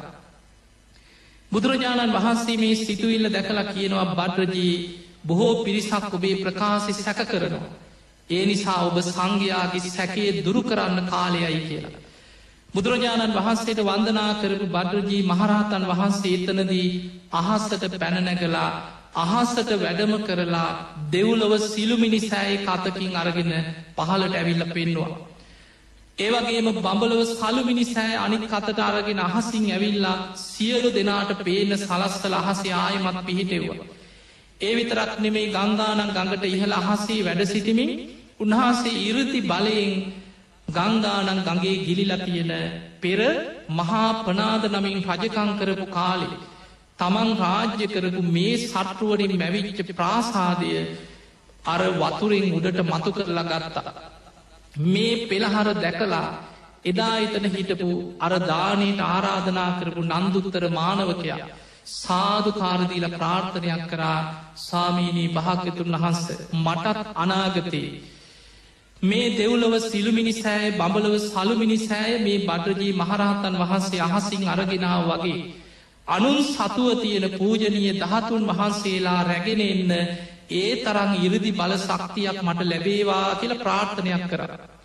බුදුරජාණන් වහන්සේ මේ සිතුවිල්ල දැකලා කියනවා බද්රජී බොහෝ පිරිසක් ඔබේ ප්‍රකාශි සැක කරනවා. ඒ නිසා ඔබ සංඝයාගේ සැකේ දුරු කරන්න කාලයයි කියලා. බුදුරජාණන් වහන්සේට වන්දනා කරපු බද්රජී මහරහතන් වහන්සේ එතනදී අහස්සට පැනනැගලා අහස්සට වැඩම කරලා දෙව්ලොව සිළුමිනි සෑයි කතකින් අරගෙන පහලට ඇවිල්ල පෙන්නවා. ඒවගේම බඹලව සලුමිනි සෑ අනිත් කතට අරගෙන අහසින් ඇවිල්ලා සියලු දෙනාට පේන සලස්සල අහසේ ආයමත් පිහිටෙව්වා. ඒ විතරක් නෙමේ ගංගානන් ගඟට ඉහළ අහසේ වැඩ සිටිමින් උන්වහන්සේ ඉරති බලයෙන් ගංගානන් ගගේ ගිලිලා තියෙන පෙර මහා පනාද නමින් රජකං කරපු කාලේ තමන් රාජ්‍ය කරපු මේ සට්ටුවරින් මැවිච්ච ප්‍රාසාදය අර වතුරෙන් උඩට මතු කරලා ගත්තා. මේ පෙළහර දැකලා එදා එතන හිටපු අර දානයට ආරාධනා කරපු නන්දුත්තර මානවකයා සාධකාරදීල ප්‍රාර්ථනයක් කරා සාමීනී භාග්‍යතුන් වහන්ස මටත් අනාගතයේ මේ දෙව්ලොව සිළුමිනි සෑය බඹලව සලුමිනි සෑය මේ බද්රජී මහරහතන් වහන්සේ අහසින් අරගෙනාව වගේ අනුන් සතුව තියෙන පූජනීය දහතුන් වහන්සේලා රැගෙන එන්න ඒ තරං ඉරදි බල ශක්තියක් මට ලැබේවා කියල ප්‍රාර්ථනයක් කර.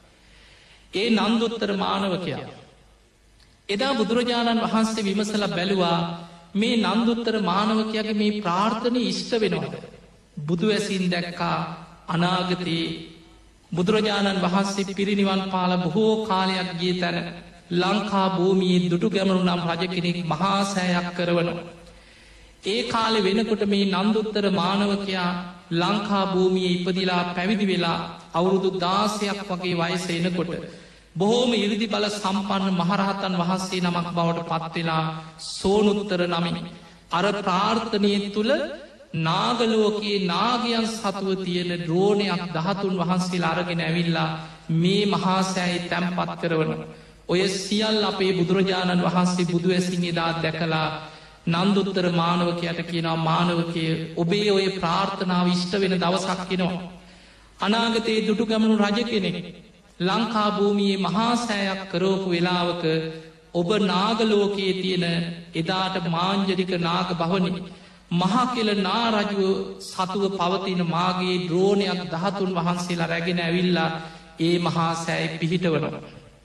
ඒ නන්දුත්තර මානවකයා. එදා බුදුරජාණන් වහන්සේ විමසල බැලුවා මේ නන්දුත්තර මානවකයාගේ මේ ප්‍රාර්ථනය ඉෂ්ට වෙනවාද. බුදු ඇසින් දැක්කා අනාගතයේ බුදුරජාණන් වහන්සේ පිරිනිවන් පාල බොහෝ කාලයක් ගිය තැන ලංකා භූමියයේ දුටු ගැමනු නම් රජ කෙනෙක් මහා සෑයක් කරවනවා. ඒ කාලෙ වෙනකොට මේ නන්දුත්තර මානවකයා ලංකා භූමිය ඉපදිලා පැවිදි වෙලා අවුරුදු 16ක් වගේ වයස එනකොට බොහෝම ඉරිදි බල සම්පන්න මහරහතන් වහන්සේ නමක් බවට පත්වෙලා සෝනුත්තර නමින් අර ප්‍රාර්ථනය තුළ නාගලෝකයේ නාගයන් සතුව තියෙන ද්‍රෝණයක් දහතුන් වහන්සේලා අරගෙන ඇවිල්ලා මේ මහාසෑයි තැම්පත් කරවන. ඔය සියල් අපේ බුදුරජාණන් වහන්සේ බුදු ඇසින් එදා දැකලා නන්දුත්තර මානවකයට කියනවා මානවකය ඔබේ ඔය ප්‍රාර්ථනාව ඉෂ්ට වෙන දවසක්කිනවා. අනාගතයේ දුටු ගමනු රජ කෙනෙක් ලංකා භූමියයේ මහාසෑයක් කරෝපු වෙලාවක ඔබ නාගලෝකයේ තියෙන එදාට මාංජරික නාග භවනි මහා කෙල නාරජුව සතුව පවතින මාගේ ද්‍රෝණයක් දහතුන් වහන්සේලා රැගෙන ඇවිල්ලා ඒ මහා සෑයි පිහිටවනවා.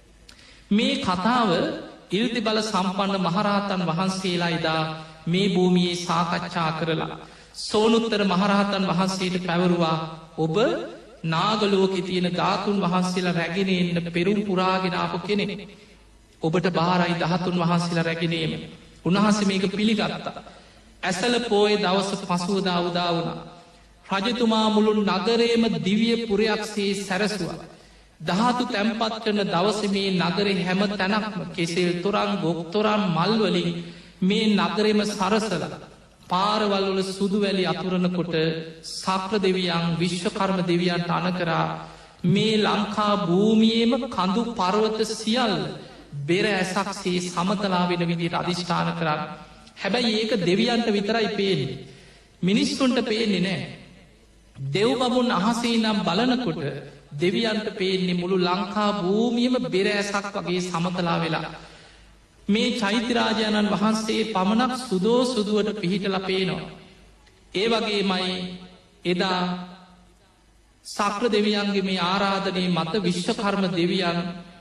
මේ කතාව ඉරිදි බල සම්පන්න මහරහතන් වහන්සේලා එදා මේ භූමියයේ සාකච්ඡා කරලා සෝනුත්තර මහරහතන් වහන්සේට පැවරුවා ඔබ නාගලෝකෙ තියෙන ධාතුන් වහන්සේලා රැගෙනෙන්ට පෙරුම් පුරාගෙනාපු කෙනෙක් ඔබට බාරයි දහතුන් වහන්සේලා රැගෙනීම උන්වහන්ස මේක පිළිගත්තා. ඇසල පෝය දවස පසුවදා උදා වුණා. රජතුමා මුළුන් නගරේම දිවිය පුරයක්සේ සැරසුවා. දහතු තැම්පත් කරන දවස මේ නගරේ හැම තැනක්ම කෙසෙල් තොරන් ගොක්තොරන් මල්වලින් මේ නගරෙම සරසල පාරවල්වල සුදුවැලි අතුරනකොට සක්‍ර දෙවියන් විශ්වකර්ම දෙවියන්ට අනකරා මේ ලංකා භූමියේම කඳු පරවත සියල් බෙර ඇසක්සේ සමතලා වෙන විදිට අධිෂ්ඨාන කරන්න. හැබැයි ඒක දෙවියන්ට විතරයි පේන්නේ. මිනිස්සුන්ට පේන්නේ නෑ. දෙව් බමුන් අහසේ නම් බලනකොට දෙවියන්ට පේන්නේ මුළු ලංකා භූමියම බෙරෑසක් වගේ සමතලා වෙලා. මේ චෛත්‍යරාජාණන් වහන්සේ පමණක් සුදෝ සුදුවට පිහිටල පේනවා. ඒ වගේ මයි එදා සක්‍ර දෙවියන්ගේ මේ ආරාධනය මත විශ්වකර්ම දෙවියන්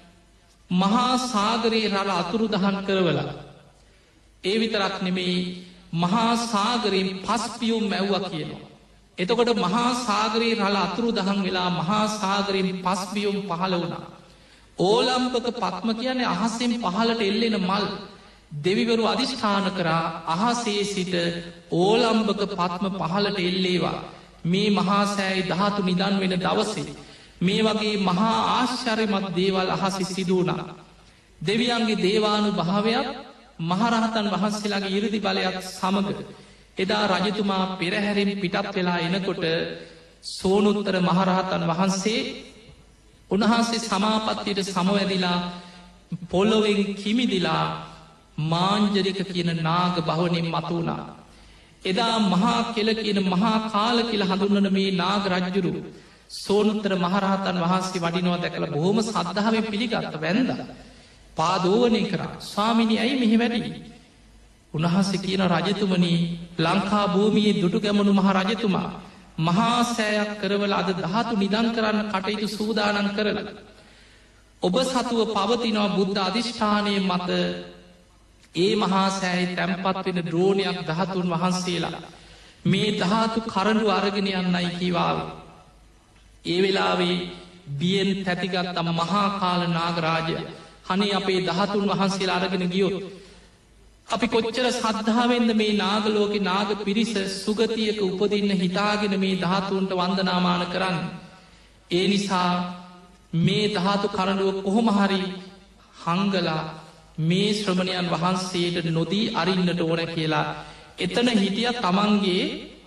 මහා සාගරයේ රළ අතුරු දහන් කරවලා. ඒ විතරක් නෙමේ මහා සාගරයෙන් පස්පියුම් මැව්ව කියනවා. එතකොට මහා සාගරයේ රළ අතුරු දහන් වෙලා මහා සාගරයෙන් පස්බියුම් පහළ වුණා. ඕලම්පක පත්ම කියන්නේ අහසෙන් පහලට එල්ලෙන මල් දෙවිවරු අධිෂ්ඨාන කරා අහසේ සිට ඕලම්බක පත්ම පහලට එල්ලේවා මේ මහාසෑයි ධාතු නිදන් වෙන දවසේ මේ වගේ මහා ආශ්චර්යමත් දේවල් අහසි සිදුවනා. දෙවියන්ගේ දේවානු භාවයක් මහරහතන් වහන්සේලාගේ ඉරිදි බලයක් සමඟ එදා රජතුමා පෙරහැරින් පිටත් වෙලා එනකොට සෝනුත්තර මහරහතන් වහන්සේ උන්වහන්සේ සමාපත්තියට සමවැදිලා පොළොවෙන් කිමිදිලා මාංජරික කියන නාග භවනින් මතුුණා. එදා මහා කෙල කියන මහා කාල කියල හඳුන්නන මේ නාග රජ්ජුරු සෝනුත්තර මහරහතන් වහන්සේ වඩිනවා දැකළ බොහොම සද්ධාවෙන් පිළිගත්ත වැන්ද. පාදෝවනය කර ස්වාමිනි ඇයි මෙහි වැඩි. උන්වහන්සේ කියන රජතුමනී ලංකා භූමියයේ දුටු ගැමනු මහ රජතුමා මහා සෑයක් කරවල අද ධාතු නිදන් කරන්න කටයුතු සූදානන් කරල. ඔබ සතුව පවතිනවා බුද්ධ අධිෂ්ඨානය මත ඒ මහා සෑහි තැම්පත්වෙන ද්‍රෝණයක් දහතුන් වහන්සේලා මේ ධාතු කරඩු අරගෙන යන්නයි කිවාව. ඒ වෙලාවේ බියෙන් තැතිගත්තම මහා කාල නාගරාජය හනේ අපේ දහතුන් වහන්සේලා අරගෙන ගියොත්. අපි කොච්චර සද්ධාවෙන්ද මේ නාගලෝක නාග පිරිස සුගතියක උපදින්න හිතාගෙන මේ ධාතුන්ට වන්දනාමාන කරන්න. ඒ නිසා මේ ධාතු කරඩුව කොහොමහරි හංගලා මේ ශ්‍රමණයන් වහන්සේට නොදී අරින්නට ඕන කියලා එතන හිටිය තමන්ගේ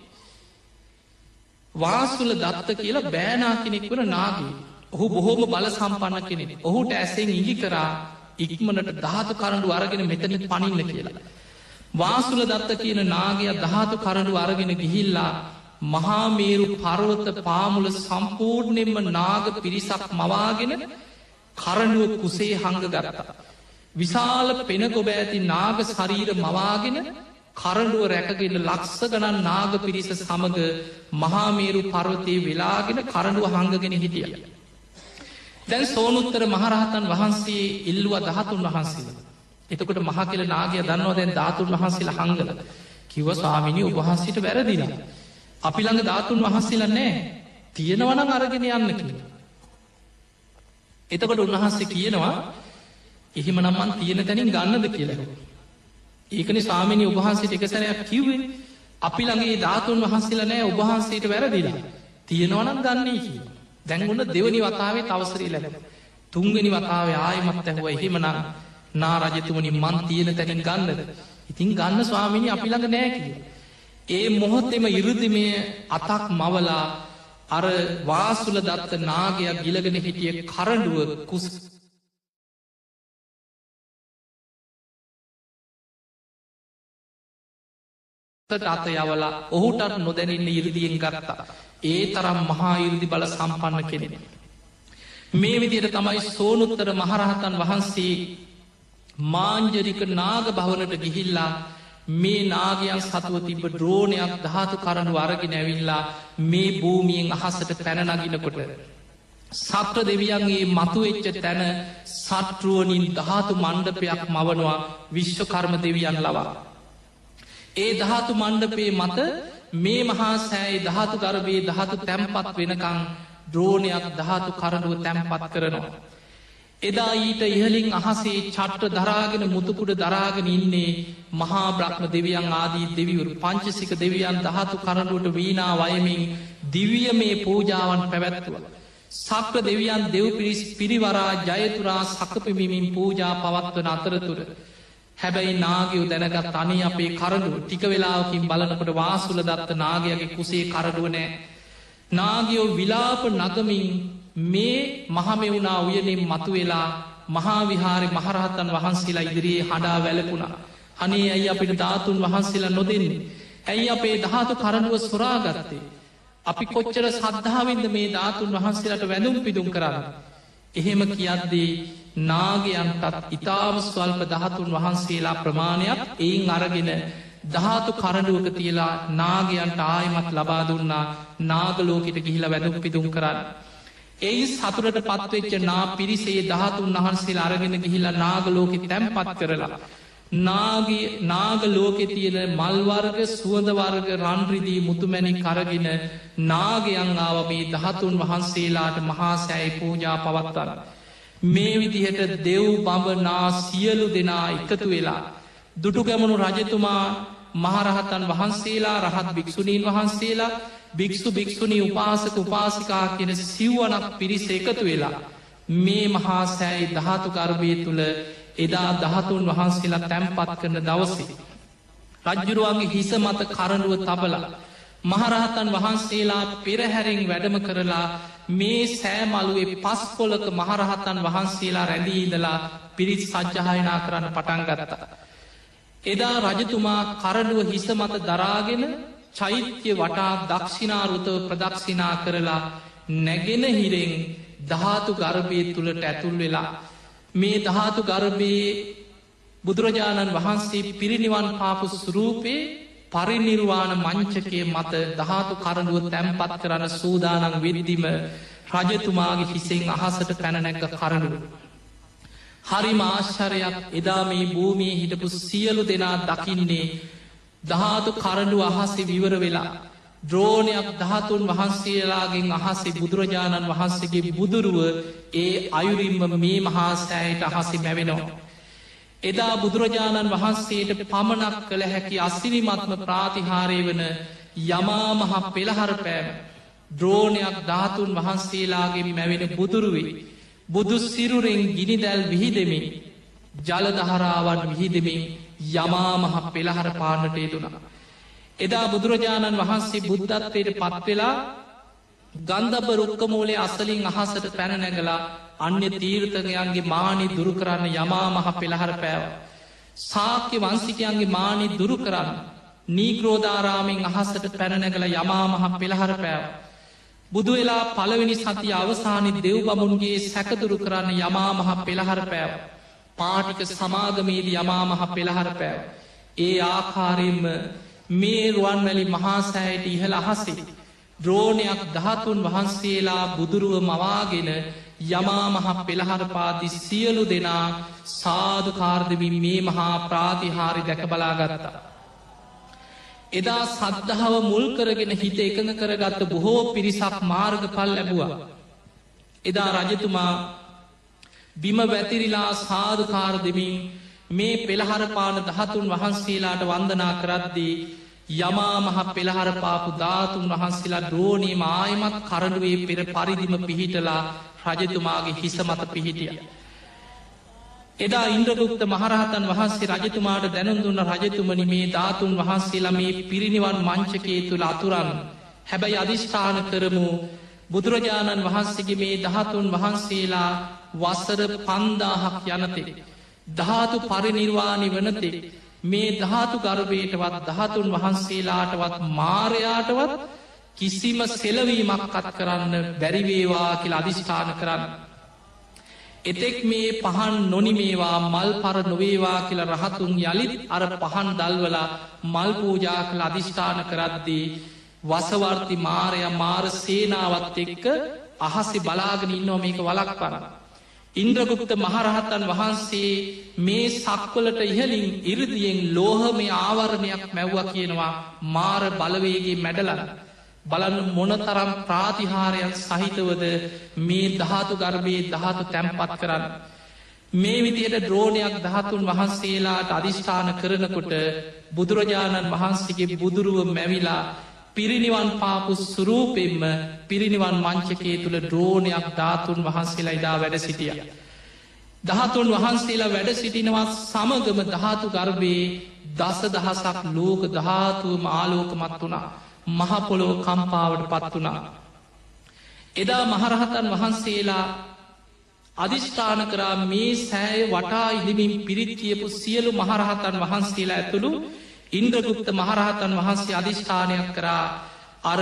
වාසුල දත්ත කියලා බෑනා කෙනෙක් වන නාගේ ඔහු බොහෝම බල සම්පන්න කෙනෙ ඔහුට ඇසෙන් ඉගි කරා ඉක්මනට ධාතු කරඩු අරගෙන මෙතනින් පනින්න කියලා. වාසුල දත්ත කියන නාගය ධාතු කරඩු අරගෙන ගිහිල්ලා මහාමේරු පරවත පාමුල සම්පූර්ණයෙන්ම නාග පිරිසක් මවාගෙන කරඩුව කුසේ හංග ගරතා. විශාල පෙනගොබ ඇති නාග ශරීර මවාගෙන කරඩුව රැකගෙන ලක්ස ගණන් නාග පිරිස සමඟ මහාමේරු පර්වතය වෙලාගෙන කරඩුව හංගගෙන හිටිය. දැන් සෝනුත්තර මහරහතන් වහන්සේ ඉල්ලුව දහතුන් වහන්සේල. එතකොට මහ කියල නාගය දන්නවා දැන් ධාතුන් වහන්සේලා හංගල කිව ස්වාමිනි උබහන්සිට වැරදිලා. අපි ළඟ ධාතුන් වහන්සේලා නෑ තියෙනවන අරගෙන යන්න කිය. එතකොට උන්වහන්සේ කියනවා එහෙම නම්මන් තියෙන තැනින් ගන්නද කියලක. ඒකන ස්වාමිනි උබහන්සේට එක සැරයක් කිව්වේ අපි ළඟේ ධාතුන් වහන්සේලා නෑ උබහන්සේට වැරදිලා තියෙනවනම් ගන්නේ කිය. දැන්ගුණ දෙවනි වතාවේ තවසරී ලැබ. තුන්ගනි වතාවේ ආයමත් ඇහුව එහෙමනම් නා රජතුමනි මන් තියෙන තැනින් ගන්නද. ඉතින් ගන්න ස්වාමිනි අපි ළඟ නෑ කිය. ඒ මොහොත්තෙම ඉරුදිමය අතක් මවලා අර වාසුල දත්ත නාගයක් ගිලගෙන හිටිය කරඩුව කුස් අත යවලා ඔහුටත් නොදැනන්න ඉරදියෙන් ගත්තා. ඒ තරම් මහා ඉරදි බල සම්පන්න කෙනෙන. මේ විදියට තමයි සෝනුත්තර මහරහතන් වහන්සේ මාංජරික නාග භවනට ගිහිල්ලා මේ නාගයන් සතුව තිබ ද්‍රෝණයක් ධාතු කරඩු අරගෙන ඇවිල්ලා මේ භූමියෙන් අහසට පැනනගිනකොට. සත්‍ර දෙවියන්ගේ මතුවෙච්ච තැන සටරුවනින් ධාතු මණ්ඩපයක් මවනවා විශ්වකර්ම දෙවියන් ලවා. ඒ ධාතු මණ්ඩපේ මත මේ මහා සෑයි ධාතු ගර්භයේ ධාතු තැම්පත් වෙනකං ද්‍රෝණයක් ධාතු කරඩුව තැම්පත් කරනවා. එදා ඊට ඉහලින් අහසේ චට්ට දරාගෙන මුතුකුඩ දරාගෙන ඉන්නේ මහා බ්‍රහ්ම දෙවියන් ආදී දෙවිවරු පංචසික දෙවියන් ධාතු කරඩුවට වීනා වයමින් දිවිය මේ පූජාවන් පැවැත්තුව. සක්‍ර දෙවියන් දෙව් පිරිස් පිරිවරා ජයතුරා සකපිමිමින් පූජා පවත්වන අතරතුර. හැබැයි නාගයෝ දැනගත් අනි අපේ කරඩුව ටික වෙලාවකින් බලනකොට වාසුල දත්ත නාගයගේ කුසේ කරඩුව නෑ. නාගයෝ විලාප නගමින් මේ මහමෙවුනා උයනෙන් මතුවෙලා මහාවිහාරි මහරහතන් වහන්සේලා ඉදිරියේ හඬා වැලපුුණා. අනේ ඇයි අපිට ධාතුන් වහන්සේලා නොදෙන්නේ. ඇයි අපේ ධාතු කරඩුව සොරාගත්තේ. අපි කොච්චර සද්ධාවෙන්ද මේ ධාතුන් වහන්සේලට වැඳුම් පිදුම් කරන්න. එහෙම කියද්දී නාගයන්ටත් ඉතාම ස්වල්ප ධාතුන් වහන්සේලා ප්‍රමාණයක් එයින් අරගෙන ධාතු කරඩුවක තියලා නාගයන්ට ආයමත් ලබා දුන්නා නාගලෝකට ගිහිල වැඳුම් පිදුම් කරන්න. එයි සතුරට පත්වෙච්ච නා පිරිසේ ධාතුන් වහන්සේ අරගෙන ගිහිලා නාගලෝකෙ තැම්පත් කරලා. නාගලෝකෙ තියෙන මල්වර්ග සුවඳවර්ග රන්රිදී මුතුමැණි කරගෙන නාගයන් ආව මේ ධාතුන් වහන්සේලාට මහාසෑයි පූජා පවත්වර. මේ විදිහට දෙව් බඹනා සියලු දෙනා එකතු වෙලා. දුටුගැමුණු රජතුමා මහරහතන් වහන්සේලා රහත් භික්‍ෂුණීන් වහන්සේලා භික්‍ෂු භික්‍ෂුණී උපාසක උපාසිකා කියෙන සිව්වනක් පිරිස එකතු වෙලා. මේ මහා සෑයි ධාතු ගර්භය තුළ එදා ධාතුන් වහන්සේලා තැම්පත් කරන දවසේ. රජ්ජුරුවන්ගේ හිස මත කරඩුව තබල. මහරහතන් වහන්සේලා පෙරහැරෙන් වැඩම කරලා මේ සෑමලුවේ පස්කොලක මහරහතන් වහන්සේලා රැඳීඉදලා පිරිත් සජ්්‍යහයනා කරන්න පටන් ගත්තා. එදා රජතුමා කරඩුව හිස මත දරාගෙන චෛත්‍ය වටා දක්ෂිනාරුතව ප්‍රදක්ෂිනා කරලා නැගෙන හිරෙන් ධාතු ගර්භය තුළට ඇතුල් වෙලා මේ ධාතු ගර්භයේ බුදුරජාණන් වහන්සේ පිරිනිවන් පාපු ස්වරූපේ පරිනිර්වාණ මංචකය මත ධාතු කරඩුව තැන්පත් කරන්න සූදානන් වෙද්දිම රජතුමාගේ හිසෙන් අහසට පැනනැක කරඩුව. හරි ආශ්චරයක් එදා මේ භූමියේ හිටපු සියලු දෙනා දකින්නේ ධාතු කරඩු අහසේ විවර වෙලා ද්‍රෝණයක් ධාතුන් වහන්සේලාගෙන් අහසේ බුදුරජාණන් වහන්සේගේ බුදුරුව ඒ අයුරින්ම මේ මහා සෑයට අහසි මැවෙනවා. එදා බුදුරජාණන් වහන්සේට පමණක් කළ හැකි අස්සිරිමත්ම ප්‍රාතිහාරය වන යමා මහ පෙළහර පෑම ද්‍රෝණයක් ධාතුන් වහන්සේලාගේ මැවෙන බුදුරුවේ බුදු සිරුරෙන් ගිනිදැල් විහිදෙමින් ජලදහරාවන් විහිදෙමින් යමා මහ පෙළහර පානට යෙදුණා. එදා බුදුරජාණන් වහන්සේ බුද්ධත්වයට පත්වෙලා ගන්ධබ රුක්කමූලේ අසලින් අහසට පැනනැගලා අන්‍ය තීර්ථකයන්ගේ මානි දුරු කරන්න යමා මහ පෙළහර පෑව. සාක්‍ය වන්සිකයන්ගේ මානි දුරු කරන්න නීග්‍රෝධාරාමෙන් අහසට පැනනැගල යමා මහ පෙළහර පෑව. බුදු වෙලා පළවෙනි සති අවසානි දෙව් බමුන්ගේ සැකදුරු කරන්න යමා මහ පෙළහර පෑව. පාටික සමාගමේද යමා මහ පෙළහර පෑව. ඒ ආකාරයෙන්ම මේ රුවන්වැලි මහාසෑයට ඉහළ අහසේ ද්‍රෝණයක් ධාතුන් වහන්සේලා බුදුරුව මවාගෙන යමා මහ පෙළහරපාති සියලු දෙනා සාධකාර්දමින් මේ මහා ප්‍රාතිහාරි දැක බලාගත්තා. එදා සද්ධාව මුල් කරගෙන හිත එකඟ කරගත්ත බොහෝ පිරිසක් මාර්ගඵල් ලැබුවා. එදා රජතුමා බිම වැතිරිලා සාධකාර දෙමින් මේ පෙළහරපාන ධාතුන් වහන්සේලාට වන්දනා කරද්දී යමා මහ පෙළහරපාපු ධාතුන් වහන්සේලා ද්‍රෝණී මායමත් කරඩුවේ පෙර පරිදිම පිහිටලා රජතුමාගේ හිස මත පිහිටිය. එදා ඉන්ද්‍රගුප්ත මහරහතන් වහන්සේ රජතුමාට දැනුම් දුන්න රජතුමනි මේ ධාතුන් වහන්සේලා මේ පිරිනිවන් මංචකයේ තුළ අතුරන් හැබැයි අධිෂ්ඨාන කරමු බුදුරජාණන් වහන්සේගේ මේ ධාතුන් වහන්සේලා වසර 5000ක් යනතෙක් ධාතු පරිනිර්වාණි වනතෙක් මේ ධාතු ගර්භයටවත් ධාතුන් වහන්සේලාටවත් මාරයාටවත් කිසිම සෙලවීමක් අත් කරන්න බැරිවේවා කියලා අධිෂ්ඨාන කරන්න. එතෙක් මේ පහන් නොනිමේවා මල් පර නොවේවා කියලා රහතුන් යළිත් අර පහන් දල්වලා මල් පූජා කළ අධිෂ්ඨාන කරද්දී වසවර්ති මාරය මාර සේනාවත් එක්ක අහසි බලාගෙන ඉන්නෝ මේක වලක් පරන. ඉන්ද්‍රගුප්ත මහරහතන් වහන්සේ මේ සක්වලට ඉහලින් ඉරදියෙන් ලෝහ මේ ආවරණයක් මැව්ව කියනවා මාර බලවේගේ මැඩලන. බලන්න මොනතරම් ප්‍රාතිහාරයන් සහිතවද මේ ධාතු ගර්භයේ ධාතු තැන්පත් කරන්න. මේ විදියට ද්‍රෝණයක් ධාතුන් වහන්සේලාට අධිෂ්ඨාන කරනකොට බුදුරජාණන් වහන්සේගේ බුදුරුව මැවිලා පිරිනිවන් පාපු සුරූපෙන්ම පිරිනිවන් මංචකයේ තුළ ද්‍රෝණයක් ධාතුන් වහන්සේලා ඉදා වැඩ සිටිය. ධාතුන් වහන්සේලා වැඩ සිටිනවා සමගම ධාතු ගර්භයේ දස දහසක් ලෝක ධාතුවම ආලෝකමත් වුණා. මහපොලෝ කම්පාවට පත් වුණා. එදා මහරහතන් වහන්සේලා අධිෂ්ඨාන කරා මේ සෑය වටා ඉදිමින් පිරිත්තියපු සියලු මහරහතන් වහන්සේලා ඇතුළු ඉන්ද්‍රගුප්ත මහරහතන් වහන්සේ අධිෂ්ඨානයක් කරා අර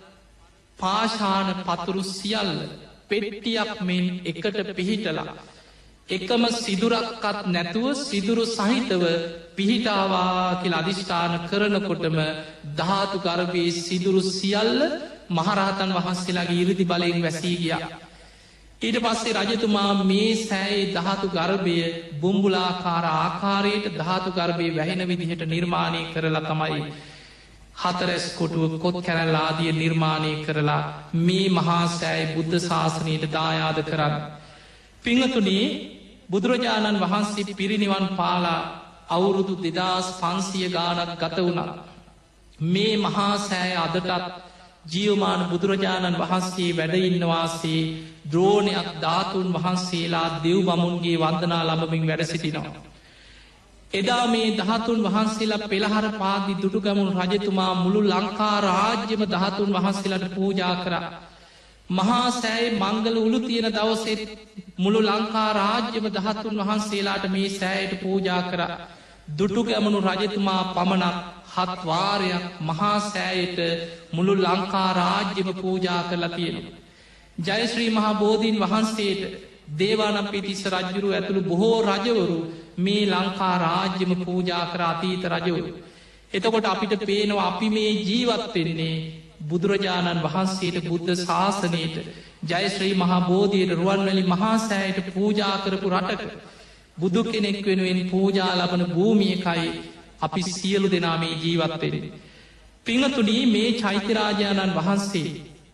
පාෂාණ පතුරු සියල්ල පෙට්ටියක් මෙන් එකට පිහිටලා එකම සිදුරක්කත් නැතුව සිදුරු සහිතව පිහිටාවා කියලා අධිෂ්ඨාන කරනකොටම ධාතු ගර්භයේ සිදුරු සියල්ල මහරහතන් වහන්සේලාගේ ඉරිදි බලයෙන් වැසී ගියා. ඊට පස්සේ රජතුමා මේ සෑයේ ධාතු ගර්භය බුම්බුලාකාර ආකාරයට ධාතු ගර්භය වැහෙන විදිහට නිර්මාණය කරලා තමයි හතරැස් කොටුව කොත් කැරල්ලාදිය නිර්මාණය කරලා මේ මහා සෑයි බුද්ධ ශාසනයට දායාද කරන්න. පිංහතුනේ බුදුරජාණන් වහන්සේ පිරිනිවන් පාලා අවුරුදු 2500 ගානක් ගත වුණා. මේ මහා සෑය අදටත් ජීවමාන බුදුරජාණන් වහන්සේ වැඩඉන්නවාසේ ද්‍රෝණයක් ධාතුන් වහන්සේලා දෙව් බමුන්ගේ වන්දනා ලබමින් වැඩ සිටිනවා. එදා මේ ධාතුන් වහන්සේලා පෙළහර පාදි දුටුගැමුණු රජතුමා මුළු ලංකා රාජ්‍යම ධාතුන් වහන්සේලාට පූජා කරා. මහා සෑයි මංගල උළු තියෙන දවසෙත් මුළු ලංකා රාජ්‍යම ධාතුන් වහන්සේලාට මේ සෑයට පූජා කරා. දුටු ගැමුණු රජතුමා පමණක් 7 වාරයක් මහා සෑයට මුළු ලංකා රාජ්‍යම පූජා කරලා තියෙනවා. ජයශ්‍රී මහා බෝධීන් වහන්සේට දේවානම්පියතිස්ස රජුරු ඇතුළු බොහෝ රජවරු මේ ලංකා රාජ්‍යම පූජා කර අතීත රජවරු. එතකොට අපිට පේනවා අපි මේ ජීවත් වෙන්නේ බුදුරජාණන් වහන්සේට බුද්ධ ශාසනයට ජයශ්‍රී මහා බෝධියට රුවන්වැලි මහා සෑයට පූජා කරපු රටක බුදු කෙනෙක් වෙනුවෙන් පූජා ලබන භූමියකයි අපි සියලු දෙනා මේ ජීවත් වෙන්නේ. පිංහතුනී මේ චෛත්‍යරාජාණන් වහන්සේ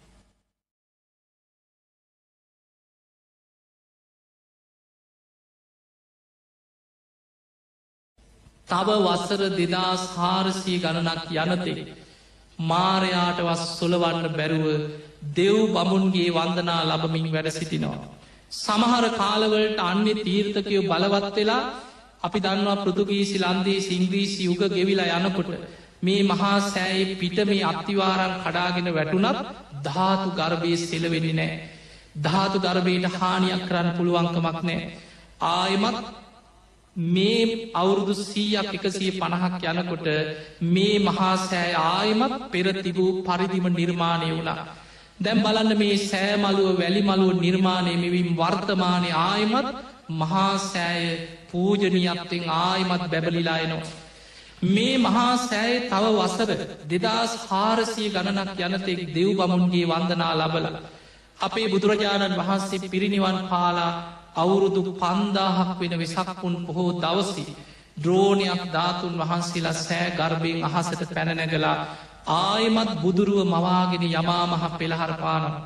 තව වසර 2400 ගණනක් යනතෙක් මාරයාට වස් සොලවන්න බැරුව දෙව් බමුන්ගේ වන්දනා ලබමින් වැඩ සිටිනවා. සමහර කාලවලට අන්‍ය තීර්ථකයෝ බලවත් වෙලා අපි දන්නවා පෘතුගීසි ලන්දේසි ඉංග්‍රීසි යුග ගෙවිලා යනකොට මේ මහා සෑයේ පිට මේ අත්තිවාරං කඩාගෙන වැටුනත් ධාතු ගර්භය සෙලවෙන්නේ නෑ. ධාතු ගර්භයට හානියක් කරන්න පුළුවන්කමක් නෑ. ආයමත් මේ අවුරුදු 100ක් 150ක් යනකොට මේ මහා සෑය ආයමත් පෙර තිබූ පරිදිම නිර්මාණය වුණා. දැම් බලන්න මේ සෑමලුව වැලිමලුව නිර්මාණය මෙවිම් වර්තමානය ආයමත් මහා සෑය පූජනීයත්වෙන් ආයමත් බැබලිලායනවා. මේ මහා සෑය තව වසර 2400 ගණනක් යනතෙක් දෙව් බමුන්ගේ වන්දනා ලබල. අපේ බුදුරජාණන් වහන්සේ පිරිනිවන් පාලා අවුරුදු 5000ක් වෙන වෙසක්පුන් පොහෝ දවසි ද්‍රෝණයක් ධාතුන් වහන්සේලා සෑ ගර්භයෙන් අහසට පැනනැගලා ආයමත් බුදුරුව මවාගෙන යමා මහ පෙළහර පානවා.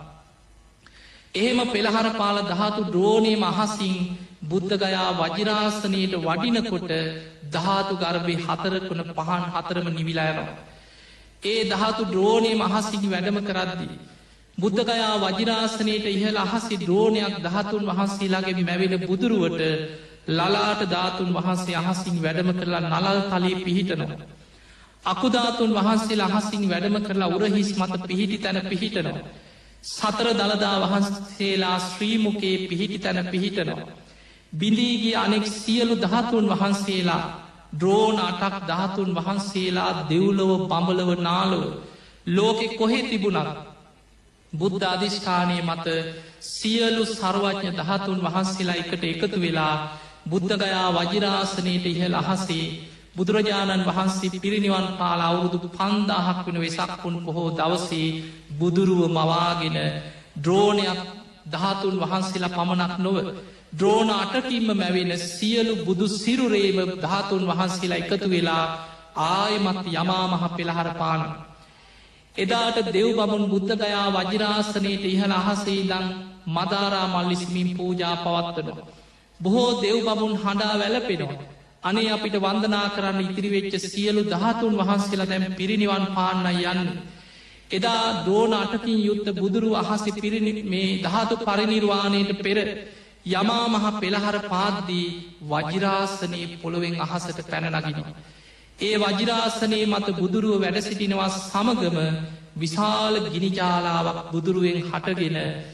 එහෙම පෙළහර පාල ධාතු ද්‍රෝණයම අහසින් බුද්ධගයා වජිරාසනයට වඩිනකොට ධාතු ගර්භය 4 පහන් 4ම නිවිලායනවා. ඒ ධාතු ද්‍රෝණයම අහසින් වැඩම කරද්දී බුද්ධගයා වජිරාසනයට ඉහළ අහසි ද්‍රෝණයක් ධාතුන් වහන්සේලාගේ මැවෙන බුදුරුවට ලලාට ධාතුන් වහන්සේ අහසින් වැඩම කරලා නලල් තලී පිහිටනවා. අකුධාතුන් වහන්සේලා අහසින් වැඩම කරලා උරහිස් මත පිහිටි තැන පිහිටනවා. සතර දළදා වහන්සේලා ශ්‍රීමුකේ පිහිටි තැන පිහිටනවා. බිඳීගේ අනෙක් සියලු ධාතුන් වහන්සේලා ද්‍රෝණ 8ක් ධාතුන් වහන්සේලා දෙව්ලොව බඹලව නාලොව ලෝකෙ කොහෙ තිබුණත් බුද්ධ අධිෂ්ඨානය මත සියලු සර්වඥ ධාතුන් වහන්සේලා එකට එකතු වෙලා බුද්ධගයා වජිරාසනයට ඉහළ අහසේ බුදුරජාණන් වහන්සේ පිරිනිවන් පාල අවුරුදු 5000ක් වන වෙසක්පුන් පොහෝ දවසේ බුදුරුව මවාගෙන ද්‍රෝණයක් ධාතුන් වහන්සේලා පමණක් නොව ද්‍රෝණ 8කින්ම මැවෙන සියලු බුදු සිරුරේම ධාතුන් වහන්සේලා එකතු වෙලා ආයමත් යමා මහ පෙළහර පානවා. එදාට දෙව් බමුන් බුද්ධගයා වජිරාසනයට ඉහළ අහසේ දං මදාරා මල්ලිස්මින් පූජා පවත්වනවා. බොහෝ දෙව් බමුන් හඬා වැළපෙනවා. අනේ අපිට වන්දනා කරන්න ඉතිරිවෙච්ච සියලු ධාතුන් වහන්සේලා දැම් පිරිනිවන් පාන්න යන්න. එදා ද්‍රෝණ 8කින් යුත්ත බුදුරු අහසි මේ ධාතු පරිනිර්වාණයට පෙර යමා මහ පෙළහර පාද්දී වජිරාසනයේ පොළොවෙන් අහසට පැනනගිනවා. ඒ වජිරාසනයේ මත බුදුරුව වැඩ සිටිනවා සමගම විශාල ගිනිජාලාවක් බුදුරුවෙන් හටගෙන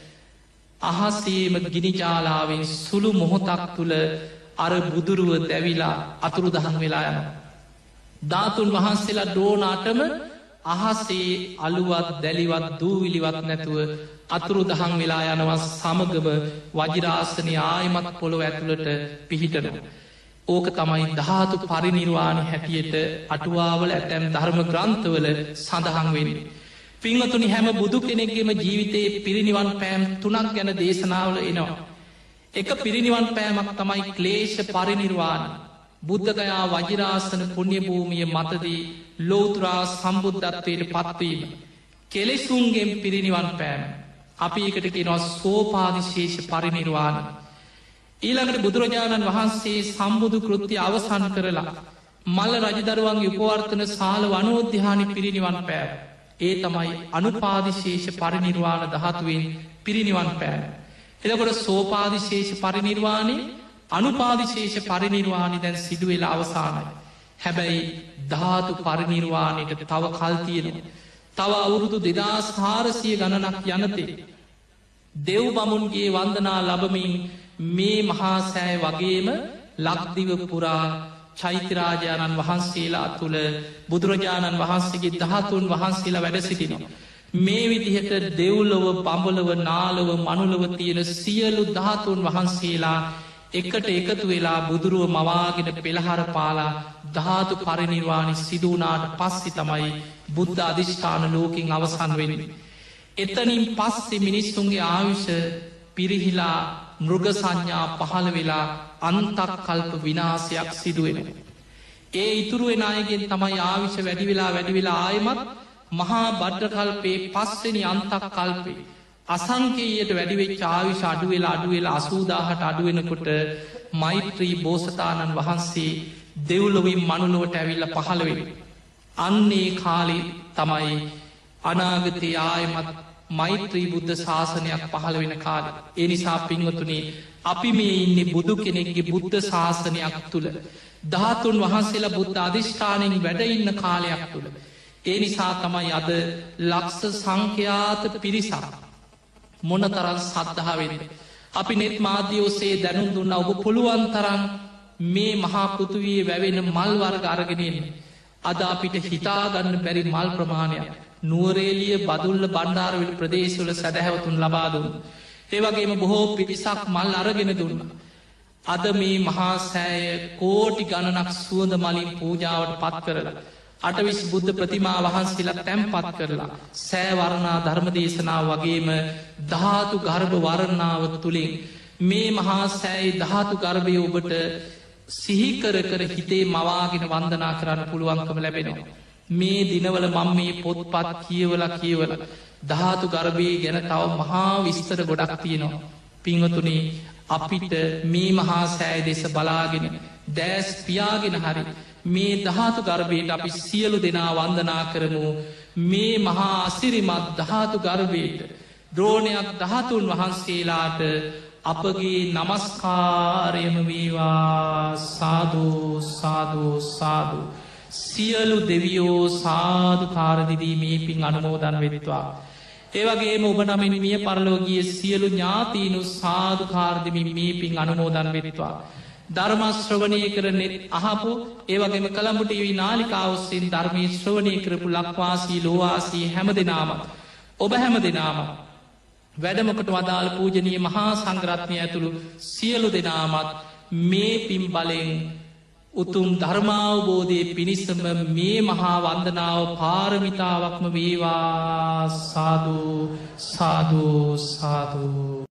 අහසේම ගිනිජාලාවෙන් සුළු මොහොතක් තුළ අර බුදුරුව දැවිලා අතුරු දහන් වෙලා යන. ධාතුන් වහන්සේලා ද්‍රෝණ 8ම අහසේ අලුවත් දැලිවත් දූවිලිවත් නැතුව අතුරු දහන් වෙලා යනවා සමගම වජිරාසනය ආයමත් පොළොව ඇතුළට පිහිටනවා. ඕක තමයි ධාතු පරිනිර්වාණ හැටියට අටුවාවල ඇතැම් ධර්ම ග්‍රන්ථවල සඳහන් වෙන්නේ. පිංහතුනි හැම බුදු කෙනෙක්ගේම ජීවිතයේ පිරිනිවන් පෑම් 3ක් ගැන දේශනාවල එනවා. එක පිරිනිවන් පෑමක් තමයි ක්ලේෂ පරිනිර්වාණ. බුද්ධගයා වජිරාසන පුුණ්‍ය භූමිය මතදී ලෝතුරා සම්බුද්ධත්වයට පත්වීම. කෙලෙසුන්ගෙන් පිරිනිවන් පෑම. අපි එකට කෙනවා සෝපාදිශේෂ පරිනිර්වාණ. ඊළඟට බුදුරජාණන් වහන්සේ සම්බුදු කෘත්තිය අවසන් කරලා මල්ල රජදරුවන්ගේ උපවර්තන සාල වනෝද්‍යානි පිරිනිවන් පෑව. ඒ තමයි අනුපාදිශේෂ පරිනිර්වාණ ධාතුවෙන් පිරිනිවන් පෑව. එදකොට සෝපාදිශේෂ පරිනිර්වාණය අනුපාදිශේෂ පරිනිර්වාණි දැන් සිදුවෙලා අවසානයි. හැබැයි ධාතු පරිනිර්වාණයට තව කල්තියෙන. තව අවුරුදු 2400 ගණනක් යනතේ. දෙව් බමුන්ගේ වන්දනා ලබමින් මේ මහා සෑය වගේම ලක්දිව පුරා චෛත්‍යරාජාණන් වහන්සේලා තුළ බුදුරජාණන් වහන්සේගේ ධාතුන් වහන්සේලා වැඩ සිටිනවා. මේ විදිහට දෙව්ලොව බඹලොව නාලොව මනුලොව තියෙන සියලු ධාතුන් වහන්සේලා එකට එකතු වෙලා බුදුරුව මවාගෙන පෙළහර පාලා ධාතු පරිනිර්වාණි සිදුවනාට පස්සෙ තමයි බුද්ධ අධිෂ්ඨාන ලෝකින් අවසන් වෙන්නේ. එතනින් පස්සෙ මිනිස්සුන්ගේ ආවිෂ පිරිහිලා මෘග සංඥා පහළ වෙලා අන්තක් කල්ප විනාසයක් සිදුවෙන. ඒ ඉතුරුවෙන අයගෙන් තමයි ආවිෂ වැඩිවෙලා ආයමත් මහා බඩ්ඩකල්පේ පස්සෙනි අන්තක් කල්පේ අසංකේයට වැඩිවෙච් ආවිශ අඩුවෙලා අසූදාහට අඩුවෙනකොට මෛත්‍රී බෝසතාණන් වහන්සේ දෙව්ලොවින් මනුලොවට ඇවිල්ල පහළවෙෙන. අන්නේ කාලි තමයි අනාගතය ආයමත් මෛත්‍රී බුද්ධ ශාසනයක් පහළ වෙන කාල. ඒ නිසා පින්වතුනේ අපි මේ ඉන්නේ බුදු කෙනෙක්ගේ බුද්ධ ශාසනයක් තුළ ධාතුන් වහන්සේලා බුද්ධ අධිෂ්ඨානයෙන් වැඩඉන්න කාලයක් තුළ. ඒ නිසා තමයි අද ලක්ෂ සංඛ්‍යාත පිරිසක් මොන තරන් සද්ධාවෙන්න. අපි නෙත් මාධ්‍යෝසේ දැනුම් දුන්න ඔබ පුළුවන් තරන් මේ මහා පෘතුවයේ වැවෙන මල්වර්ග අරගෙනෙන්. අද අපිට හිතාගන්න බැරි මල් ප්‍රමාණයක් නුවරේලිය බදුල්ල බණ්ඩාරවිල් ප්‍රදේශවල සැදැහැවතුන් ලබාදුන්. ඒවගේම බොහෝ පිරිසක් මල් අරගෙන දුන්න. අද මේ මහා සෑය කෝටි ගණනක් සුවඳ මලින් පූජාවට පත් කරලා. අටවිස් බුද්ධ ප්‍රතිමා වහන්සේලා තැම්පත් කරලා සෑවරණා ධර්මදේශනාව වගේම ධාතු ගර්භ වරණාව තුළින් මේ මහා සෑයි ධාතු ගර්භය ඔබට සිහිකර කර හිතේ මවාගෙන වන්දනා කරන්න පුළුවන්කම ලැබෙනවා. මේ දිනවල මං මේ පොත්පත් කියවල ධාතු ගර්භය ගැන තව මහා විස්තර ගොඩක් තියෙනවා. පිංහතුනේ අපිට මේ මහා සෑය දෙස බලාගෙන දෑස් පියාගෙන හරි මේ ධාතු ගර්භයට අපි සියලු දෙනා වන්දනා කරමු. මේ මහා අසිරිමත් ධාතු ගර්භයට ද්‍රෝණයක් ධාතුන් වහන්සේලාට අපගේ නමස්කාරයම වේවා. සාධූ සාධූ සාධූ සියලු දෙවියෝ සාධකාරදිදී මේ පින් අනුමෝදන් වෙත්වා. ඒවගේ ඔබ නමින් මිය පරලෝගිය සියලු ඥාතීනු සාධකාරදිමින් මේ පින් අනුමෝදන් වෙත්වා. ධර්මශ්‍රවනය කරනෙත් අහපු ඒවගේම කළඹුටවී නාලිකාවස්සෙන් ධර්මී ශ්‍රවණය කරපු ලක්වාසී ලෝවාසී හැම දෙනාම ඔබ හැම දෙනාම වැඩමකට වදාළ පූජනී මහා සංග්‍රත්නය ඇතුළු සියලු දෙනාමත් මේ පින් බලෙන් උතුම් ධර්මාවබෝධය පිණිසම මේ මහා වන්දනාව පාරමිතාවක්ම වේවා. සාධූ සාධූ සාධූ